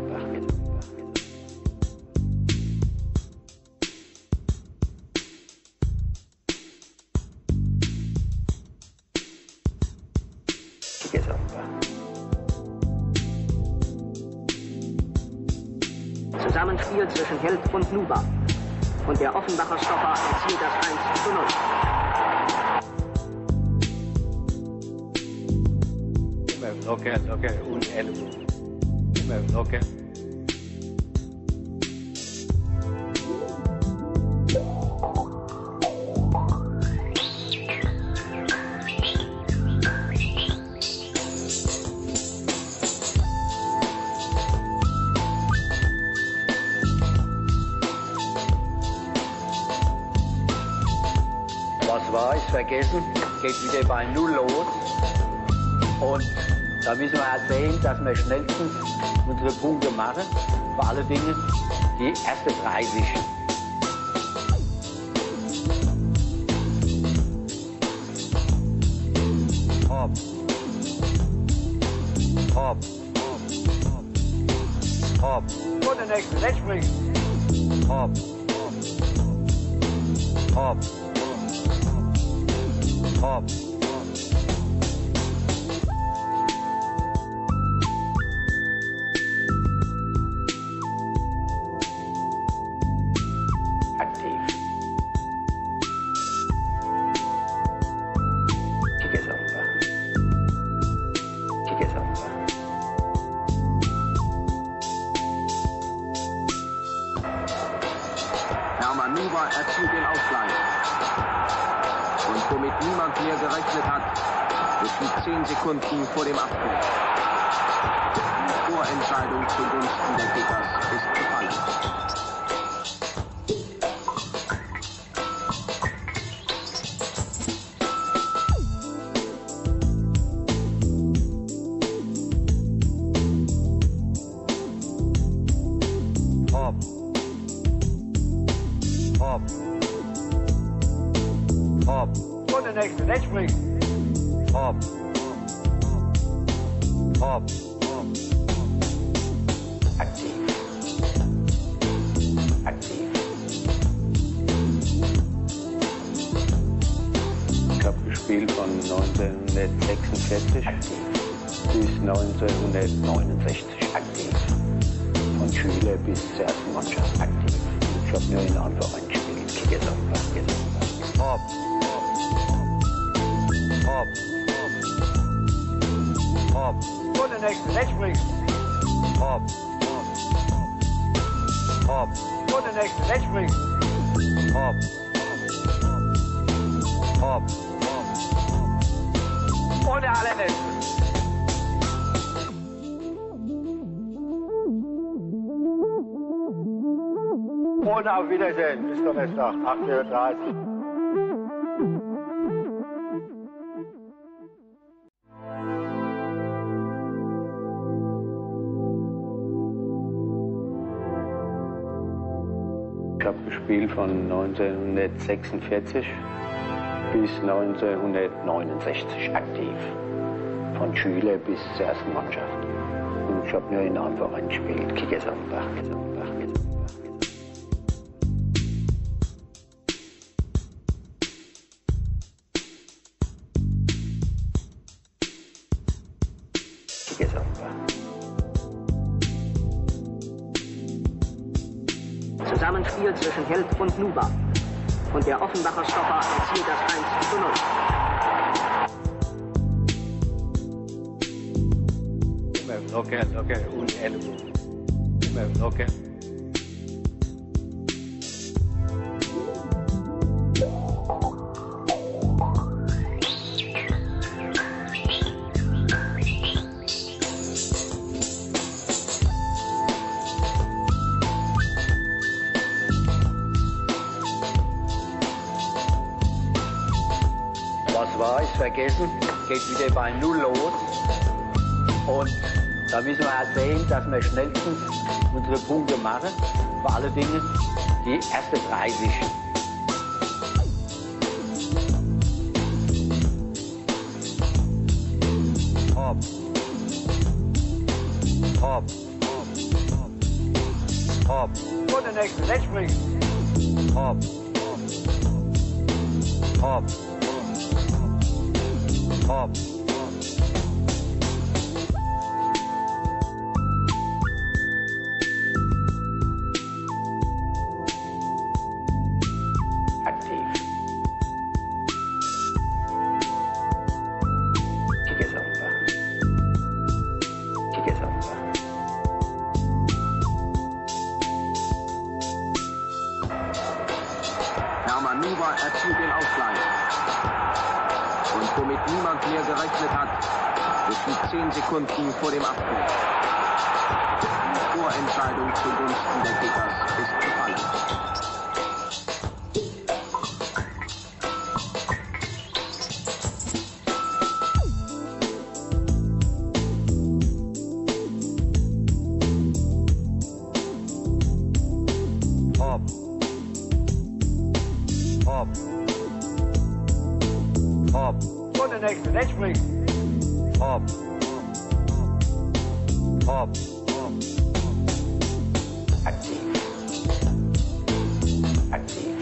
Zusammenspiel zwischen Held und Nuba. Und der Offenbacher Stopper erzielt das 1:0.
Locker und Ellbogen. Immer locker. Vergessen, geht wieder bei 0 los und da müssen wir halt sehen, dass wir schnellstens unsere Punkte machen, vor allen Dingen die ersten 30. Hopp. Hopp. Hopp.
Und der nächste, rechts springen.
Hopp. Hopp. Hopp. Aktiv. Kickers Offenbach. Kickers Offenbach.
Hermann Nuba erzielt den Ausgleich. Und womit niemand mehr gerechnet hat, ist mit 10 Sekunden vor dem Abpfiff. Die Vorentscheidung zugunsten der Kickers ist gefallen.
Hopp. Hopp. Hopp.
Und der nächste, rechts springen.
Hopp. Hopp. Aktiv. Aktiv. Ich habe gespielt von 1946 bis 1969 aktiv. Von Schüler bis zur ersten Mannschaft aktiv. Ich habe nur in einem Verein gespielt. Kickersamba. Hopp. Hopp. Hopp.
Und der nächste, rechts springen.
Hopp. Hopp.
Und der nächste, rechts springen.
Hopp. Hopp.
Und der allerletzte. Und auf Wiedersehen. Bis Donnerstag, 8:30 Uhr.
Ich habe gespielt von 1946 bis 1969 aktiv. Von Schüler bis zur ersten Mannschaft. Und ich habe nur in einem Verein gespielt. Kickersamba.
Zusammenspiel zwischen Held und Nuba. Und der Offenbacher Stopper erzielt das 1:0.
Okay. Und Ellbogen. Okay. Was war, ist vergessen. Geht wieder bei Null los. Und da müssen wir halt sehen, dass wir schnellstens unsere Punkte machen. Vor allen Dingen die erste 30. Hopp. Hopp. Hopp.
Und der nächste, rechts springen.
Hopp. Hopp. Hopp. Aktiv. Kickersamba.
Hermann Nuba erzielt den Ausgleich. Und womit niemand mehr gerechnet hat, zwischen 10 Sekunden vor dem Abpfiff. Die Vorentscheidung zugunsten der Kickers ist gefallen.
Hopp. Hopp. Hopp.
Und der nächste, rechts springen.
Hopp. Hopp. Aktiv. Aktiv.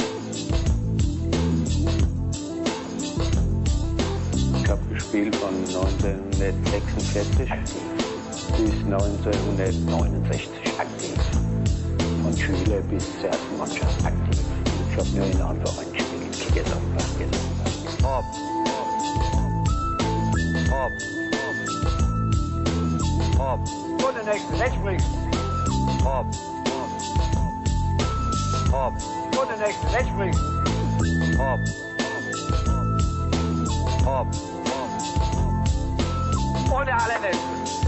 Ich habe gespielt von 1946 bis 1969 aktiv. Von Schüler bis zur ersten Mannschaft aktiv. Ich habe nur in einem Verein gespielt. Kickersamba. Hopp. Hopp. Hopp.
Und der nächste, rechts springen.
Hopp. Hopp.
Und der nächste, rechts springen.
Hopp. Hopp.
Und der allerletzte.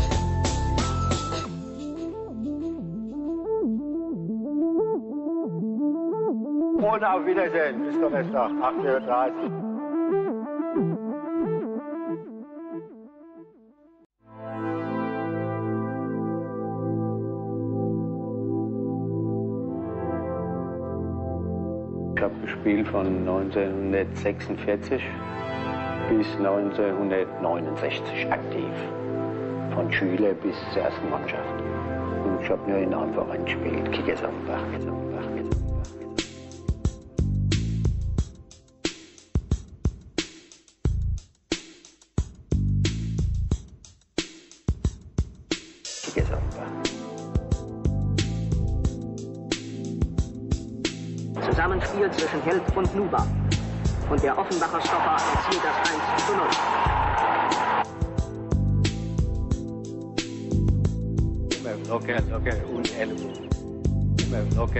Und auf Wiedersehen. Bis Donnerstag, 8:30 Uhr.
Ich habe gespielt von 1946 bis 1969 aktiv. Von Schüler bis zur ersten Mannschaft. Und ich habe nur in einem Verein gespielt, Kickersambach.
Zusammenspiel zwischen Held und Nuba. Und der Offenbacher Stopper erzielt das 1:0.
Okay, und Ellbogen. Okay.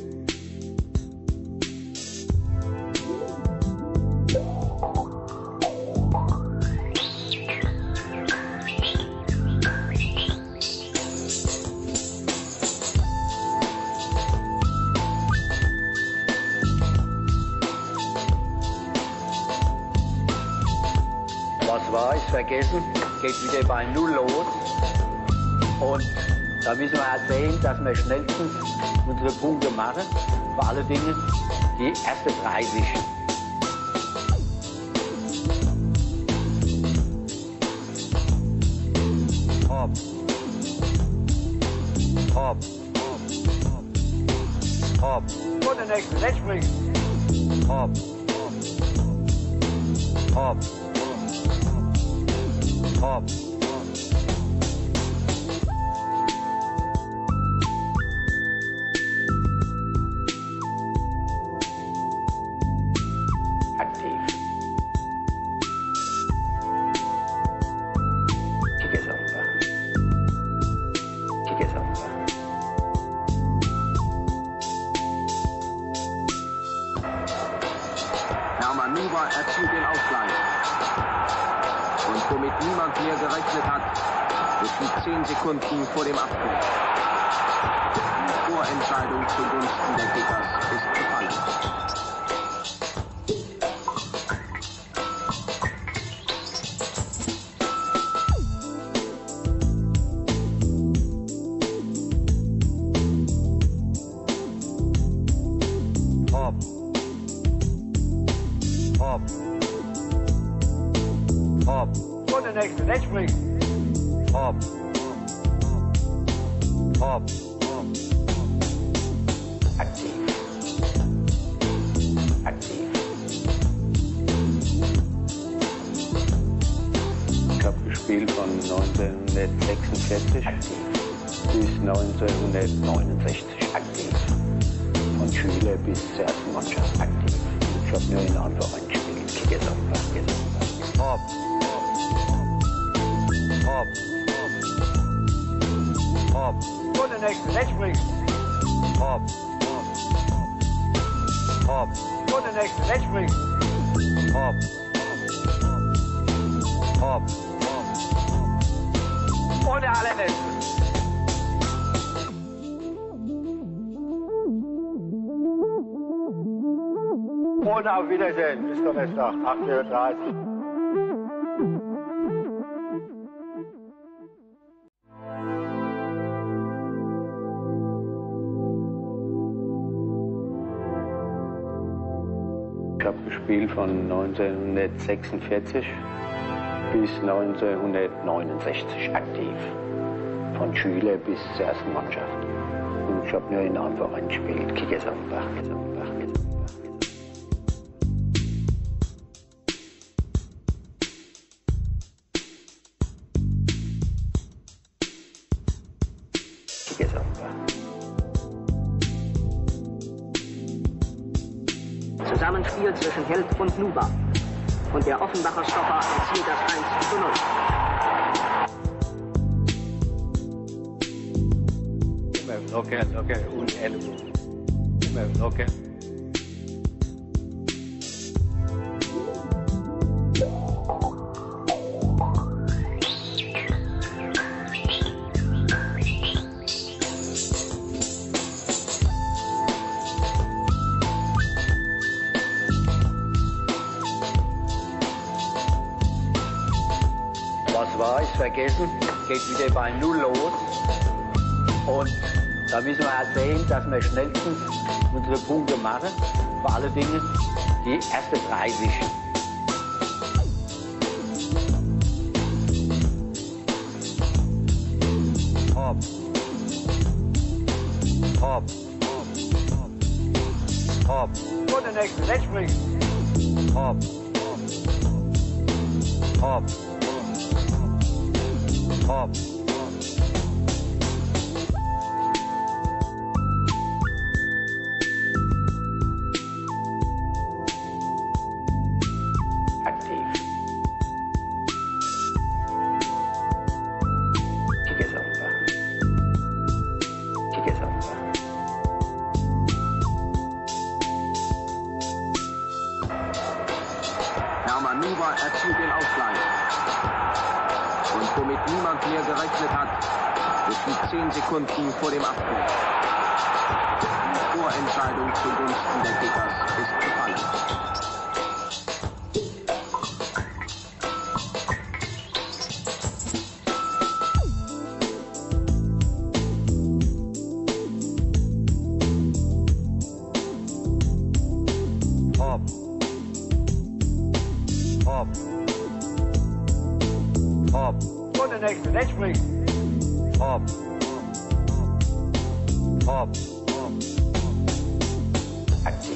Was war, ist vergessen, geht wieder bei Null los. Und da müssen wir halt sehen, dass wir schnellstens unsere Punkte machen. Vor allen Dingen die erste 30. Hopp. Hopp. Hopp.
Und der nächste, der springt.
Hopp. Hopp. Hopp. Aktiv. Kickersambach.
Hermann Nuba erzielt den Ausgleich. Und womit niemand mehr gerechnet hat, geschieht 10 Sekunden vor dem Abpfiff. Die Vorentscheidung zugunsten der Kickers ist gefallen.
Hopp. Hopp. Hopp.
Und der nächste, der springt.
Hopp. Hopp. Aktiv. Aktiv. Ich habe gespielt von 1946 aktiv bis 1969 aktiv. Von Schüler bis zur ersten Mannschaft aktiv. Ich habe nur in einem Verein gespielt, Kickersambach. Hopp. Hopp. Hopp.
Und der nächste, der springt.
Hopp. Hopp.
Und der nächste, der springt.
Hopp. Hopp.
Und der allerletzte. Und auf Wiedersehen. Bis Donnerstag, 8:30 Uhr.
Ich habe gespielt von 1946 bis 1969 aktiv. Von Schüler bis zur ersten Mannschaft. Und ich habe nur in einem Verein gespielt, Kickersambach.
Zusammenspiel zwischen Held und Nuba. Und der Offenbacher Stopper erzielt das 1:0.
Okay, und Ellbogen. Okay.
Was war, ist vergessen, geht wieder bei Null los. Und da müssen wir halt sehen, dass wir schnellstens unsere Punkte machen. Vor allen Dingen die erste 30.
Top. Top. Und der nächste, rechts springen. Top. Top. Top.
Aktiv. Kigesampfer. Kigesampfer.
Hermann Nuber erzielt den Ausgleich. Und womit niemand mehr gerechnet hat, ist mit 10 Sekunden vor dem Abpfiff. Die Vorentscheidung zugunsten der Kickers ist gefallen.
Top. Top. Top. Und der nächste, rechts springen. Top. Top.
Aktiv.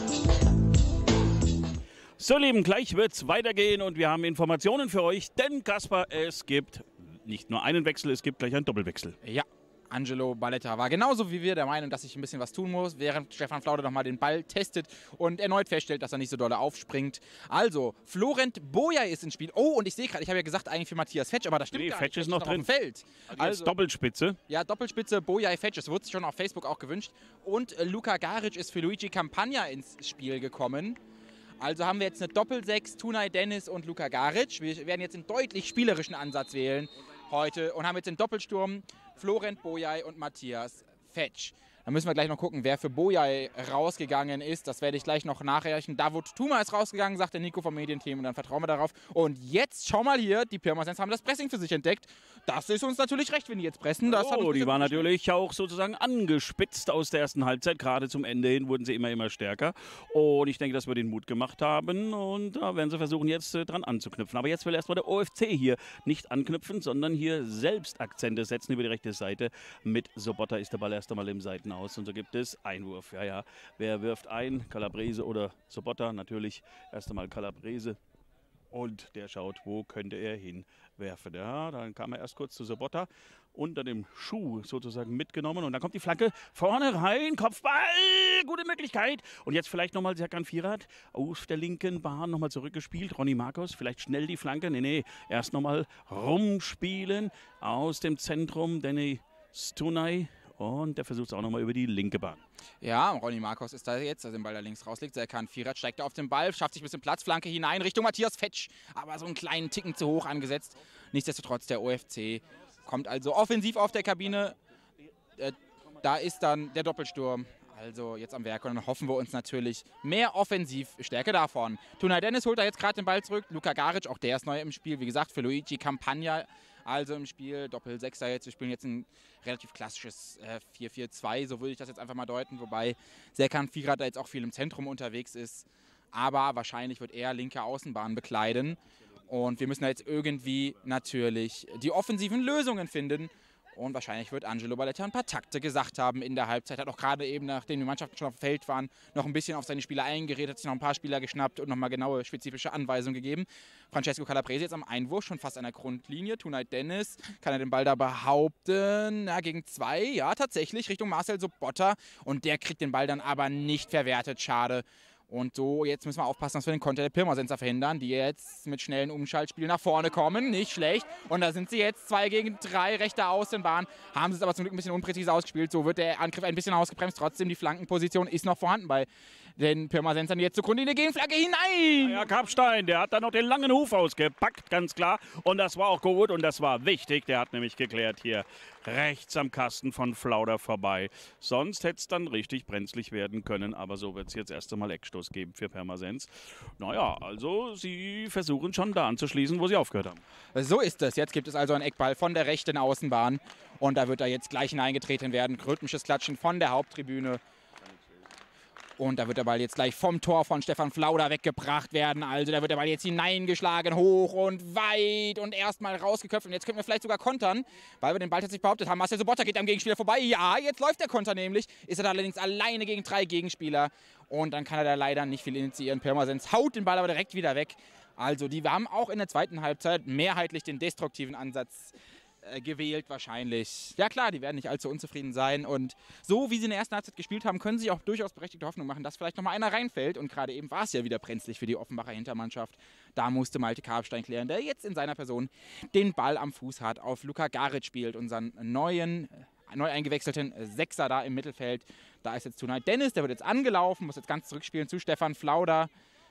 So, Lieben, gleich wird's weitergehen und wir haben Informationen für euch, denn Kaspar, es gibt nicht nur einen Wechsel, es gibt gleich einen Doppelwechsel.
Ja, Angelo Balletta war genauso wie wir der Meinung, dass ich ein bisschen was tun muss, während Stefan Flauder nochmal den Ball testet und erneut feststellt, dass er nicht so doll aufspringt. Also, Florent Boyay ist ins Spiel. Oh, und ich sehe gerade, ich habe ja gesagt, eigentlich für Matthias Fetsch, aber das stimmt gar
Fetsch
nicht.
ist noch drin.
Auf dem Feld.
Also Doppelspitze.
Ja, Doppelspitze Boyay Fetsch, das wurde sich schon auf Facebook auch gewünscht. Und Luka Garic ist für Luigi Campagna ins Spiel gekommen. Also haben wir jetzt eine Doppel-6, Tunay Dennis und Luka Garic. Wir werden jetzt einen deutlich spielerischen Ansatz wählen heute und haben jetzt den Doppelsturm Florent Boyay und Matthias Fetsch. Da müssen wir gleich noch gucken, wer für Boyay rausgegangen ist. Das werde ich gleich noch nachreichen. Davut Tuma ist rausgegangen, sagt der Nico vom Medienteam und dann vertrauen wir darauf. Und jetzt, schau mal hier, die Pirmasens haben das Pressing für sich entdeckt. Das ist uns natürlich recht, wenn die jetzt pressen. Das
Die waren natürlich auch sozusagen angespitzt aus der ersten Halbzeit. Gerade zum Ende hin wurden sie immer stärker. Und ich denke, dass wir den Mut gemacht haben. Und da werden sie versuchen, jetzt dran anzuknüpfen. Aber jetzt will erstmal der OFC hier nicht anknüpfen, sondern hier selbst Akzente setzen über die rechte Seite. Mit Sobotta ist der Ball erst einmal im Seitenaus. Und so gibt es Einwurf. Ja, ja. Wer wirft ein? Calabrese oder Sobotta? Natürlich erst einmal Calabrese. Und der schaut, wo könnte er hinwerfen. Ja, dann kam er erst kurz zu Sobotta, unter dem Schuh sozusagen mitgenommen. Und dann kommt die Flanke vorne rein, Kopfball, gute Möglichkeit. Und jetzt vielleicht nochmal Serkan Firat aus der linken Bahn nochmal zurückgespielt. Ronny Marcos, vielleicht schnell die Flanke. Nee, erst nochmal rumspielen aus dem Zentrum. Denny Stunay. Und der versucht es auch nochmal über die linke Bahn.
Ja, Ronny Marcos ist da jetzt, also den Ball da links rauslegt. Serkan Firat steigt auf den Ball, schafft sich ein bisschen Platz, Flanke hinein Richtung Matthias Fetsch. Aber so einen kleinen Ticken zu hoch angesetzt. Nichtsdestotrotz, der OFC kommt also offensiv auf der Kabine. Da ist dann der Doppelsturm. Also jetzt am Werk und dann hoffen wir uns natürlich mehr Offensivstärke davon. Tunay Dennis holt da jetzt gerade den Ball zurück. Luka Garic, auch der ist neu im Spiel. Wie gesagt, für Luigi Campagna also im Spiel. Doppel-Sechser jetzt. Wir spielen jetzt ein relativ klassisches 4-4-2, so würde ich das jetzt einfach mal deuten. Wobei Serkan Firat da jetzt auch viel im Zentrum unterwegs ist. Aber wahrscheinlich wird er linke Außenbahn bekleiden. Und wir müssen da jetzt irgendwie natürlich die offensiven Lösungen finden. Und wahrscheinlich wird Angelo Balletta ein paar Takte gesagt haben in der Halbzeit. Hat auch gerade eben, nachdem die Mannschaften schon auf dem Feld waren, noch ein bisschen auf seine Spieler eingeredet, hat sich noch ein paar Spieler geschnappt und nochmal genaue spezifische Anweisungen gegeben. Francesco Calabrese jetzt am Einwurf, schon fast an der Grundlinie. Tunay Dennis, kann er den Ball da behaupten? Ja, gegen 2, ja tatsächlich, Richtung Marcel Sobotta. Und der kriegt den Ball dann aber nicht verwertet, schade. Und so, jetzt müssen wir aufpassen, dass wir den Konter der Pirmasenser verhindern, die jetzt mit schnellen Umschaltspielen nach vorne kommen. Nicht schlecht. Und da sind sie jetzt 2 gegen 3, rechte Außenbahn. Haben sie es aber zum Glück ein bisschen unpräzise ausgespielt. So wird der Angriff ein bisschen ausgebremst. Trotzdem, die Flankenposition ist noch vorhanden bei den Pirmasensern. Jetzt zur Grundlinie gehen, Flagge hinein.
Ja, Kapstein, der hat da noch den langen Huf ausgepackt, ganz klar. Und das war auch gut und das war wichtig. Der hat nämlich geklärt hier rechts am Kasten von Flauder vorbei. Sonst hätte es dann richtig brenzlig werden können. Aber so wird es jetzt erst einmal Eckstoß geben für Pirmasens. Naja, also sie versuchen schon da anzuschließen, wo sie aufgehört haben.
So ist es. Jetzt gibt es also einen Eckball von der rechten Außenbahn. Und da wird er jetzt gleich hineingetreten werden. Rhythmisches Klatschen von der Haupttribüne. Und da wird der Ball jetzt gleich vom Tor von Stefan Flauder weggebracht werden. Also da wird der Ball jetzt hineingeschlagen, hoch und weit und erstmal rausgeköpft. Und jetzt können wir vielleicht sogar kontern, weil wir den Ball tatsächlich behauptet haben. Marcel Sobotta geht am Gegenspieler vorbei. Ja, jetzt läuft der Konter nämlich. Ist er da allerdings alleine gegen 3 Gegenspieler. Und dann kann er da leider nicht viel initiieren. Pirmasens haut den Ball aber direkt wieder weg. Also wir haben auch in der zweiten Halbzeit mehrheitlich den destruktiven Ansatz gewählt wahrscheinlich. Ja klar, die werden nicht allzu unzufrieden sein und so wie sie in der ersten Halbzeit gespielt haben, können sie auch durchaus berechtigte Hoffnung machen, dass vielleicht nochmal einer reinfällt und gerade eben war es ja wieder brenzlig für die Offenbacher Hintermannschaft. Da musste Malte Karpstein klären, der jetzt in seiner Person den Ball am Fuß hat, auf Luka Garic spielt, unseren neu eingewechselten Sechser da im Mittelfeld. Da ist jetzt Tunay Dennis, der wird jetzt angelaufen, muss jetzt ganz zurückspielen zu Stefan Flauder.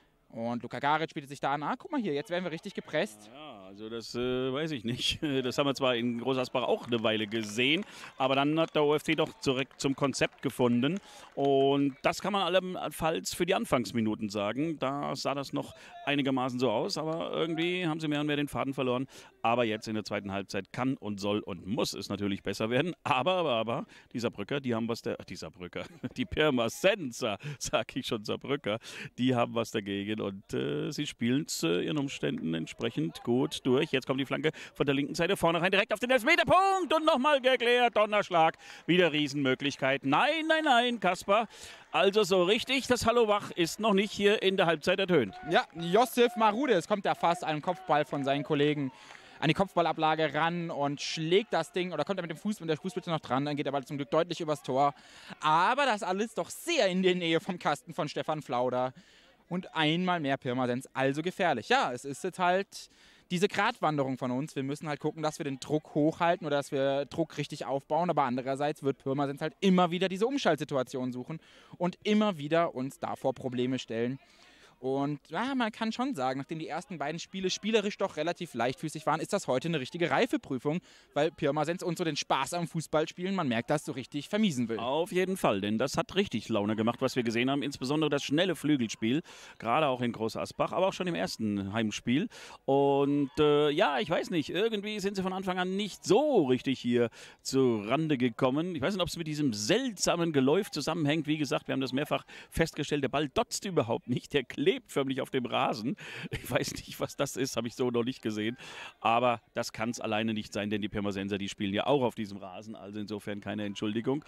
Und Luka Garic bietet sich da an. Ah, guck mal hier, jetzt werden wir richtig gepresst.
Ja, also das weiß ich nicht. Das haben wir zwar in Großasbach auch eine Weile gesehen, aber dann hat der OFC doch zurück zum Konzept gefunden. Und das kann man allenfalls für die Anfangsminuten sagen. Da sah das noch einigermaßen so aus, aber irgendwie haben sie mehr und mehr den Faden verloren. Aber jetzt in der zweiten Halbzeit kann und soll und muss es natürlich besser werden. Aber die Saarbrücker, die haben was die Pirmasenser, sag ich schon, Saarbrücker, die haben was dagegen. Und sie spielen es ihren Umständen entsprechend gut durch. Jetzt kommt die Flanke von der linken Seite vorne rein, direkt auf den Elfmeterpunkt und nochmal geklärt. Donnerschlag, wieder Riesenmöglichkeit. Nein, Kaspar. Also so richtig, das Hallo wach ist noch nicht hier in der Halbzeit ertönt.
Ja, Josef Marude, es kommt ja fast einem Kopfball von seinen Kollegen an die Kopfballablage ran und schlägt das Ding oder kommt er mit dem Fuß und der Fußspitze noch dran, dann geht der Ball zum Glück deutlich übers Tor. Aber das alles doch sehr in der Nähe vom Kasten von Stefan Flauder. Und einmal mehr Pirmasens, also gefährlich. Ja, es ist jetzt halt diese Gratwanderung von uns. Wir müssen halt gucken, dass wir den Druck hochhalten oder dass wir Druck richtig aufbauen. Aber andererseits wird Pirmasens halt immer wieder diese Umschaltsituation suchen und immer wieder uns davor Probleme stellen. Und ja, man kann schon sagen, nachdem die ersten beiden Spiele spielerisch doch relativ leichtfüßig waren, ist das heute eine richtige Reifeprüfung, weil Pirmasens uns so den Spaß am Fußballspielen, man merkt, das so richtig vermiesen will.
Auf jeden Fall, denn das hat richtig Laune gemacht, was wir gesehen haben. Insbesondere das schnelle Flügelspiel, gerade auch in Großasbach, aber auch schon im ersten Heimspiel. Und ja, ich weiß nicht, irgendwie sind sie von Anfang an nicht so richtig hier zu Rande gekommen. Ich weiß nicht, ob es mit diesem seltsamen Geläuf zusammenhängt. Wie gesagt, wir haben das mehrfach festgestellt, der Ball dotzt überhaupt nicht, der klebt förmlich auf dem Rasen. Ich weiß nicht, was das ist, habe ich so noch nicht gesehen. Aber das kann es alleine nicht sein, denn die Pirmasenser, die spielen ja auch auf diesem Rasen. Also insofern keine Entschuldigung.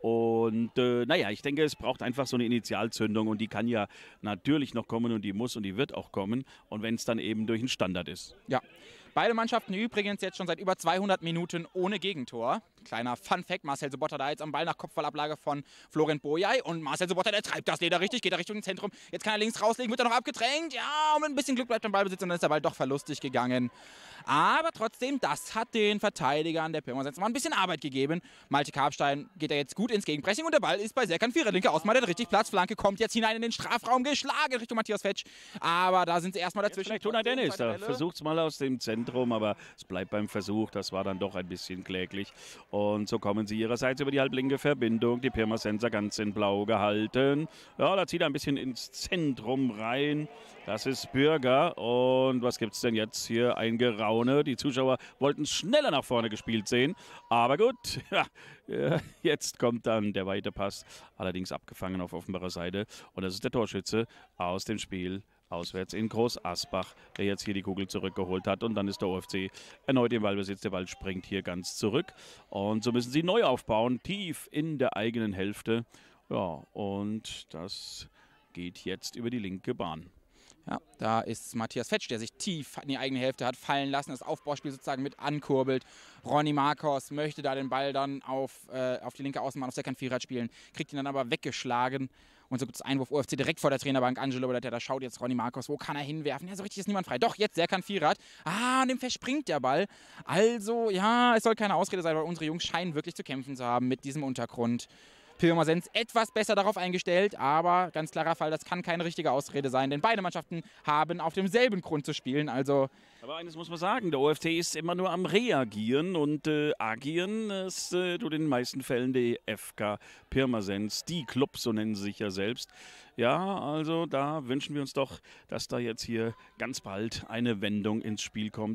Und naja, ich denke, es braucht einfach so eine Initialzündung und die kann ja natürlich noch kommen und die muss und die wird auch kommen. Und wenn es dann eben durch einen Standard ist.
Ja. Beide Mannschaften übrigens jetzt schon seit über 200 Minuten ohne Gegentor. Kleiner Fun-Fact, Marcel Sobotta da jetzt am Ball nach Kopfballablage von Florent Boyay. Und Marcel Sobotta, der treibt das Leder richtig, geht da Richtung Zentrum. Jetzt kann er links rauslegen, wird er noch abgedrängt. Ja, und mit ein bisschen Glück bleibt er im Ballbesitz und dann ist der Ball doch verlustig gegangen. Aber trotzdem, das hat den Verteidigern der Pirmasens mal ein bisschen Arbeit gegeben. Malte Karpstein geht da jetzt gut ins Gegenpressing und der Ball ist bei Serkan Vierer. Linke Außenmann, der richtig Platz, Flanke kommt jetzt hinein in den Strafraum, geschlagen Richtung Matthias Fetsch. Aber da sind sie erstmal dazwischen.
Tunay Dennis, da versucht es mal aus dem Zentrum, aber es bleibt beim Versuch. Das war dann doch ein bisschen kläglich. Und so kommen sie ihrerseits über die halblinke Verbindung. Die Pirmasenser ganz in Blau gehalten. Ja, da zieht er ein bisschen ins Zentrum rein. Das ist Bürger. Und was gibt es denn jetzt hier? Ein Geraune. Die Zuschauer wollten es schneller nach vorne gespielt sehen. Aber gut, ja, jetzt kommt dann der weite Pass. Allerdings abgefangen auf Offenbarer Seite. Und das ist der Torschütze aus dem Spiel auswärts in Großasbach, der jetzt hier die Kugel zurückgeholt hat. Und dann ist der OFC erneut im Ballbesitz. Der Ball springt hier ganz zurück. Und so müssen sie neu aufbauen, tief in der eigenen Hälfte. Ja, und das geht jetzt über die linke Bahn.
Ja, da ist Matthias Fetsch, der sich tief in die eigene Hälfte hat fallen lassen, das Aufbauspiel sozusagen mit ankurbelt. Ronny Marcos möchte da den Ball dann auf die linke Außenbahn auf Serkan Vierer spielen, kriegt ihn dann aber weggeschlagen. Und so gibt es Einwurf OFC direkt vor der Trainerbank. Angelo, da schaut jetzt Ronny Marcos, wo kann er hinwerfen? Ja, so richtig ist niemand frei. Doch, jetzt Serkan Vierer. Und dem verspringt der Ball. Also, ja, es soll keine Ausrede sein, weil unsere Jungs scheinen wirklich zu kämpfen zu haben mit diesem Untergrund. Pirmasens etwas besser darauf eingestellt, aber ganz klarer Fall, das kann keine richtige Ausrede sein, denn beide Mannschaften haben auf demselben Grund zu spielen. Also
aber eines muss man sagen, der OFC ist immer nur am Reagieren und agieren ist tut in den meisten Fällen die FK Pirmasens, die Club, so nennen sie sich ja selbst. Ja, also da wünschen wir uns doch, dass da jetzt hier ganz bald eine Wendung ins Spiel kommt.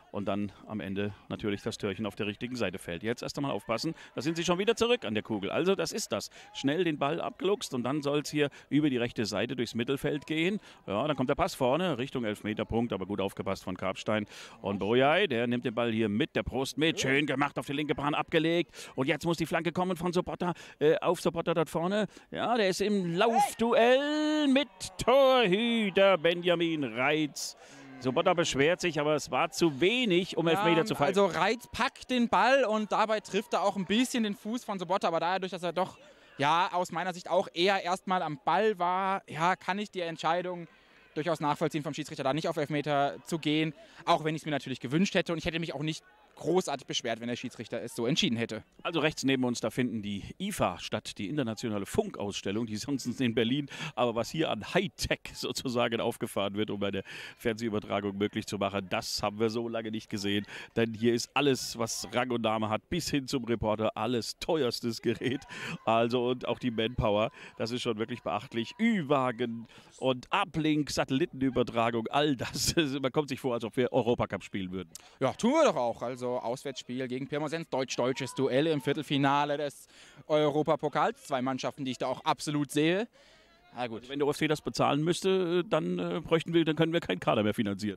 und dann am Ende natürlich das Törchen auf der richtigen Seite fällt. Jetzt erst einmal aufpassen, da sind sie schon wieder zurück an der Kugel. Also das ist das. Schnell den Ball abgeluchst und dann soll es hier über die rechte Seite durchs Mittelfeld gehen. Ja, dann kommt der Pass vorne Richtung Elfmeterpunkt, aber gut aufgepasst von Karpstein. Und Bolyai, der nimmt den Ball hier mit der Brust mit. Schön gemacht, auf die linke Bahn abgelegt. Und jetzt muss die Flanke kommen von Sobotta auf Sobotta dort vorne. Ja, der ist im Laufduell mit Torhüter Benjamin Reitz. Sobotta beschwert sich, aber es war zu wenig, um Elfmeter zu fallen.
Also Reitz packt den Ball und dabei trifft er auch ein bisschen den Fuß von Sobotta, aber dadurch, dass er doch, ja, aus meiner Sicht auch eher erstmal am Ball war, ja, kann ich die Entscheidung durchaus nachvollziehen vom Schiedsrichter, da nicht auf Elfmeter zu gehen, auch wenn ich es mir natürlich gewünscht hätte und ich hätte mich auch nicht großartig beschwert, wenn der Schiedsrichter es so entschieden hätte.
Also rechts neben uns, da finden die IFA statt, die internationale Funkausstellung, die sonst in Berlin, aber was hier an Hightech sozusagen aufgefahren wird, um eine Fernsehübertragung möglich zu machen, das haben wir so lange nicht gesehen, denn hier ist alles, was Rang und Name hat, bis hin zum Reporter, alles teuerstes Gerät, also und auch die Manpower, das ist schon wirklich beachtlich, Ü-Wagen und Uplink, Satellitenübertragung, all das, man kommt sich vor, als ob wir Europacup spielen würden.
Ja, tun wir doch auch, also Auswärtsspiel gegen Pirmasens, deutsch-deutsches Duell im Viertelfinale des Europapokals. 2 Mannschaften, die ich da auch absolut sehe. Na gut.
Also wenn der OFC das bezahlen müsste, dann dann können wir keinen Kader mehr finanzieren.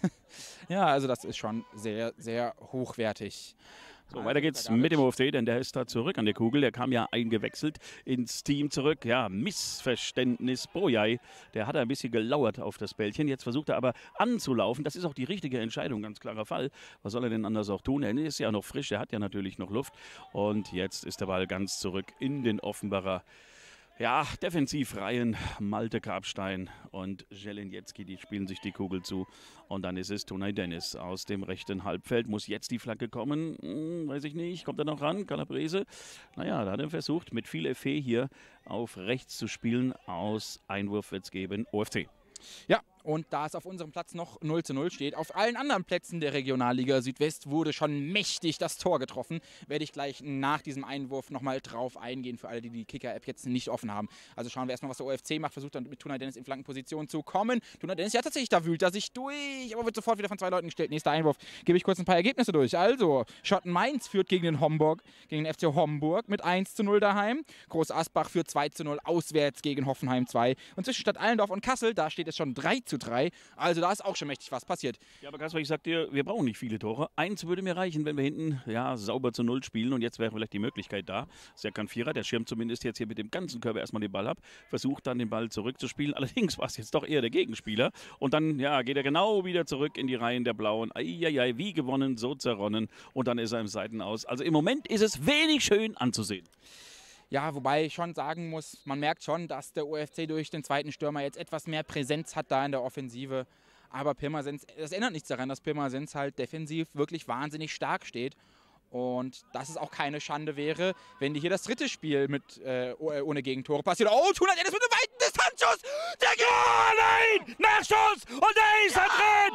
Ja, also das ist schon sehr, sehr hochwertig.
So, weiter geht's mit dem OFC, denn der ist da zurück an der Kugel. Der kam ja eingewechselt ins Team zurück. Ja, Missverständnis. Bolyai, der hat ein bisschen gelauert auf das Bällchen. Jetzt versucht er aber anzulaufen. Das ist auch die richtige Entscheidung, ganz klarer Fall. Was soll er denn anders auch tun? Er ist ja noch frisch, er hat ja natürlich noch Luft. Und jetzt ist der Ball ganz zurück in den Offenbacher. Ja, Defensivreihen, Malte Karpstein und Jelenjetski, die spielen sich die Kugel zu. Und dann ist es Tunay Dennis aus dem rechten Halbfeld. Muss jetzt die Flanke kommen? Weiß ich nicht. Kommt er noch ran? Calabrese? Naja, da hat er versucht, mit viel Effet hier auf rechts zu spielen. Aus Einwurf wird es geben, OFC.
Ja, und da es auf unserem Platz noch 0:0 steht, auf allen anderen Plätzen der Regionalliga Südwest wurde schon mächtig das Tor getroffen. Werde ich gleich nach diesem Einwurf nochmal drauf eingehen, für alle, die die Kicker-App jetzt nicht offen haben. Also schauen wir erstmal, was der OFC macht, versucht dann mit Tunay Dennis in Flankenposition zu kommen. Tunay Dennis, ja tatsächlich, da wühlt er sich durch, aber wird sofort wieder von 2 Leuten gestellt. Nächster Einwurf, gebe ich kurz ein paar Ergebnisse durch. Also, Schotten Mainz führt gegen den FC Homburg mit 1:0 daheim. Groß Asbach führt 2:0 auswärts gegen Hoffenheim 2. Und zwischen Stadt Allendorf und Kassel, da steht es schon 3:3. Also da ist auch schon mächtig was passiert.
Ja, aber Kasper, ich sag dir, wir brauchen nicht viele Tore. 1 würde mir reichen, wenn wir hinten sauber zu 0 spielen. Und jetzt wäre vielleicht die Möglichkeit da. Serkan Vierer, der schirmt zumindest jetzt hier mit dem ganzen Körper erstmal den Ball ab. Versucht dann den Ball zurückzuspielen. Allerdings war es jetzt doch eher der Gegenspieler. Und dann geht er genau wieder zurück in die Reihen der Blauen. Eieiei, wie gewonnen, so zerronnen. Und dann ist er im Seitenaus. Also im Moment ist es wenig schön anzusehen.
Ja, wobei ich schon sagen muss, man merkt schon, dass der OFC durch den zweiten Stürmer jetzt etwas mehr Präsenz hat da in der Offensive. Aber Pirmasens, das ändert nichts daran, dass Pirmasens halt defensiv wirklich wahnsinnig stark steht. Und dass es auch keine Schande wäre, wenn die hier das 3. Spiel mit ohne Gegentore passiert. Oh, Tunay Dennis mit einem weiten Distanzschuss! Der geht!
Oh nein! Nachschuss! Und da ist er drin!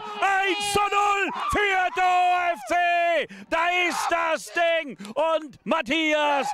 1:0 für den OFC! Da ist das Ding! Und Matthias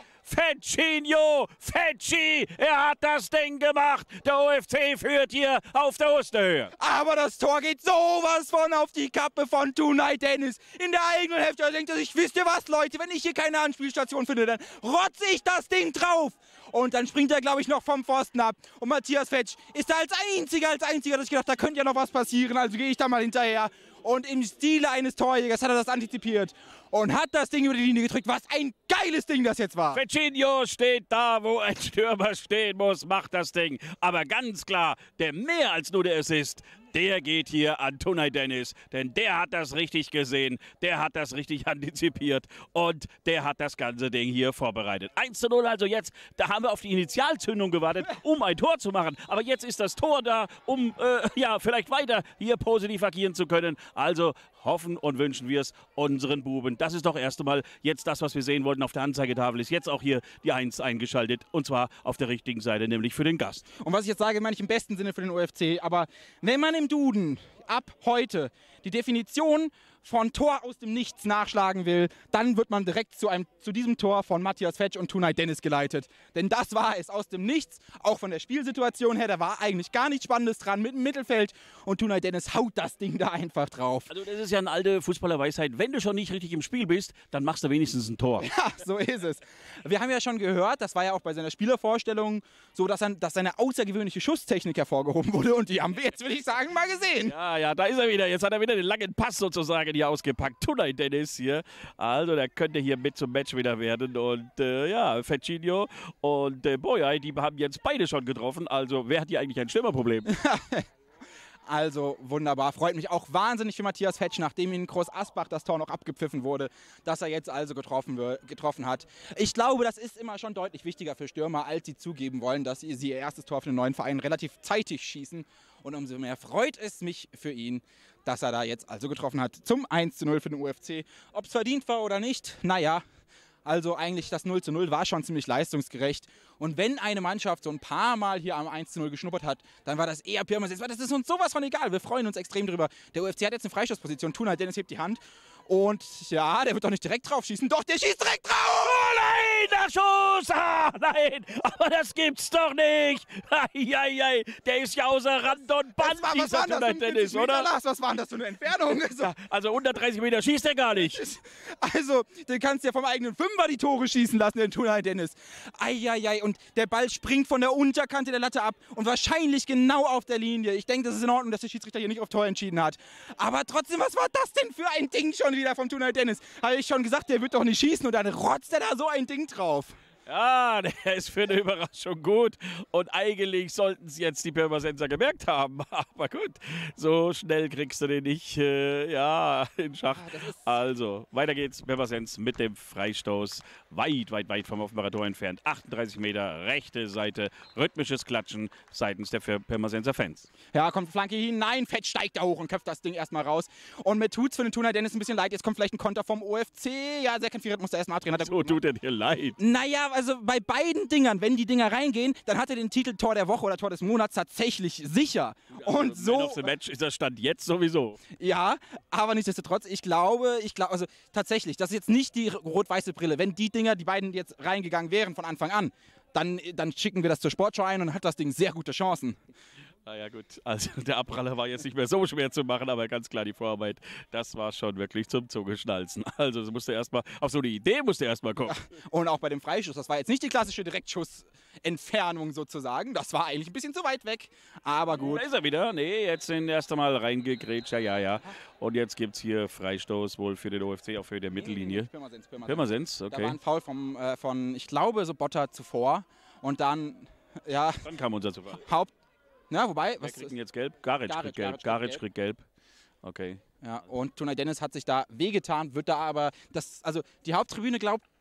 Fecci, er hat das Ding gemacht. Der OFC führt hier auf der Osterhöhe.
Aber das Tor geht sowas von auf die Kappe von Tunay Dennis. In der eigenen Hälfte denkt er sich, wisst ihr was, Leute, wenn ich hier keine Anspielstation finde, dann rotze ich das Ding drauf. Und dann springt er, glaube ich, noch vom Pfosten ab. Und Matthias Fetsch ist da als einziger, dass ich gedacht, da könnte ja noch was passieren. Also gehe ich da mal hinterher. Und im Stile eines Torjägers hat er das antizipiert und hat das Ding über die Linie gedrückt. Was ein geiles Ding das jetzt war.
Feccinho steht da, wo ein Stürmer stehen muss, macht das Ding. Aber ganz klar, der mehr als nur der Assist, der geht hier an Tunay Dennis. Denn der hat das richtig gesehen, der hat das richtig antizipiert und der hat das ganze Ding hier vorbereitet. 1:0 also jetzt, da haben wir auf die Initialzündung gewartet, um ein Tor zu machen. Aber jetzt ist das Tor da, um vielleicht weiter hier positiv agieren zu können. Also hoffen und wünschen wir es unseren Buben. Das ist doch erst einmal jetzt das, was wir sehen wollten auf der Anzeigetafel. Ist jetzt auch hier die 1 eingeschaltet und zwar auf der richtigen Seite, nämlich für den Gast.
Und was ich jetzt sage, meine ich im besten Sinne für den OFC. Aber wenn man im Duden ab heute die Definition von Tor aus dem Nichts nachschlagen will, dann wird man direkt zu diesem Tor von Matthias Fetsch und Tunay Dennis geleitet. Denn das war es aus dem Nichts, auch von der Spielsituation her, da war eigentlich gar nichts Spannendes dran mit dem Mittelfeld und Tunay Dennis haut das Ding da einfach drauf.
Also das ist ja eine alte Fußballerweisheit, wenn du schon nicht richtig im Spiel bist, dann machst du wenigstens ein Tor.
Ja, so ist es. Wir haben ja schon gehört, das war ja auch bei seiner Spielervorstellung so, dass seine außergewöhnliche Schusstechnik hervorgehoben wurde und die haben wir jetzt, würde ich sagen, mal gesehen.
Ja, da ist er wieder. Jetzt hat er wieder den langen Pass sozusagen hier ausgepackt. Tunay Dennis hier. Also der könnte hier mit zum Match wieder werden. Und Fetchinho und Boyay, die haben jetzt beide schon getroffen. Also wer hat hier eigentlich ein Stürmerproblem?
Also wunderbar, freut mich auch wahnsinnig für Matthias Fetsch, nachdem in Groß Asbach das Tor noch abgepfiffen wurde, dass er jetzt also getroffen hat. Ich glaube, das ist immer schon deutlich wichtiger für Stürmer, als sie zugeben wollen, dass sie ihr erstes Tor für den neuen Verein relativ zeitig schießen. Und umso mehr freut es mich für ihn, dass er da jetzt also getroffen hat zum 1:0 für den UFC. Ob es verdient war oder nicht, naja. Also eigentlich das 0:0 war schon ziemlich leistungsgerecht. Und wenn eine Mannschaft so ein paar Mal hier am 1:0 geschnuppert hat, dann war das eher Pirmasens. Das ist uns sowas von egal. Wir freuen uns extrem drüber. Der UFC hat jetzt eine Freistoßposition. Tunay Dennis hebt die Hand. Und ja, der wird doch nicht direkt drauf schießen. Doch, der schießt direkt drauf!
Oh nein, der Schuss! Ah, nein, aber das gibt's doch nicht! Eieiei, der ist ja außer Rand und Band, dieser Tunay Dennis, oder?
Was war denn das für eine Entfernung?
Also 130 Meter schießt er gar nicht.
Also, den kannst du ja vom eigenen Fünfer die Tore schießen lassen, den Tunay Dennis. Eieiei, und der Ball springt von der Unterkante der Latte ab und wahrscheinlich genau auf der Linie. Ich denke, das ist in Ordnung, dass der Schiedsrichter hier nicht auf Tor entschieden hat. Aber trotzdem, was war das denn für ein Ding schon wieder vom Tunay Dennis? Habe ich schon gesagt, der wird doch nicht schießen und dann rotzt er da so ein Ding drauf.
Ja, der ist für eine Überraschung gut. Und eigentlich sollten es jetzt die Pirmasenser gemerkt haben. Aber gut, so schnell kriegst du den nicht in Schach. Also, weiter geht's. Pirmasens mit dem Freistoß. Weit vom Offenbarer Tor entfernt. 38 Meter, rechte Seite. Rhythmisches Klatschen seitens der Pirmasenser Fans.
Ja, kommt Flanke hinein. Fett steigt da hoch und köpft das Ding erstmal raus. Und mir tut's für den Tunay Dennis ein bisschen leid. Jetzt kommt vielleicht ein Konter vom OFC. Ja, Serkan Firet muss da erstmal abdrehen.
So tut er dir leid.
Naja, also bei beiden Dingern, wenn die Dinger reingehen, dann hat er den Titel Tor der Woche oder Tor des Monats tatsächlich sicher. Und
Also,
so.
Man of the Match ist der Stand jetzt sowieso.
Ja, aber nichtsdestotrotz, ich glaube, also tatsächlich, das ist jetzt nicht die rot-weiße Brille. Wenn die Dinger, die beiden jetzt reingegangen wären von Anfang an, dann schicken wir das zur Sportschau ein und dann hat das Ding sehr gute Chancen.
Naja gut, also der Abpraller war jetzt nicht mehr so schwer zu machen, aber ganz klar die Vorarbeit, das war schon wirklich zum Zungeschnalzen. Also auf so eine Idee musste erstmal kommen.
Und auch bei dem Freischuss, das war jetzt nicht die klassische Direktschussentfernung sozusagen, das war eigentlich ein bisschen zu weit weg, aber gut.
Da ist er wieder, nee, jetzt erst einmal reingegrätscht, ja. Und jetzt gibt es hier Freistoß wohl für den OFC, auch für die Mittellinie. Pirmasens, okay.
Da war ein Foul von, ich glaube, Sobotta zuvor und dann, ja.
Dann kam unser Zufall.
Wobei,
Wer kriegt denn jetzt gelb? Garic kriegt gelb. Okay.
Ja, und Tunay Dennis hat sich da wehgetan, wird da aber, die Haupttribüne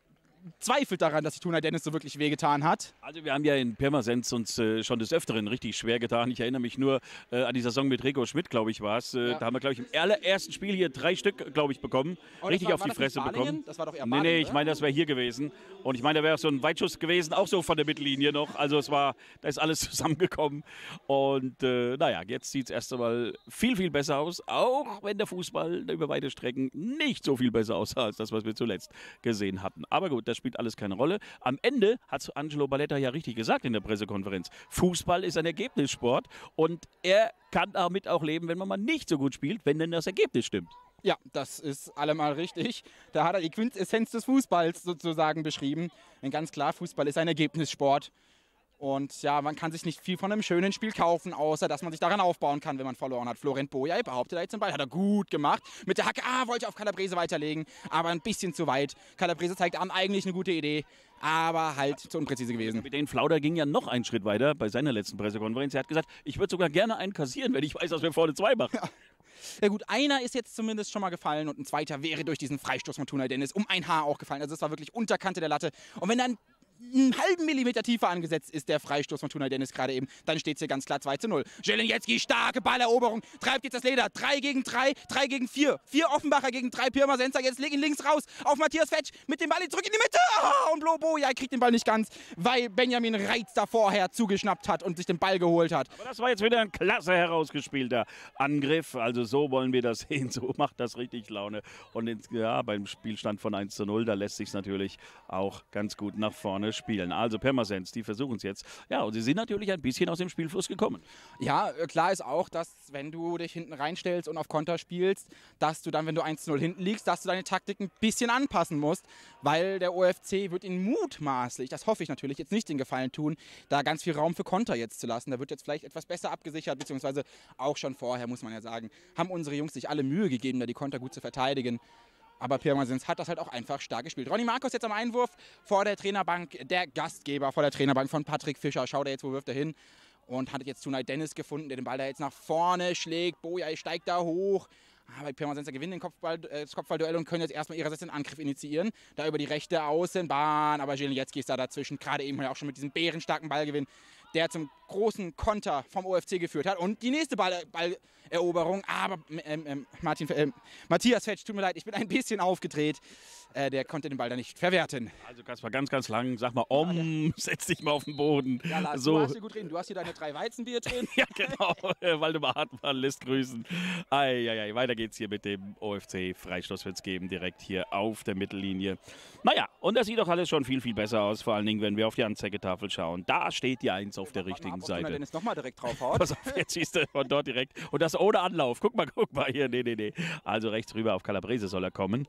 zweifelt daran, dass sich Tunay Dennis so wirklich wehgetan hat.
Also wir haben ja in Pirmasens uns schon des Öfteren richtig schwer getan. Ich erinnere mich nur an die Saison mit Rico Schmidt, glaube ich, war es. Da haben wir, glaube ich, im allerersten Spiel hier 3 Stück, glaube ich, bekommen. Richtig auf die Fresse bekommen.
Das war doch eher
Nee, ich meine, das wäre hier gewesen. Und ich meine, da wäre so ein Weitschuss gewesen, auch so von der Mittellinie noch. Also da ist alles zusammengekommen. Und jetzt sieht es erst einmal viel besser aus. Auch wenn der Fußball über weite Strecken nicht so viel besser aussah, als das, was wir zuletzt gesehen hatten. Aber gut, das spielt alles keine Rolle. Am Ende hat Angelo Balletta ja richtig gesagt in der Pressekonferenz. Fußball ist ein Ergebnissport und er kann damit auch leben, wenn man mal nicht so gut spielt, wenn denn das Ergebnis stimmt.
Ja, das ist allemal richtig. Da hat er die Quintessenz des Fußballs sozusagen beschrieben. Denn ganz klar, Fußball ist ein Ergebnissport. Und ja, man kann sich nicht viel von einem schönen Spiel kaufen, außer dass man sich daran aufbauen kann, wenn man verloren hat. Florent Boyay behauptet da jetzt den Ball, hat er gut gemacht. Mit der Hacke, wollte auf Calabrese weiterlegen, aber ein bisschen zu weit. Calabrese zeigt an, eigentlich eine gute Idee, aber halt zu unpräzise gewesen.
Mit den Flauder ging ja noch einen Schritt weiter bei seiner letzten Pressekonferenz. Er hat gesagt, ich würde sogar gerne einen kassieren, wenn ich weiß, dass wir vorne 2 machen.
Ja gut, einer ist jetzt zumindest schon mal gefallen und ein zweiter wäre durch diesen Freistoß von Tunay Dennis um ein Haar auch gefallen. Also es war wirklich Unterkante der Latte. Und wenn dann einen halben Millimeter tiefer angesetzt ist der Freistoß von Tunay Dennis gerade eben, dann steht es hier ganz klar 2:0. Jeleniecki, starke Balleroberung, treibt jetzt das Leder, 3 gegen 3, 3 gegen 4, 4 Offenbacher gegen 3 Pirmasens, jetzt legen ihn links raus auf Matthias Fetsch mit dem Ball zurück in die Mitte und Bloboja kriegt den Ball nicht ganz, weil Benjamin Reitz da vorher zugeschnappt hat und sich den Ball geholt hat.
Aber das war jetzt wieder ein klasse herausgespielter Angriff, also so wollen wir das sehen, so macht das richtig Laune und ja, beim Spielstand von 1:0, da lässt sich es natürlich auch ganz gut nach vorne spielen. Also Pirmasens, die versuchen es jetzt. Ja, und sie sind natürlich ein bisschen aus dem Spielfluss gekommen.
Ja, klar ist auch, dass wenn du dich hinten reinstellst und auf Konter spielst, dass du dann, wenn du 1:0 hinten liegst, dass du deine Taktik ein bisschen anpassen musst, weil der OFC wird ihnen mutmaßlich, das hoffe ich natürlich, jetzt nicht den Gefallen tun, da ganz viel Raum für Konter jetzt zu lassen. Da wird jetzt vielleicht etwas besser abgesichert, beziehungsweise auch schon vorher, muss man ja sagen, haben unsere Jungs sich alle Mühe gegeben, da die Konter gut zu verteidigen. Aber Pirmasens hat das halt auch einfach stark gespielt. Ronny Markus jetzt am Einwurf vor der Trainerbank, der Gastgeber vor der Trainerbank von Patrick Fischer. Schaut er jetzt, wo wirft er hin? Und hat jetzt Tunay Dennis gefunden, der den Ball da jetzt nach vorne schlägt. Boja steigt da hoch. Aber Pirmasens gewinnen das Kopfballduell und können jetzt erstmal ihrerseits den Angriff initiieren. Da über die rechte Außenbahn. Aber Jeleniecki ist da dazwischen. Gerade eben auch schon mit diesem bärenstarken Ballgewinn, der zum großen Konter vom OFC geführt hat. Und die nächste Balleroberung, aber Matthias Fetsch, tut mir leid, ich bin ein bisschen aufgedreht. Der konnte den Ball da nicht verwerten.
Also Kaspar, ganz, ganz lang, sag mal, setz dich mal auf den Boden.
Ja, Lars,
so.
Du hast hier gut reden, du hast hier deine 3 Weizenbier drin.
Ja, genau, Waldemar Hartmann lässt grüßen. Eieiei, weiter geht's hier mit dem OFC. Freistoß wird's geben, direkt hier auf der Mittellinie. Naja, und das sieht doch alles schon viel, viel besser aus, vor allen Dingen, wenn wir auf die Anzeigetafel schauen. Da steht die 1 auf der richtigen Seite.
Wenn es nochmal direkt draufhaut.
Pass auf, jetzt siehst du von dort direkt. Und das ohne Anlauf. Guck mal hier. Nee. Also rechts rüber auf Calabrese soll er kommen.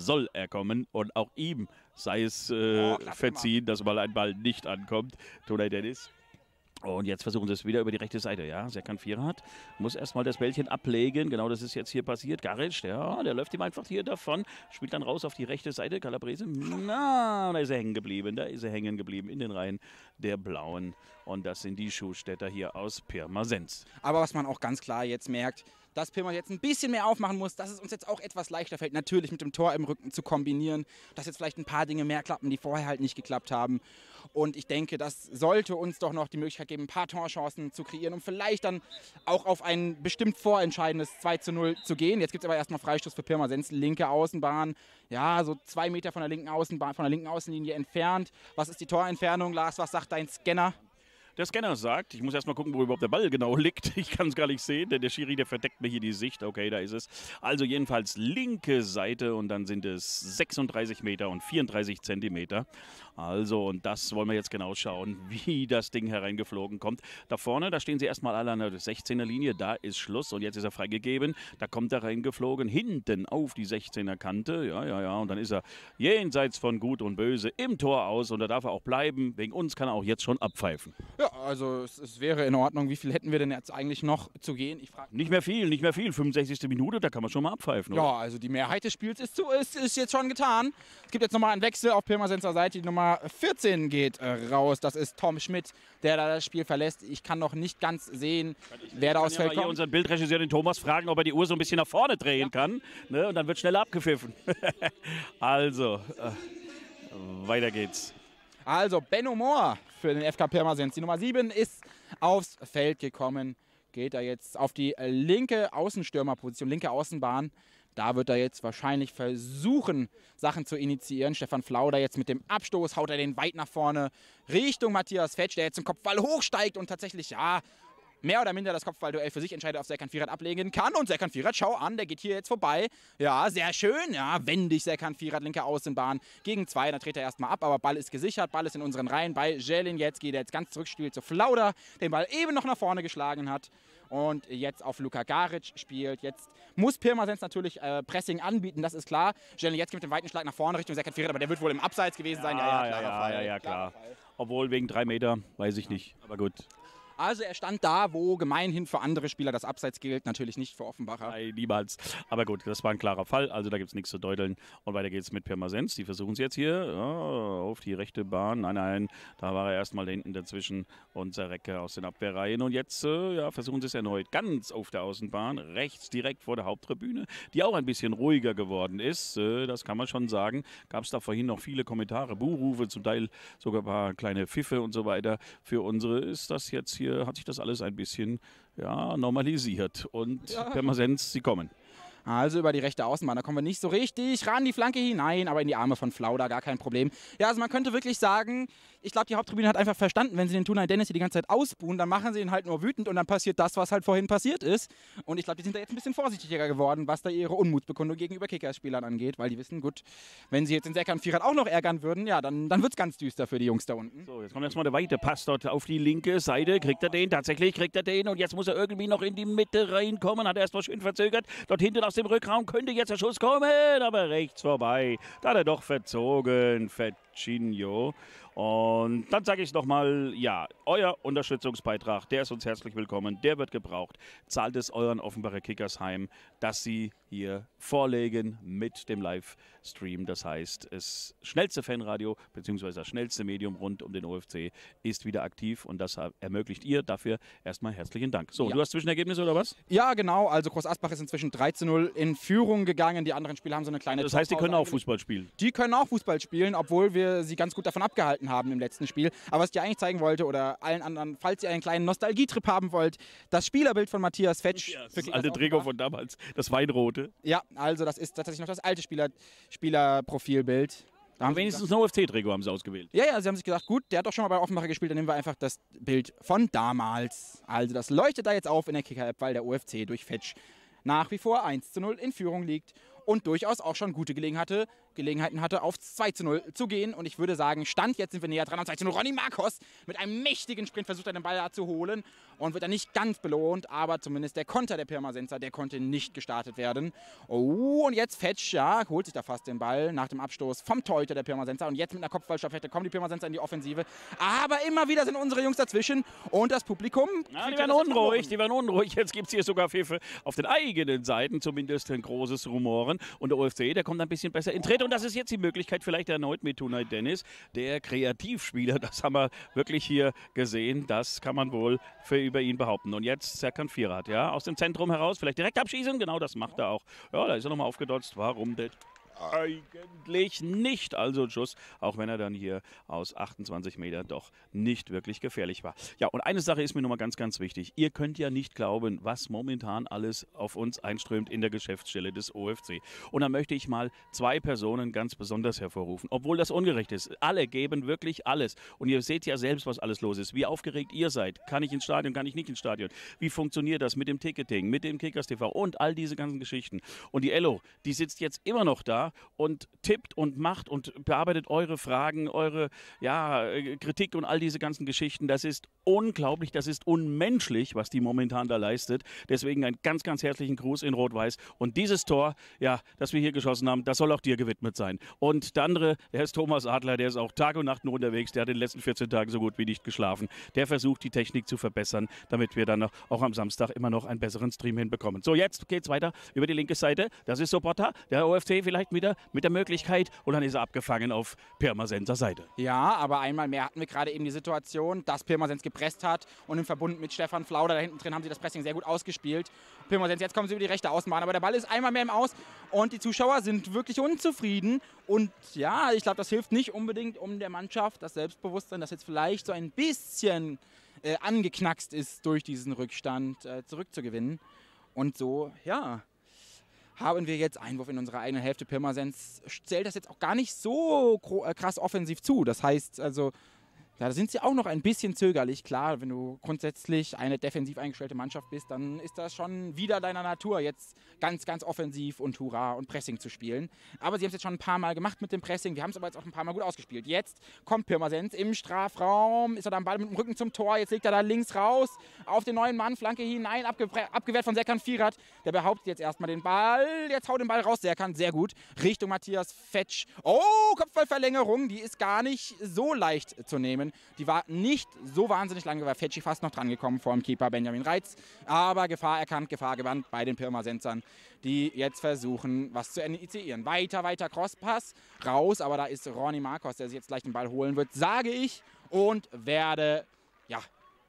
Und auch ihm sei es verziehen, dass mal ein Ball nicht ankommt. Tunay Dennis. Und jetzt versuchen sie es wieder über die rechte Seite. Ja, Serkan Firat muss erstmal das Bällchen ablegen. Genau das ist jetzt hier passiert. Garic, der läuft ihm einfach hier davon. Spielt dann raus auf die rechte Seite. Calabrese, da ist er hängen geblieben. In den Reihen der Blauen. Und das sind die Schuhstädter hier aus Pirmasens.
Aber was man auch ganz klar jetzt merkt, dass Pirma jetzt ein bisschen mehr aufmachen muss, dass es uns jetzt auch etwas leichter fällt, natürlich mit dem Tor im Rücken zu kombinieren, dass jetzt vielleicht ein paar Dinge mehr klappen, die vorher halt nicht geklappt haben. Und ich denke, das sollte uns doch noch die Möglichkeit geben, ein paar Torchancen zu kreieren, um vielleicht dann auch auf ein bestimmt vorentscheidendes 2:0 zu gehen. Jetzt gibt es aber erstmal Freistoß für Pirmasens, linke Außenbahn, ja, so 2 Meter von der linken Außenlinie entfernt. Was ist die Torentfernung, Lars? Was sagt dein Scanner?
Der Scanner sagt, ich muss erst mal gucken, wo überhaupt der Ball genau liegt. Ich kann es gar nicht sehen, denn der Schiri, der verdeckt mir hier die Sicht. Okay, da ist es. Also jedenfalls linke Seite und dann sind es 36 Meter und 34 Zentimeter. Also, und das wollen wir jetzt genau schauen, wie das Ding hereingeflogen kommt. Da vorne, da stehen sie erstmal alle an der 16er Linie, da ist Schluss und jetzt ist er freigegeben. Da kommt er reingeflogen, hinten auf die 16er Kante. Ja, und dann ist er jenseits von Gut und Böse im Tor aus und da darf er auch bleiben. Wegen uns kann er auch jetzt schon abpfeifen.
Ja, also es wäre in Ordnung. Wie viel hätten wir denn jetzt eigentlich noch zu gehen? Ich frage.
Nicht mehr viel. 65. Minute, da kann man schon mal abpfeifen, oder?
Ja, also die Mehrheit des Spiels ist jetzt schon getan. Es gibt jetzt nochmal einen Wechsel auf Pirmasenser Seite. Die Nummer 14 geht raus. Das ist Tom Schmidt, der da das Spiel verlässt. Ich kann noch nicht ganz sehen, wer da aus Feld kommt.
Hier unseren Bildregisseur, den Thomas, fragen, ob er die Uhr so ein bisschen nach vorne drehen kann. Ne? Und dann wird schneller abgepfiffen. Also, weiter geht's.
Also, Benno Mohr für den FK Pirmasens. Die Nummer 7 ist aufs Feld gekommen. Geht er jetzt auf die linke Außenstürmerposition, linke Außenbahn. Da wird er jetzt wahrscheinlich versuchen, Sachen zu initiieren. Stefan Flauder jetzt mit dem Abstoß, haut er den weit nach vorne Richtung Matthias Fetsch, der jetzt zum Kopfball hochsteigt und tatsächlich, ja, mehr oder minder das Kopfballduell für sich entscheidet, auf Serkan Firat ablegen kann. Und Serkan Firat, schau an, der geht hier jetzt vorbei. Ja, sehr schön. Ja, wendig Serkan Firat, linke Außenbahn gegen 2. Dann dreht er erstmal ab, aber Ball ist gesichert. Ball ist in unseren Reihen bei Jeleniecki, der jetzt ganz zurückspielt zu Flauder, den Ball eben noch nach vorne geschlagen hat. Und jetzt auf Luka Garic spielt. Jetzt muss Pirmasens natürlich Pressing anbieten, das ist klar. Jeleniecki mit dem weiten Schlag nach vorne Richtung Serkan Firat, aber der wird wohl im Abseits gewesen sein.
Ja, klar. Obwohl wegen 3 Meter, weiß ich nicht. Aber gut.
Also er stand da, wo gemeinhin für andere Spieler das Abseits gilt, natürlich nicht für Offenbacher.
Nein, niemals. Aber gut, das war ein klarer Fall, also da gibt es nichts zu deuteln. Und weiter geht's mit Pirmasens. Die versuchen es jetzt hier auf die rechte Bahn. Nein, da war er erstmal hinten dazwischen und Serrecke aus den Abwehrreihen. Und jetzt versuchen sie es erneut ganz auf der Außenbahn, rechts direkt vor der Haupttribüne, die auch ein bisschen ruhiger geworden ist. Das kann man schon sagen. Gab es da vorhin noch viele Kommentare, Buhrufe, zum Teil sogar ein paar kleine Pfiffe und so weiter. Für unsere ist das jetzt hier, hat sich das alles ein bisschen normalisiert. Und Pirmasens, sie kommen.
Also über die rechte Außenbahn, da kommen wir nicht so richtig ran, die Flanke hinein, aber in die Arme von Flauder, gar kein Problem. Ja, also man könnte wirklich sagen, ich glaube, die Haupttribüne hat einfach verstanden, wenn sie den Tunay Dennis hier die ganze Zeit ausbuhen, dann machen sie ihn halt nur wütend und dann passiert das, was halt vorhin passiert ist. Und ich glaube, die sind da jetzt ein bisschen vorsichtiger geworden, was da ihre Unmutsbekundung gegenüber Kickers-Spielern angeht, weil die wissen, gut, wenn sie jetzt den Serkan Firat auch noch ärgern würden, ja, dann wird es ganz düster für die Jungs da unten.
So, jetzt kommt erstmal der weite Pass dort auf die linke Seite, tatsächlich kriegt er den und jetzt muss er irgendwie noch in die Mitte reinkommen, hat er erstmal schön verzögert, dort hinten aus dem Rückraum könnte jetzt der Schuss kommen, aber rechts vorbei. Da hat er doch verzogen, Fecchino. Und dann sage ich nochmal, ja, euer Unterstützungsbeitrag, der ist uns herzlich willkommen, der wird gebraucht. Zahlt es euren Offenbacher Kickers heim, dass sie hier vorlegen mit dem Livestream. Das heißt, das schnellste Fanradio bzw. das schnellste Medium rund um den OFC ist wieder aktiv und das ermöglicht ihr. Dafür erstmal herzlichen Dank. So, du hast Zwischenergebnisse oder was?
Ja, genau. Also Groß Asbach ist inzwischen 3:0 in Führung gegangen. Die anderen Spieler haben so eine kleine...
Das heißt, die können auch Fußball spielen?
Die können auch Fußball spielen, obwohl wir sie ganz gut davon abgehalten haben im letzten Spiel. Aber was ich dir eigentlich zeigen wollte oder allen anderen, falls ihr einen kleinen Nostalgietrip haben wollt, das Spielerbild von Matthias Fetsch.
Ja, das alte Trikot von damals, das Weinrote.
Ja, also das ist tatsächlich noch das alte Spielerprofilbild.
Wenigstens ein OFC-Trikot haben sie ausgewählt.
Ja, sie haben sich gedacht, gut, der hat doch schon mal bei Offenbacher gespielt, dann nehmen wir einfach das Bild von damals. Also das leuchtet da jetzt auf in der Kicker-App, weil der OFC durch Fetsch nach wie vor 1:0 in Führung liegt und durchaus auch schon gute Gelegenheiten hatte, auf 2:0 zu gehen. Und ich würde sagen, Stand, jetzt sind wir näher dran an 2:0. Ronny Marcos mit einem mächtigen Sprint versucht er den Ball da zu holen und wird dann nicht ganz belohnt, aber zumindest der Konter der Pirmasenser, der konnte nicht gestartet werden. Oh, und jetzt Fetsch, ja, holt sich da fast den Ball nach dem Abstoß vom Torhüter der Pirmasenser. Und jetzt mit einer Kopfballstaffette kommen die Pirmasenser in die Offensive. Aber immer wieder sind unsere Jungs dazwischen und das Publikum...
Ja, die werden unruhig. Jetzt gibt es hier sogar Pfiffe auf den eigenen Seiten, zumindest ein großes Rumoren. Und der OFC, der kommt ein bisschen besser in Tritt. Und das ist jetzt die Möglichkeit, vielleicht erneut mit Tunay Dennis, der Kreativspieler. Das haben wir wirklich hier gesehen. Das kann man wohl über ihn behaupten. Und jetzt Serkan Firat, ja, aus dem Zentrum heraus, vielleicht direkt abschießen. Genau, das macht er auch. Ja, da ist er nochmal aufgedotzt. Warum denn? Eigentlich nicht. Also Schuss, auch wenn er dann hier aus 28 Metern doch nicht wirklich gefährlich war. Ja, und eine Sache ist mir nochmal ganz, ganz wichtig. Ihr könnt ja nicht glauben, was momentan alles auf uns einströmt in der Geschäftsstelle des OFC. Und da möchte ich mal zwei Personen ganz besonders hervorrufen, obwohl das ungerecht ist. Alle geben wirklich alles. Und ihr seht ja selbst, was alles los ist. Wie aufgeregt ihr seid. Kann ich ins Stadion, kann ich nicht ins Stadion? Wie funktioniert das mit dem Ticketing, mit dem Kickers TV und all diese ganzen Geschichten? Und die Ello, die sitzt jetzt immer noch da und tippt und macht und bearbeitet eure Fragen, eure Kritik und all diese ganzen Geschichten. Das ist unglaublich, das ist unmenschlich, was die momentan da leistet. Deswegen einen ganz, ganz herzlichen Gruß in Rot-Weiß. Und dieses Tor, ja, das wir hier geschossen haben, das soll auch dir gewidmet sein. Und der andere, der ist Thomas Adler, der ist auch Tag und Nacht nur unterwegs. Der hat in den letzten 14 Tagen so gut wie nicht geschlafen. Der versucht, die Technik zu verbessern, damit wir dann auch am Samstag immer noch einen besseren Stream hinbekommen. So, jetzt geht's weiter über die linke Seite. Das ist Sobotta, der OFC vielleicht wieder mit der Möglichkeit und dann ist er abgefangen auf Pirmasenser Seite.
Ja, aber einmal mehr hatten wir gerade eben die Situation, dass Pirmasens gepresst hat und im Verbund mit Stefan Flauder da hinten drin haben sie das Pressing sehr gut ausgespielt. Pirmasens, jetzt kommen sie über die rechte Außenbahn, aber der Ball ist einmal mehr im Aus und die Zuschauer sind wirklich unzufrieden und ja, ich glaube, das hilft nicht unbedingt um der Mannschaft, das Selbstbewusstsein, das jetzt vielleicht so ein bisschen angeknackst ist durch diesen Rückstand, zurückzugewinnen und so, ja, haben wir jetzt Einwurf in unserer eigenen Hälfte. Pirmasens zählt das jetzt auch gar nicht so krass offensiv zu. Das heißt, also, da sind sie auch noch ein bisschen zögerlich. Klar, wenn du grundsätzlich eine defensiv eingestellte Mannschaft bist, dann ist das schon wieder deiner Natur, jetzt ganz, ganz offensiv und Hurra und Pressing zu spielen. Aber sie haben es jetzt schon ein paar Mal gemacht mit dem Pressing. Wir haben es aber jetzt auch ein paar Mal gut ausgespielt. Jetzt kommt Pirmasens im Strafraum, ist er da am Ball mit dem Rücken zum Tor. Jetzt legt er da links raus auf den neuen Mann, Flanke hinein, abgewehrt von Serkan Firat. Der behauptet jetzt erstmal den Ball. Jetzt haut den Ball raus, Serkan, sehr gut. Richtung Matthias Fetsch. Oh, Kopfballverlängerung, die ist gar nicht so leicht zu nehmen können. Die war nicht so wahnsinnig lange, weil Fetschi fast noch dran gekommen vor dem Keeper Benjamin Reitz. Aber Gefahr erkannt, Gefahr gewandt bei den Pirmasensern, die jetzt versuchen, was zu initiieren. Weiter, Crosspass, raus, aber da ist Ronny Marcos, der sich jetzt gleich den Ball holen wird, sage ich, und werde, ja,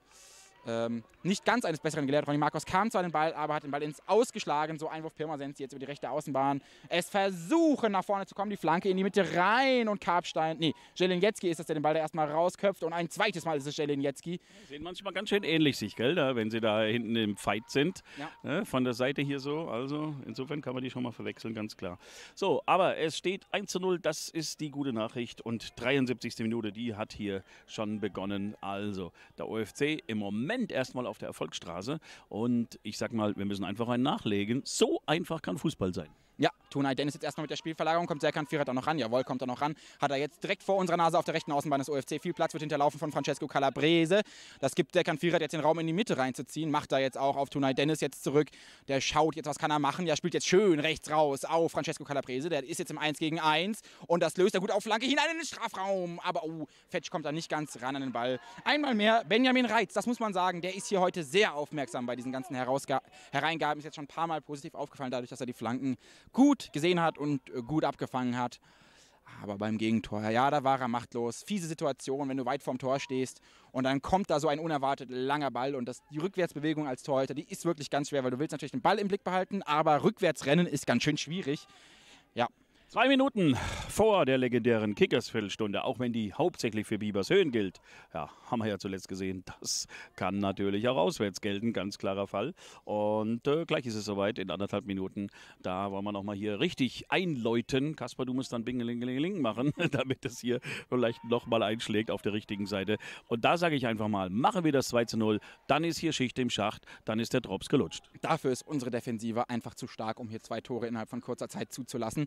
nicht ganz eines Besseren gelehrt. Ronny Marcos kam zwar den Ball, aber hat den Ball ins Ausgeschlagen. So Einwurf Pirmasens jetzt über die rechte Außenbahn. Es versuchen nach vorne zu kommen, die Flanke in die Mitte rein und Jeleniecki ist das, der den Ball da erstmal rausköpft und ein zweites Mal ist es Jeleniecki.
Sehen manchmal ganz schön ähnlich sich, gell, da, wenn sie da hinten im Fight sind.
Ja.
Von der Seite hier so, also insofern kann man die schon mal verwechseln, ganz klar. So, aber es steht 1:0, das ist die gute Nachricht und 73. Minute, die hat hier schon begonnen. Also der OFC im Moment erstmal auf der Erfolgsstraße und ich sag mal, wir müssen einfach einen nachlegen. So einfach kann Fußball sein.
Ja, Tunay Dennis jetzt erstmal mit der Spielverlagerung, kommt Serkan Firat da noch ran. Jawohl, kommt er noch ran. Hat er jetzt direkt vor unserer Nase auf der rechten Außenbahn des OFC. Viel Platz wird hinterlaufen von Francesco Calabrese. Das gibt Serkan Firat jetzt den Raum in die Mitte reinzuziehen. Macht er jetzt auch auf Tunay Dennis jetzt zurück. Der schaut jetzt, was kann er machen. Der spielt jetzt schön rechts raus auf Francesco Calabrese. Der ist jetzt im 1 gegen 1 und das löst er gut auf Flanke hinein in den Strafraum. Aber Fetsch kommt da nicht ganz ran an den Ball. Einmal mehr Benjamin Reitz, das muss man sagen. Der ist hier heute sehr aufmerksam bei diesen ganzen Hereingaben. Ist jetzt schon ein paar Mal positiv aufgefallen, dadurch, dass er die Flanken gut gesehen hat und gut abgefangen hat. Aber beim Gegentor, ja, da war er machtlos. Fiese Situation, wenn du weit vorm Tor stehst und dann kommt da so ein unerwartet langer Ball und die Rückwärtsbewegung als Torhüter, die ist wirklich ganz schwer, weil du willst natürlich den Ball im Blick behalten, aber rückwärts rennen ist ganz schön schwierig. Ja.
2 Minuten vor der legendären Kickers-Viertelstunde, auch wenn die hauptsächlich für Biebershöhen gilt. Ja, haben wir ja zuletzt gesehen, das kann natürlich auch auswärts gelten, ganz klarer Fall. Und gleich ist es soweit, in 1,5 Minuten, da wollen wir nochmal hier richtig einläuten. Kasper, du musst dann Bingelingeling machen, damit es hier vielleicht nochmal einschlägt auf der richtigen Seite. Und da sage ich einfach mal, machen wir das 2:0, dann ist hier Schicht im Schacht, dann ist der Drops gelutscht.
Dafür ist unsere Defensive einfach zu stark, um hier 2 Tore innerhalb von kurzer Zeit zuzulassen.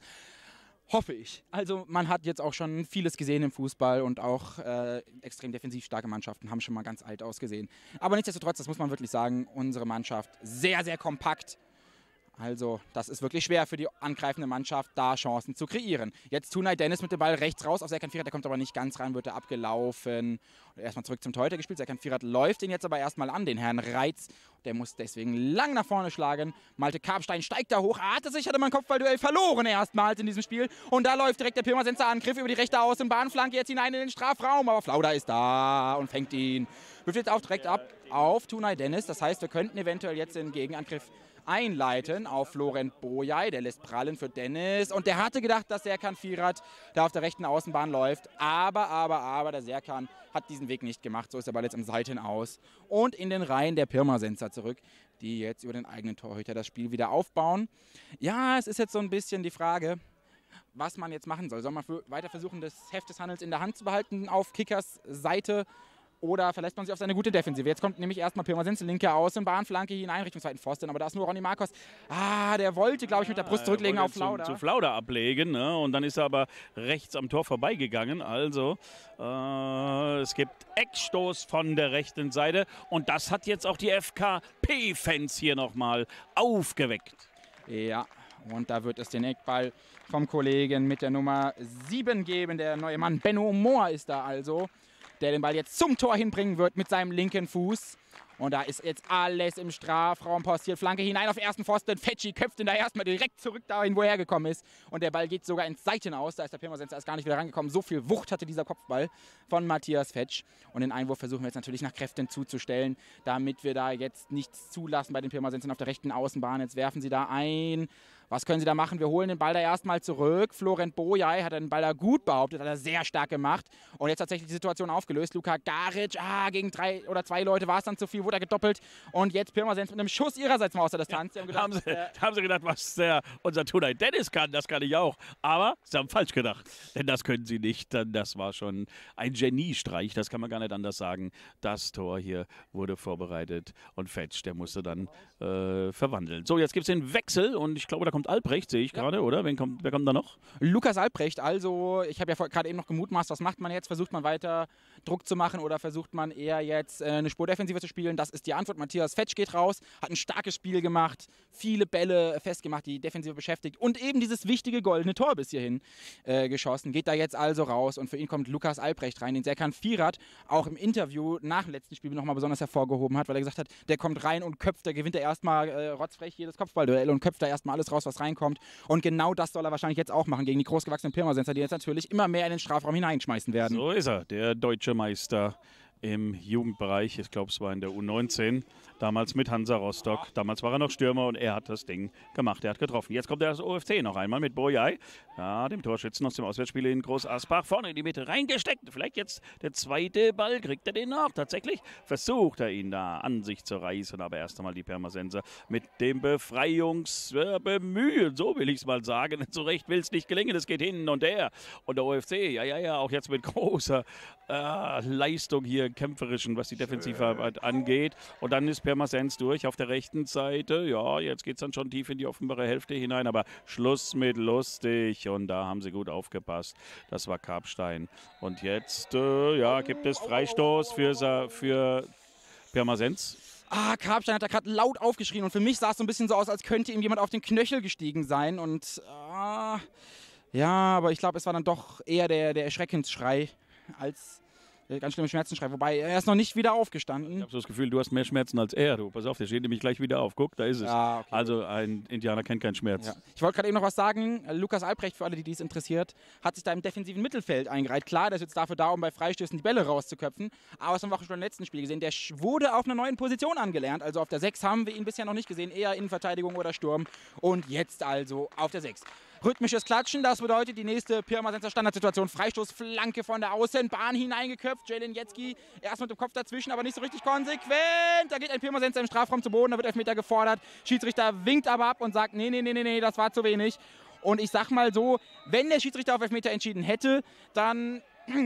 Hoffe ich. Also man hat jetzt auch schon vieles gesehen im Fußball und auch extrem defensiv starke Mannschaften haben schon mal ganz alt ausgesehen. Aber nichtsdestotrotz, das muss man wirklich sagen, unsere Mannschaft sehr, sehr kompakt. Also das ist wirklich schwer für die angreifende Mannschaft, da Chancen zu kreieren. Jetzt Tunay Dennis mit dem Ball rechts raus auf Serkan Firat, der kommt aber nicht ganz ran, wird er abgelaufen. Erstmal zurück zum Torhüter gespielt, Serkan Firat läuft ihn jetzt aber erstmal an, den Herrn Reitz. Der muss deswegen lang nach vorne schlagen. Malte Karpstein steigt da hoch, hatte mal ein Kopfballduell verloren erstmals in diesem Spiel. Und da läuft direkt der Pirmasenser Angriff über die rechte Außenbahnflanke jetzt hinein in den Strafraum. Aber Flauda ist da und fängt ihn. Wirft jetzt auch direkt ab auf Tunay Dennis. Das heißt, wir könnten eventuell jetzt den Gegenangriff einleiten auf Florent Boyay, der lässt prallen für Dennis und der hatte gedacht, dass Serkan Firat da auf der rechten Außenbahn läuft, aber der Serkan hat diesen Weg nicht gemacht, so ist der Ball jetzt am Seitenaus und in den Reihen der Pirmasenser zurück, die jetzt über den eigenen Torhüter das Spiel wieder aufbauen. Ja, es ist jetzt so ein bisschen die Frage, was man jetzt machen soll. Soll man weiter versuchen, das Heft des Handels in der Hand zu behalten auf Kickers Seite? Oder verlässt man sich auf seine gute Defensive? Jetzt kommt nämlich erstmal Pirmasens, linke Außenbahnflanke hinein Richtung zweiten Pfosten, aber da ist nur Ronny Marcos. Der wollte, glaube ich, mit der Brust zurücklegen auf Flauda.
Zu Flauda ablegen, ne? Und dann ist er aber rechts am Tor vorbeigegangen. Also es gibt Eckstoß von der rechten Seite und das hat jetzt auch die FKP-Fans hier nochmal aufgeweckt.
Ja, und da wird es den Eckball vom Kollegen mit der Nummer 7 geben. Der neue Mann Benno Mohr ist da also, der den Ball jetzt zum Tor hinbringen wird mit seinem linken Fuß. Und da ist jetzt alles im Strafraum postiert. Flanke hinein auf ersten Pfosten. Fetschi köpft ihn da erstmal direkt zurück dahin, wo er hergekommen ist. Und der Ball geht sogar ins Seitenaus. Da ist der Pirmasenser erst gar nicht wieder rangekommen. So viel Wucht hatte dieser Kopfball von Matthias Fetsch. Und den Einwurf versuchen wir jetzt natürlich nach Kräften zuzustellen, damit wir da jetzt nichts zulassen bei den Pirmasensern auf der rechten Außenbahn. Jetzt werfen sie da ein. Was können sie da machen? Wir holen den Ball da erstmal zurück. Florent Boyay hat den Ball da gut behauptet, hat er sehr stark gemacht. Und jetzt tatsächlich die Situation aufgelöst. Luka Garic, gegen 3 oder 2 Leute war es dann zu viel, wurde er gedoppelt. Und jetzt Pirmasens mit einem Schuss ihrerseits mal aus der Distanz.
Ja, da haben sie gedacht, was unser Tunay Dennis kann, das kann ich auch. Aber sie haben falsch gedacht, denn das können sie nicht. Denn das war schon ein Geniestreich, das kann man gar nicht anders sagen. Das Tor hier wurde vorbereitet und Fetsch, der musste dann verwandeln. So, jetzt gibt es den Wechsel und ich glaube, da kommt Albrecht, sehe ich gerade, oder? Wer kommt da noch?
Lukas Albrecht, also ich habe ja gerade eben noch gemutmaßt, was macht man jetzt? Versucht man weiter Druck zu machen oder versucht man eher jetzt eine Spur defensiver zu spielen? Das ist die Antwort. Matthias Fetsch geht raus, hat ein starkes Spiel gemacht, viele Bälle festgemacht, die Defensive beschäftigt und eben dieses wichtige goldene Tor bis hierhin geschossen. Geht da jetzt also raus und für ihn kommt Lukas Albrecht rein, den Serkan Firat auch im Interview nach dem letzten Spiel nochmal besonders hervorgehoben hat, weil er gesagt hat, der kommt rein und köpft, der gewinnt er erstmal rotzfrech jedes Kopfballduell und köpft da erstmal alles raus, was reinkommt. Und genau das soll er wahrscheinlich jetzt auch machen gegen die großgewachsenen Pirmasenser, die jetzt natürlich immer mehr in den Strafraum hineinschmeißen werden.
So ist er, der deutsche Meister im Jugendbereich. Ich glaube, es war in der U19. Damals mit Hansa Rostock. Damals war er noch Stürmer und er hat das Ding gemacht. Er hat getroffen. Jetzt kommt der OFC noch einmal mit Boyai. Ja, dem Torschützen aus dem Auswärtsspiel in Groß Asbach. Vorne in die Mitte reingesteckt. Vielleicht jetzt der zweite Ball. Kriegt er den noch? Tatsächlich versucht er ihn da an sich zu reißen. Aber erst einmal die Pirmasenser mit dem Befreiungsbemühen. So will ich es mal sagen. So recht will es nicht gelingen. Es geht hin und her. Und der OFC, ja, auch jetzt mit großer Leistung hier, kämpferischen, was die Defensivarbeit angeht. Und dann ist Pirmasens durch auf der rechten Seite. Ja, jetzt geht es dann schon tief in die offenbare Hälfte hinein, aber Schluss mit lustig. Und da haben sie gut aufgepasst. Das war Karpstein. Und jetzt gibt es Freistoß für Pirmasens.
Karpstein hat da gerade laut aufgeschrien und für mich sah es so ein bisschen so aus, als könnte ihm jemand auf den Knöchel gestiegen sein. Und ja, aber ich glaube, es war dann doch eher der Erschreckensschrei als ganz schlimmer Schmerzenschrei. Wobei, er ist noch nicht wieder aufgestanden.
Ich habe so das Gefühl, du hast mehr Schmerzen als er. Du, pass auf, der steht nämlich gleich wieder auf. Guck, da ist es.
Ja, okay.
Also ein Indianer kennt keinen Schmerz.
Ja. Ich wollte gerade eben noch was sagen. Lukas Albrecht, für alle, die dies interessiert, hat sich da im defensiven Mittelfeld eingereiht. Klar, der ist jetzt dafür da, um bei Freistößen die Bälle rauszuköpfen. Aber das haben wir auch schon im letzten Spiel gesehen. Der wurde auf einer neuen Position angelernt. Also auf der 6 haben wir ihn bisher noch nicht gesehen. Eher Innenverteidigung oder Sturm. Und jetzt also auf der 6. Rhythmisches Klatschen, das bedeutet die nächste Pirmasenser Standardsituation. Freistoß, Flanke von der Außenbahn hineingeköpft. Jalen Jetzky erst mit dem Kopf dazwischen, aber nicht so richtig konsequent. Da geht ein Pirmasenser im Strafraum zu Boden, da wird Elfmeter gefordert. Schiedsrichter winkt aber ab und sagt, nee, das war zu wenig. Und ich sag mal so, wenn der Schiedsrichter auf Elfmeter entschieden hätte, dann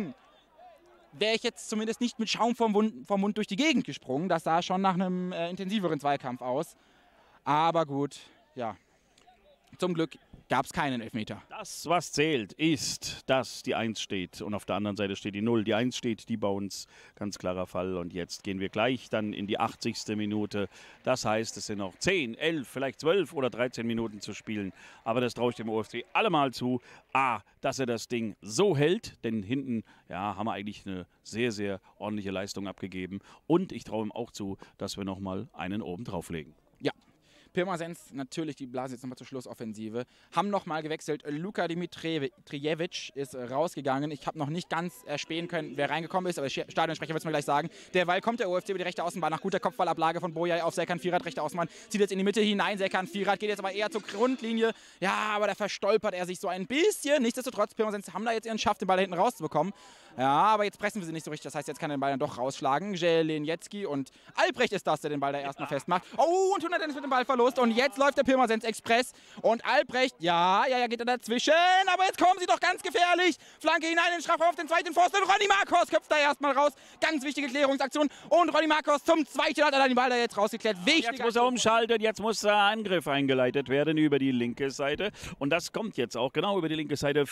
wäre ich jetzt zumindest nicht mit Schaum vom Mund durch die Gegend gesprungen. Das sah schon nach einem intensiveren Zweikampf aus. Aber gut, ja. Zum Glück gab es keinen Elfmeter.
Das, was zählt, ist, dass die 1 steht und auf der anderen Seite steht die 0. Die 1 steht, die bei uns, ganz klarer Fall. Und jetzt gehen wir gleich dann in die 80. Minute. Das heißt, es sind noch 10, 11, vielleicht 12 oder 13 Minuten zu spielen. Aber das traue ich dem OFC allemal zu. Dass er das Ding so hält, denn hinten haben wir eigentlich eine sehr, sehr ordentliche Leistung abgegeben. Und ich traue ihm auch zu, dass wir nochmal einen oben drauflegen.
Ja. Pirmasens, natürlich, die blasen jetzt nochmal zur Schlussoffensive, haben nochmal gewechselt. Luka Dimitrijevic ist rausgegangen. Ich habe noch nicht ganz erspähen können, wer reingekommen ist, aber der Stadionsprecher wird es mir gleich sagen. Derweil kommt der OFC über die rechte Außenbahn nach guter Kopfballablage von Boyai auf Serkan Firat, rechte Außenbahn, zieht jetzt in die Mitte hinein. Serkan Firat geht jetzt aber eher zur Grundlinie. Ja, aber da verstolpert er sich so ein bisschen. Nichtsdestotrotz, Pirmasens haben da jetzt ihren Schaft, den Ball da hinten rauszubekommen. Ja, aber jetzt pressen wir sie nicht so richtig. Das heißt, jetzt kann er den Ball dann doch rausschlagen. Jelen Jetzky und Albrecht ist das, der den Ball da erstmal festmacht. Oh, und 100 mit dem Ballverlust. Und jetzt läuft der Pirmasens Express. Und Albrecht, ja, geht er dazwischen. Aber jetzt kommen sie doch ganz gefährlich. Flanke hinein in den Strafraum auf den zweiten Pfosten. Und Ronny Marcos köpft da erstmal raus. Ganz wichtige Klärungsaktion. Und Ronny Marcos zum zweiten hat er dann den Ball da jetzt rausgeklärt. Wichtig.
Jetzt muss er umschalten. Jetzt muss der Angriff eingeleitet werden über die linke Seite. Und das kommt jetzt auch genau über die linke Seite.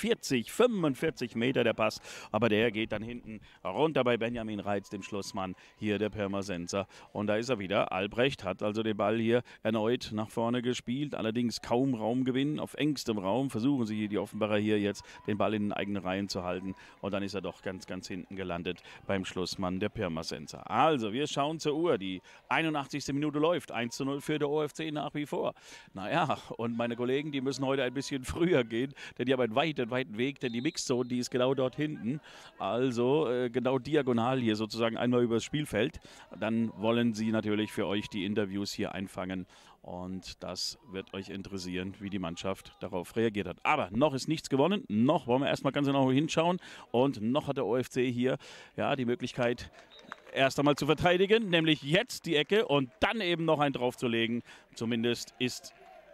45 Meter der Pass. Aber der geht dann hinten runter bei Benjamin Reitz, dem Schlussmann hier der Pirmasenser. Und da ist er wieder. Albrecht hat also den Ball hier erneut nach vorne gespielt. Allerdings kaum Raumgewinn. Auf engstem Raum versuchen sie die Offenbarer hier jetzt den Ball in den eigenen Reihen zu halten. Und dann ist er doch ganz, ganz hinten gelandet beim Schlussmann der Pirmasenser. Also, wir schauen zur Uhr. Die 81. Minute läuft. 1:0 für der OFC nach wie vor. Naja, und meine Kollegen, die müssen heute ein bisschen früher gehen, denn die haben einen weiten Weg, denn die Mixzone, die ist genau dort hinten. Also genau diagonal hier sozusagen einmal übers Spielfeld. Dann wollen sie natürlich für euch die Interviews hier einfangen. Und das wird euch interessieren, wie die Mannschaft darauf reagiert hat. Aber noch ist nichts gewonnen. Noch wollen wir erstmal ganz genau hinschauen. Und noch hat der OFC hier die Möglichkeit, erst einmal zu verteidigen. Nämlich jetzt die Ecke und dann eben noch einen draufzulegen. Zumindest ist es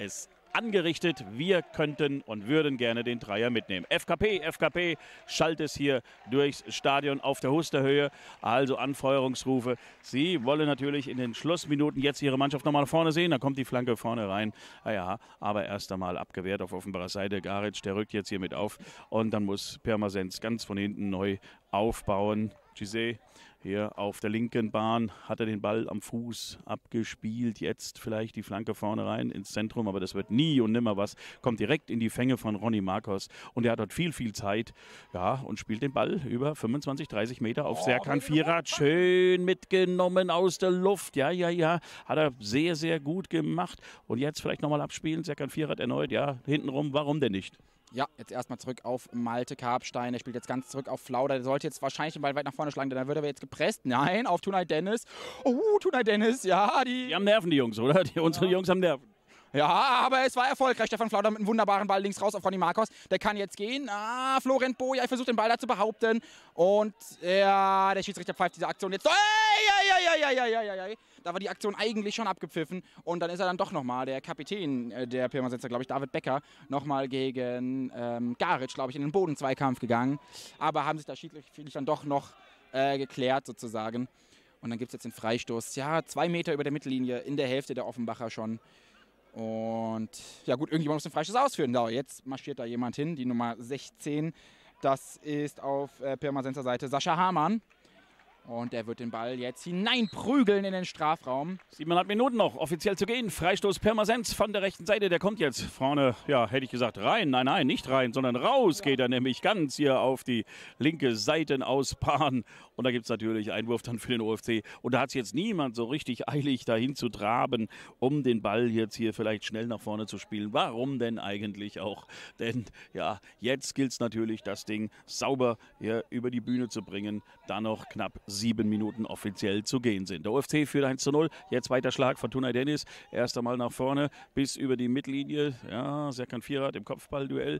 angerichtet. Wir könnten und würden gerne den Dreier mitnehmen. FKP schallt es hier durchs Stadion auf der Husterhöhe. Also Anfeuerungsrufe. Sie wollen natürlich in den Schlussminuten jetzt ihre Mannschaft nochmal vorne sehen. Da kommt die Flanke vorne rein. Naja, aber erst einmal abgewehrt auf Offenbarer Seite. Garic, der rückt jetzt hier mit auf. Und dann muss Pirmasens ganz von hinten neu aufbauen. Gisé hier auf der linken Bahn hat er den Ball am Fuß abgespielt. Jetzt vielleicht die Flanke vorne rein ins Zentrum, aber das wird nie und nimmer was. Kommt direkt in die Fänge von Ronny Marcos und er hat dort viel Zeit, ja, und spielt den Ball über 25, 30 Meter auf Serkan Firat. Schön mitgenommen aus der Luft. Ja, hat er sehr, sehr gut gemacht. Und jetzt vielleicht nochmal abspielen. Serkan Firat erneut, ja, hintenrum. Warum denn nicht?
Ja, jetzt erstmal zurück auf Malte Karpstein. Er spielt jetzt ganz zurück auf Flauder. Der sollte jetzt wahrscheinlich den Ball weit nach vorne schlagen, denn dann wird er jetzt gepresst. Nein, auf Tunay Dennis. Tunay Dennis, ja. Die
haben Nerven, die Jungs, oder? Unsere Jungs haben Nerven.
Ja, aber es war erfolgreich. Stefan Flauder mit einem wunderbaren Ball links raus auf Ronny Marcos. Der kann jetzt gehen. Florent Boja versucht den Ball da zu behaupten. Und ja, der Schiedsrichter pfeift diese Aktion jetzt. Da war die Aktion eigentlich schon abgepfiffen. Und dann ist er dann doch nochmal, der Kapitän der Pirmasens, glaube ich, David Becker, nochmal gegen Garic, glaube ich, in den Bodenzweikampf gegangen. Aber haben sich da schiedsrichterlich dann doch noch geklärt sozusagen. Und dann gibt es jetzt den Freistoß. Ja, 2 Meter über der Mittellinie in der Hälfte der Offenbacher schon. Und ja gut, irgendjemand muss den Freistoß ausführen. So, jetzt marschiert da jemand hin, die Nummer 16. Das ist auf Pirmasenser Seite Sascha Hamann. Und der wird den Ball jetzt hineinprügeln in den Strafraum.
7,5 Minuten noch, offiziell zu gehen. Freistoß Pirmasens von der rechten Seite, der kommt jetzt vorne, ja, hätte ich gesagt rein. Nein, nicht rein, sondern raus geht er nämlich ganz hier auf die linke Seitenausbahn. Und da gibt es natürlich Einwurf dann für den OFC. Und da hat es jetzt niemand so richtig eilig dahin zu traben, um den Ball jetzt hier vielleicht schnell nach vorne zu spielen. Warum denn eigentlich auch? Denn ja, jetzt gilt es natürlich, das Ding sauber hier über die Bühne zu bringen. Da noch knapp 7 Minuten offiziell zu gehen sind. Der OFC führt 1:0. Jetzt weiter Schlag von Tunay Dennis. Erst einmal nach vorne bis über die Mittellinie. Ja, Serkan Firat im Kopfballduell.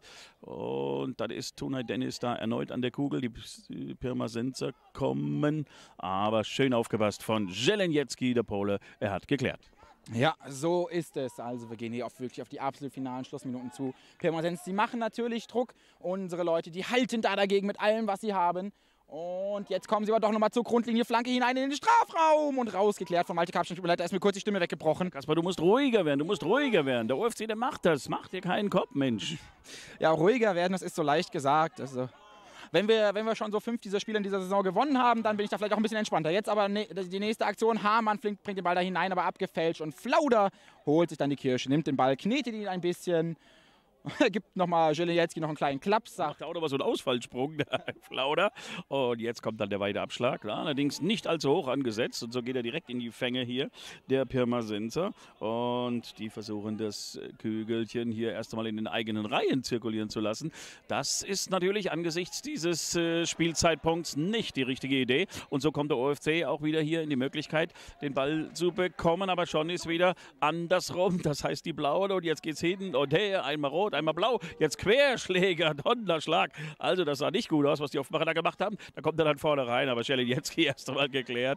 Und dann ist Tunay Dennis da erneut an der Kugel. Die Pirmasenser kommen. Aber schön aufgepasst von Jelenjecki, der Pole. Er hat geklärt.
Ja, so ist es. Also wir gehen hier wirklich auf die absolut finalen Schlussminuten zu. Pirmasens, die machen natürlich Druck. Unsere Leute, die halten da dagegen mit allem, was sie haben. Und jetzt kommen sie aber doch nochmal zur Grundlinie, Flanke hinein in den Strafraum und rausgeklärt von Malte Karpstein. Tut mir leid, da ist mir kurz die Stimme weggebrochen.
Kaspar, du musst ruhiger werden, Der OFC, der macht das. Mach dir keinen Kopf, Mensch.
Ja, ruhiger werden, das ist so leicht gesagt. Also, wenn wir schon so 5 dieser Spiele in dieser Saison gewonnen haben, dann bin ich da vielleicht auch ein bisschen entspannter. Jetzt aber die nächste Aktion, Hamann bringt den Ball da hinein, aber abgefälscht. Und Flauder holt sich dann die Kirsche, nimmt den Ball, knetet ihn ein bisschen. Gibt nochmal Jelenjecki noch einen kleinen Klaps.
Macht auch noch mal so einen Ausfallsprung, der Flauder. Und jetzt kommt dann der weite Abschlag. Ja, allerdings nicht allzu hoch angesetzt. Und so geht er direkt in die Fänge hier, der Pirmasenser. Und die versuchen das Kügelchen hier erst einmal in den eigenen Reihen zirkulieren zu lassen. Das ist natürlich angesichts dieses Spielzeitpunkts nicht die richtige Idee. Und so kommt der OFC auch wieder hier in die Möglichkeit, den Ball zu bekommen. Aber schon ist wieder andersrum. Das heißt, die Blauen. Und jetzt geht's hinten. Und hey, einmal rot, einmal blau, jetzt Querschläger, Donnerschlag. Also das sah nicht gut aus, was die Offenbacher da gemacht haben. Da kommt er dann vorne rein, aber Jelenjecki erst einmal geklärt.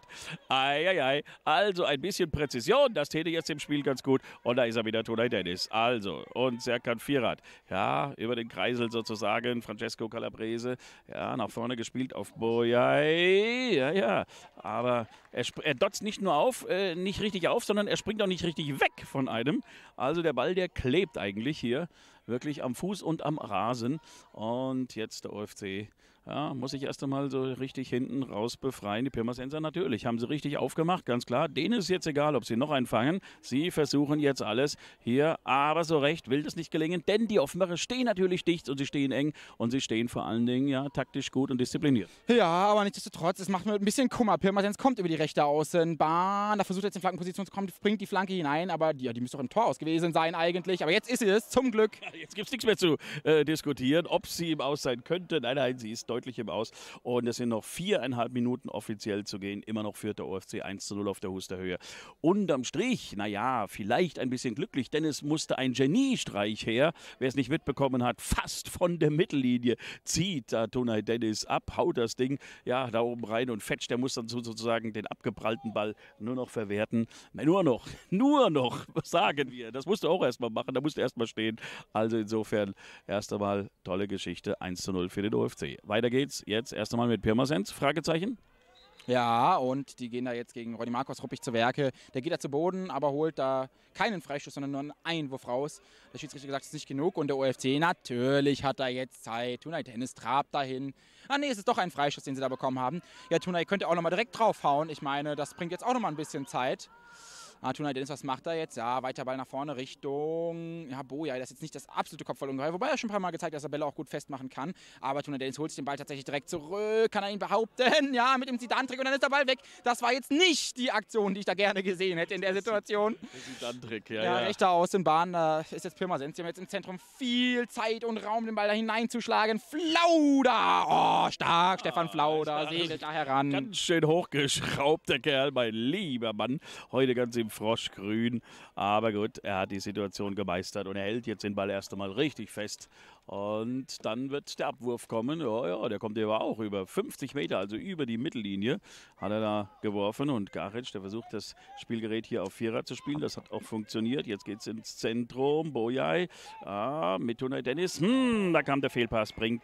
Also ein bisschen Präzision, das täte jetzt im Spiel ganz gut. Und da ist er wieder, Tunay Dennis. Also, und Serkan Firat. Ja, über den Kreisel sozusagen, Francesco Calabrese. Ja, nach vorne gespielt auf Boyai. Ja, aber er dotzt nicht nur auf, nicht richtig auf, sondern er springt auch nicht richtig weg von einem. Also der Ball, der klebt eigentlich hier wirklich am Fuß und am Rasen. Und jetzt der OFC. Ja, muss ich erst einmal so richtig hinten raus befreien. Die Pirmasenser natürlich, haben sie richtig aufgemacht, ganz klar. Denen ist jetzt egal, ob sie noch einen fangen. Sie versuchen jetzt alles hier, aber so recht will das nicht gelingen, denn die Offenbacher stehen natürlich dicht und sie stehen eng und sie stehen vor allen Dingen ja taktisch gut und diszipliniert.
Ja, aber nichtsdestotrotz, es macht mir ein bisschen Kummer. Pirmasens kommt über die rechte Außenbahn, da versucht er jetzt in Flankenposition zu kommen, bringt die Flanke hinein, aber die müsste doch im Tor aus gewesen sein eigentlich. Aber jetzt ist sie es, zum Glück.
Jetzt gibt es nichts mehr zu diskutieren, ob sie im Aus sein könnte. Nein, sie ist deutlich im Aus. Und es sind noch 4,5 Minuten offiziell zu gehen. Immer noch führt der OFC 1:0 auf der Husterhöhe. Unterm Strich, naja, vielleicht ein bisschen glücklich, denn es musste ein Geniestreich her. Wer es nicht mitbekommen hat, fast von der Mittellinie zieht da Tunay Dennis ab, haut das Ding ja da oben rein und fetcht. Der muss dann sozusagen den abgeprallten Ball nur noch verwerten. Nur noch, was sagen wir? Das musst du auch erstmal machen, da musst du erstmal stehen. Also insofern erst einmal tolle Geschichte, 1:0 für den OFC. Weiter geht's jetzt erst einmal mit Pirmasens, Fragezeichen.
Ja, und die gehen da jetzt gegen Ronny Marcos ruppig zu Werke. Der geht da zu Boden, aber holt da keinen Freistoß, sondern nur einen Einwurf raus. Der Schiedsrichter gesagt, es ist nicht genug. Und der OFC, natürlich hat er jetzt Zeit. Tunay Dennis trabt dahin. Ah nee, es ist doch ein Freistoß, den sie da bekommen haben. Ja, Tunay könnte auch nochmal direkt draufhauen. Ich meine, das bringt jetzt auch nochmal ein bisschen Zeit. Tunay Dennis, was macht er jetzt? Ja, weiter Ball nach vorne Richtung Boja. Das ist jetzt nicht das absolute Kopfballungeheuer, wobei er schon ein paar Mal gezeigt hat, dass er Bälle auch gut festmachen kann. Aber Tunay Dennis holt sich den Ball tatsächlich direkt zurück. Kann er ihn behaupten? Ja, mit dem Zidane-Trick und dann ist der Ball weg. Das war jetzt nicht die Aktion, die ich da gerne gesehen hätte in der Situation.
Der Zidane-Trick, ja.
Ja, rechter Außenbahn. Da ist jetzt Pirmasens. Die haben jetzt im Zentrum viel Zeit und Raum, den Ball da hineinzuschlagen. Flauder! Oh, stark. Stefan Flauder segelt da heran.
Ganz schön hochgeschraubt, der Kerl, mein lieber Mann. Heute ganz im Froschgrün, aber gut, er hat die Situation gemeistert und er hält jetzt den Ball erst einmal richtig fest und dann wird der Abwurf kommen. Ja, der kommt aber auch über 50 Meter, also über die Mittellinie hat er da geworfen und Garic, der versucht das Spielgerät hier auf Vierer zu spielen, das hat auch funktioniert. Jetzt geht es ins Zentrum, Boyai mit Tunay Dennis, da kam der Fehlpass, bringt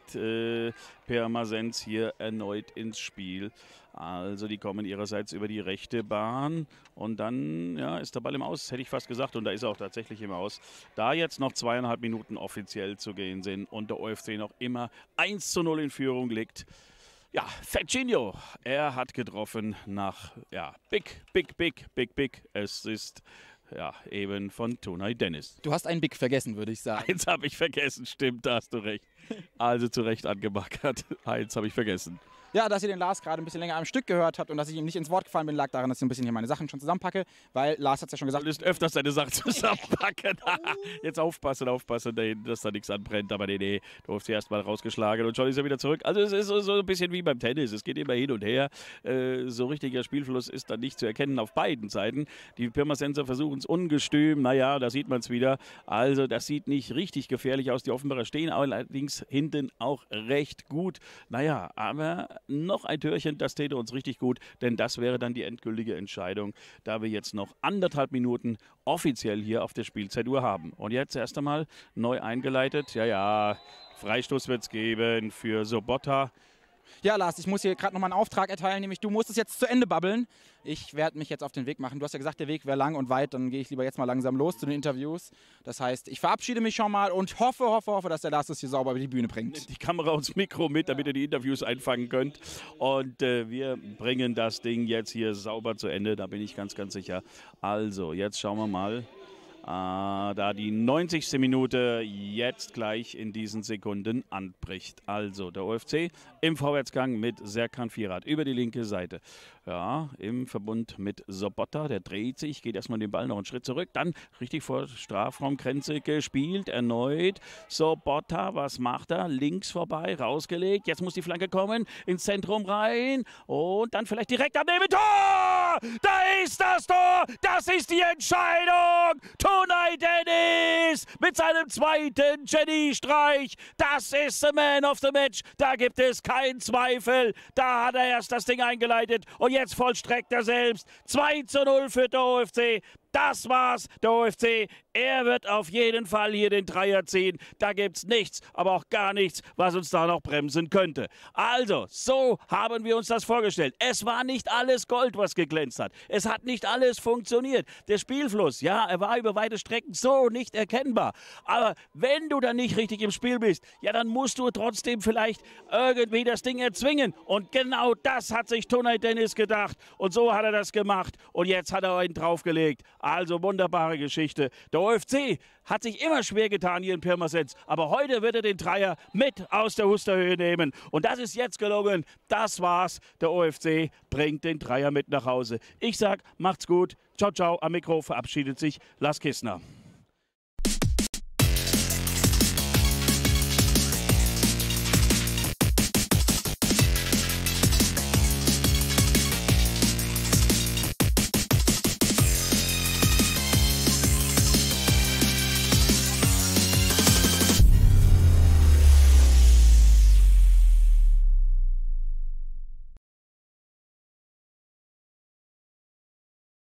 Pirmasens hier erneut ins Spiel. Also die kommen ihrerseits über die rechte Bahn und dann ist der Ball im Aus, hätte ich fast gesagt, und da ist er auch tatsächlich im Aus. Da jetzt noch 2,5 Minuten offiziell zu gehen sind und der OFC noch immer 1:0 in Führung liegt. Ja, Fechinho, er hat getroffen nach, big. Es ist eben von Tunay Dennis.
Du hast einen Big vergessen, würde ich sagen.
Eins habe ich vergessen, stimmt, da hast du recht. Also zu Recht angemackert. Eins habe ich vergessen.
Ja, dass ihr den Lars gerade ein bisschen länger am Stück gehört habt und dass ich ihm nicht ins Wort gefallen bin, lag daran, dass ich ein bisschen hier meine Sachen schon zusammenpacke, weil Lars hat es ja schon gesagt.
Du solltest öfters deine Sachen zusammenpacken. Jetzt aufpassen, dass da nichts anbrennt. Aber nee, du hast sie erst mal rausgeschlagen und schon ist er wieder zurück. Also es ist so ein bisschen wie beim Tennis. Es geht immer hin und her. So richtiger Spielfluss ist dann nicht zu erkennen auf beiden Seiten. Die Pirmasenser versuchen es ungestüm. Naja, da sieht man es wieder. Also das sieht nicht richtig gefährlich aus. Die Offenbarer stehen allerdings hinten auch recht gut. Naja, aber noch ein Türchen, das täte uns richtig gut, denn das wäre dann die endgültige Entscheidung, da wir jetzt noch 1,5 Minuten offiziell hier auf der Spielzeituhr haben. Und jetzt erst einmal neu eingeleitet. Freistoß wird es geben für Sobotta.
Ja, Lars, ich muss hier gerade nochmal einen Auftrag erteilen, nämlich du musst es jetzt zu Ende babbeln. Ich werde mich jetzt auf den Weg machen. Du hast ja gesagt, der Weg wäre lang und weit, dann gehe ich lieber jetzt mal langsam los zu den Interviews. Das heißt, ich verabschiede mich schon mal und hoffe, dass der Lars das hier sauber über die Bühne bringt.
Nimmt die Kamera und das Mikro mit, damit ihr die Interviews einfangen könnt. Und wir bringen das Ding jetzt hier sauber zu Ende, da bin ich ganz, ganz sicher. Also, jetzt schauen wir mal. Da die 90. Minute jetzt gleich in diesen Sekunden anbricht. Also der OFC im Vorwärtsgang mit Serkan Firat über die linke Seite. Ja, im Verbund mit Sobotta, der dreht sich, geht erstmal den Ball noch einen Schritt zurück, dann richtig vor Strafraumgrenze gespielt, erneut Sobotta, was macht er? Links vorbei, rausgelegt, jetzt muss die Flanke kommen, ins Zentrum rein und dann vielleicht direkt abnehmen, Tor! Da ist das Tor, das ist die Entscheidung! Tunay Dennis mit seinem zweiten Geniestreich, das ist the man of the match, da gibt es keinen Zweifel, da hat er erst das Ding eingeleitet und jetzt vollstreckt er selbst. 2:0 für der OFC. Das war's, der OFC. Er wird auf jeden Fall hier den Dreier ziehen. Da gibt's nichts, aber auch gar nichts, was uns da noch bremsen könnte. Also, so haben wir uns das vorgestellt. Es war nicht alles Gold, was geglänzt hat. Es hat nicht alles funktioniert. Der Spielfluss, ja, er war über weite Strecken so nicht erkennbar. Aber wenn du dann nicht richtig im Spiel bist, ja, dann musst du trotzdem vielleicht irgendwie das Ding erzwingen. Und genau das hat sich Tunay Dennis gedacht. Und so hat er das gemacht. Und jetzt hat er einen draufgelegt. Also wunderbare Geschichte. Der OFC hat sich immer schwer getan hier in Pirmasens, aber heute wird er den Dreier mit aus der Husterhöhe nehmen. Und das ist jetzt gelungen. Das war's. Der OFC bringt den Dreier mit nach Hause. Ich sag, macht's gut. Ciao, ciao. Am Mikro verabschiedet sich Lars Kissner.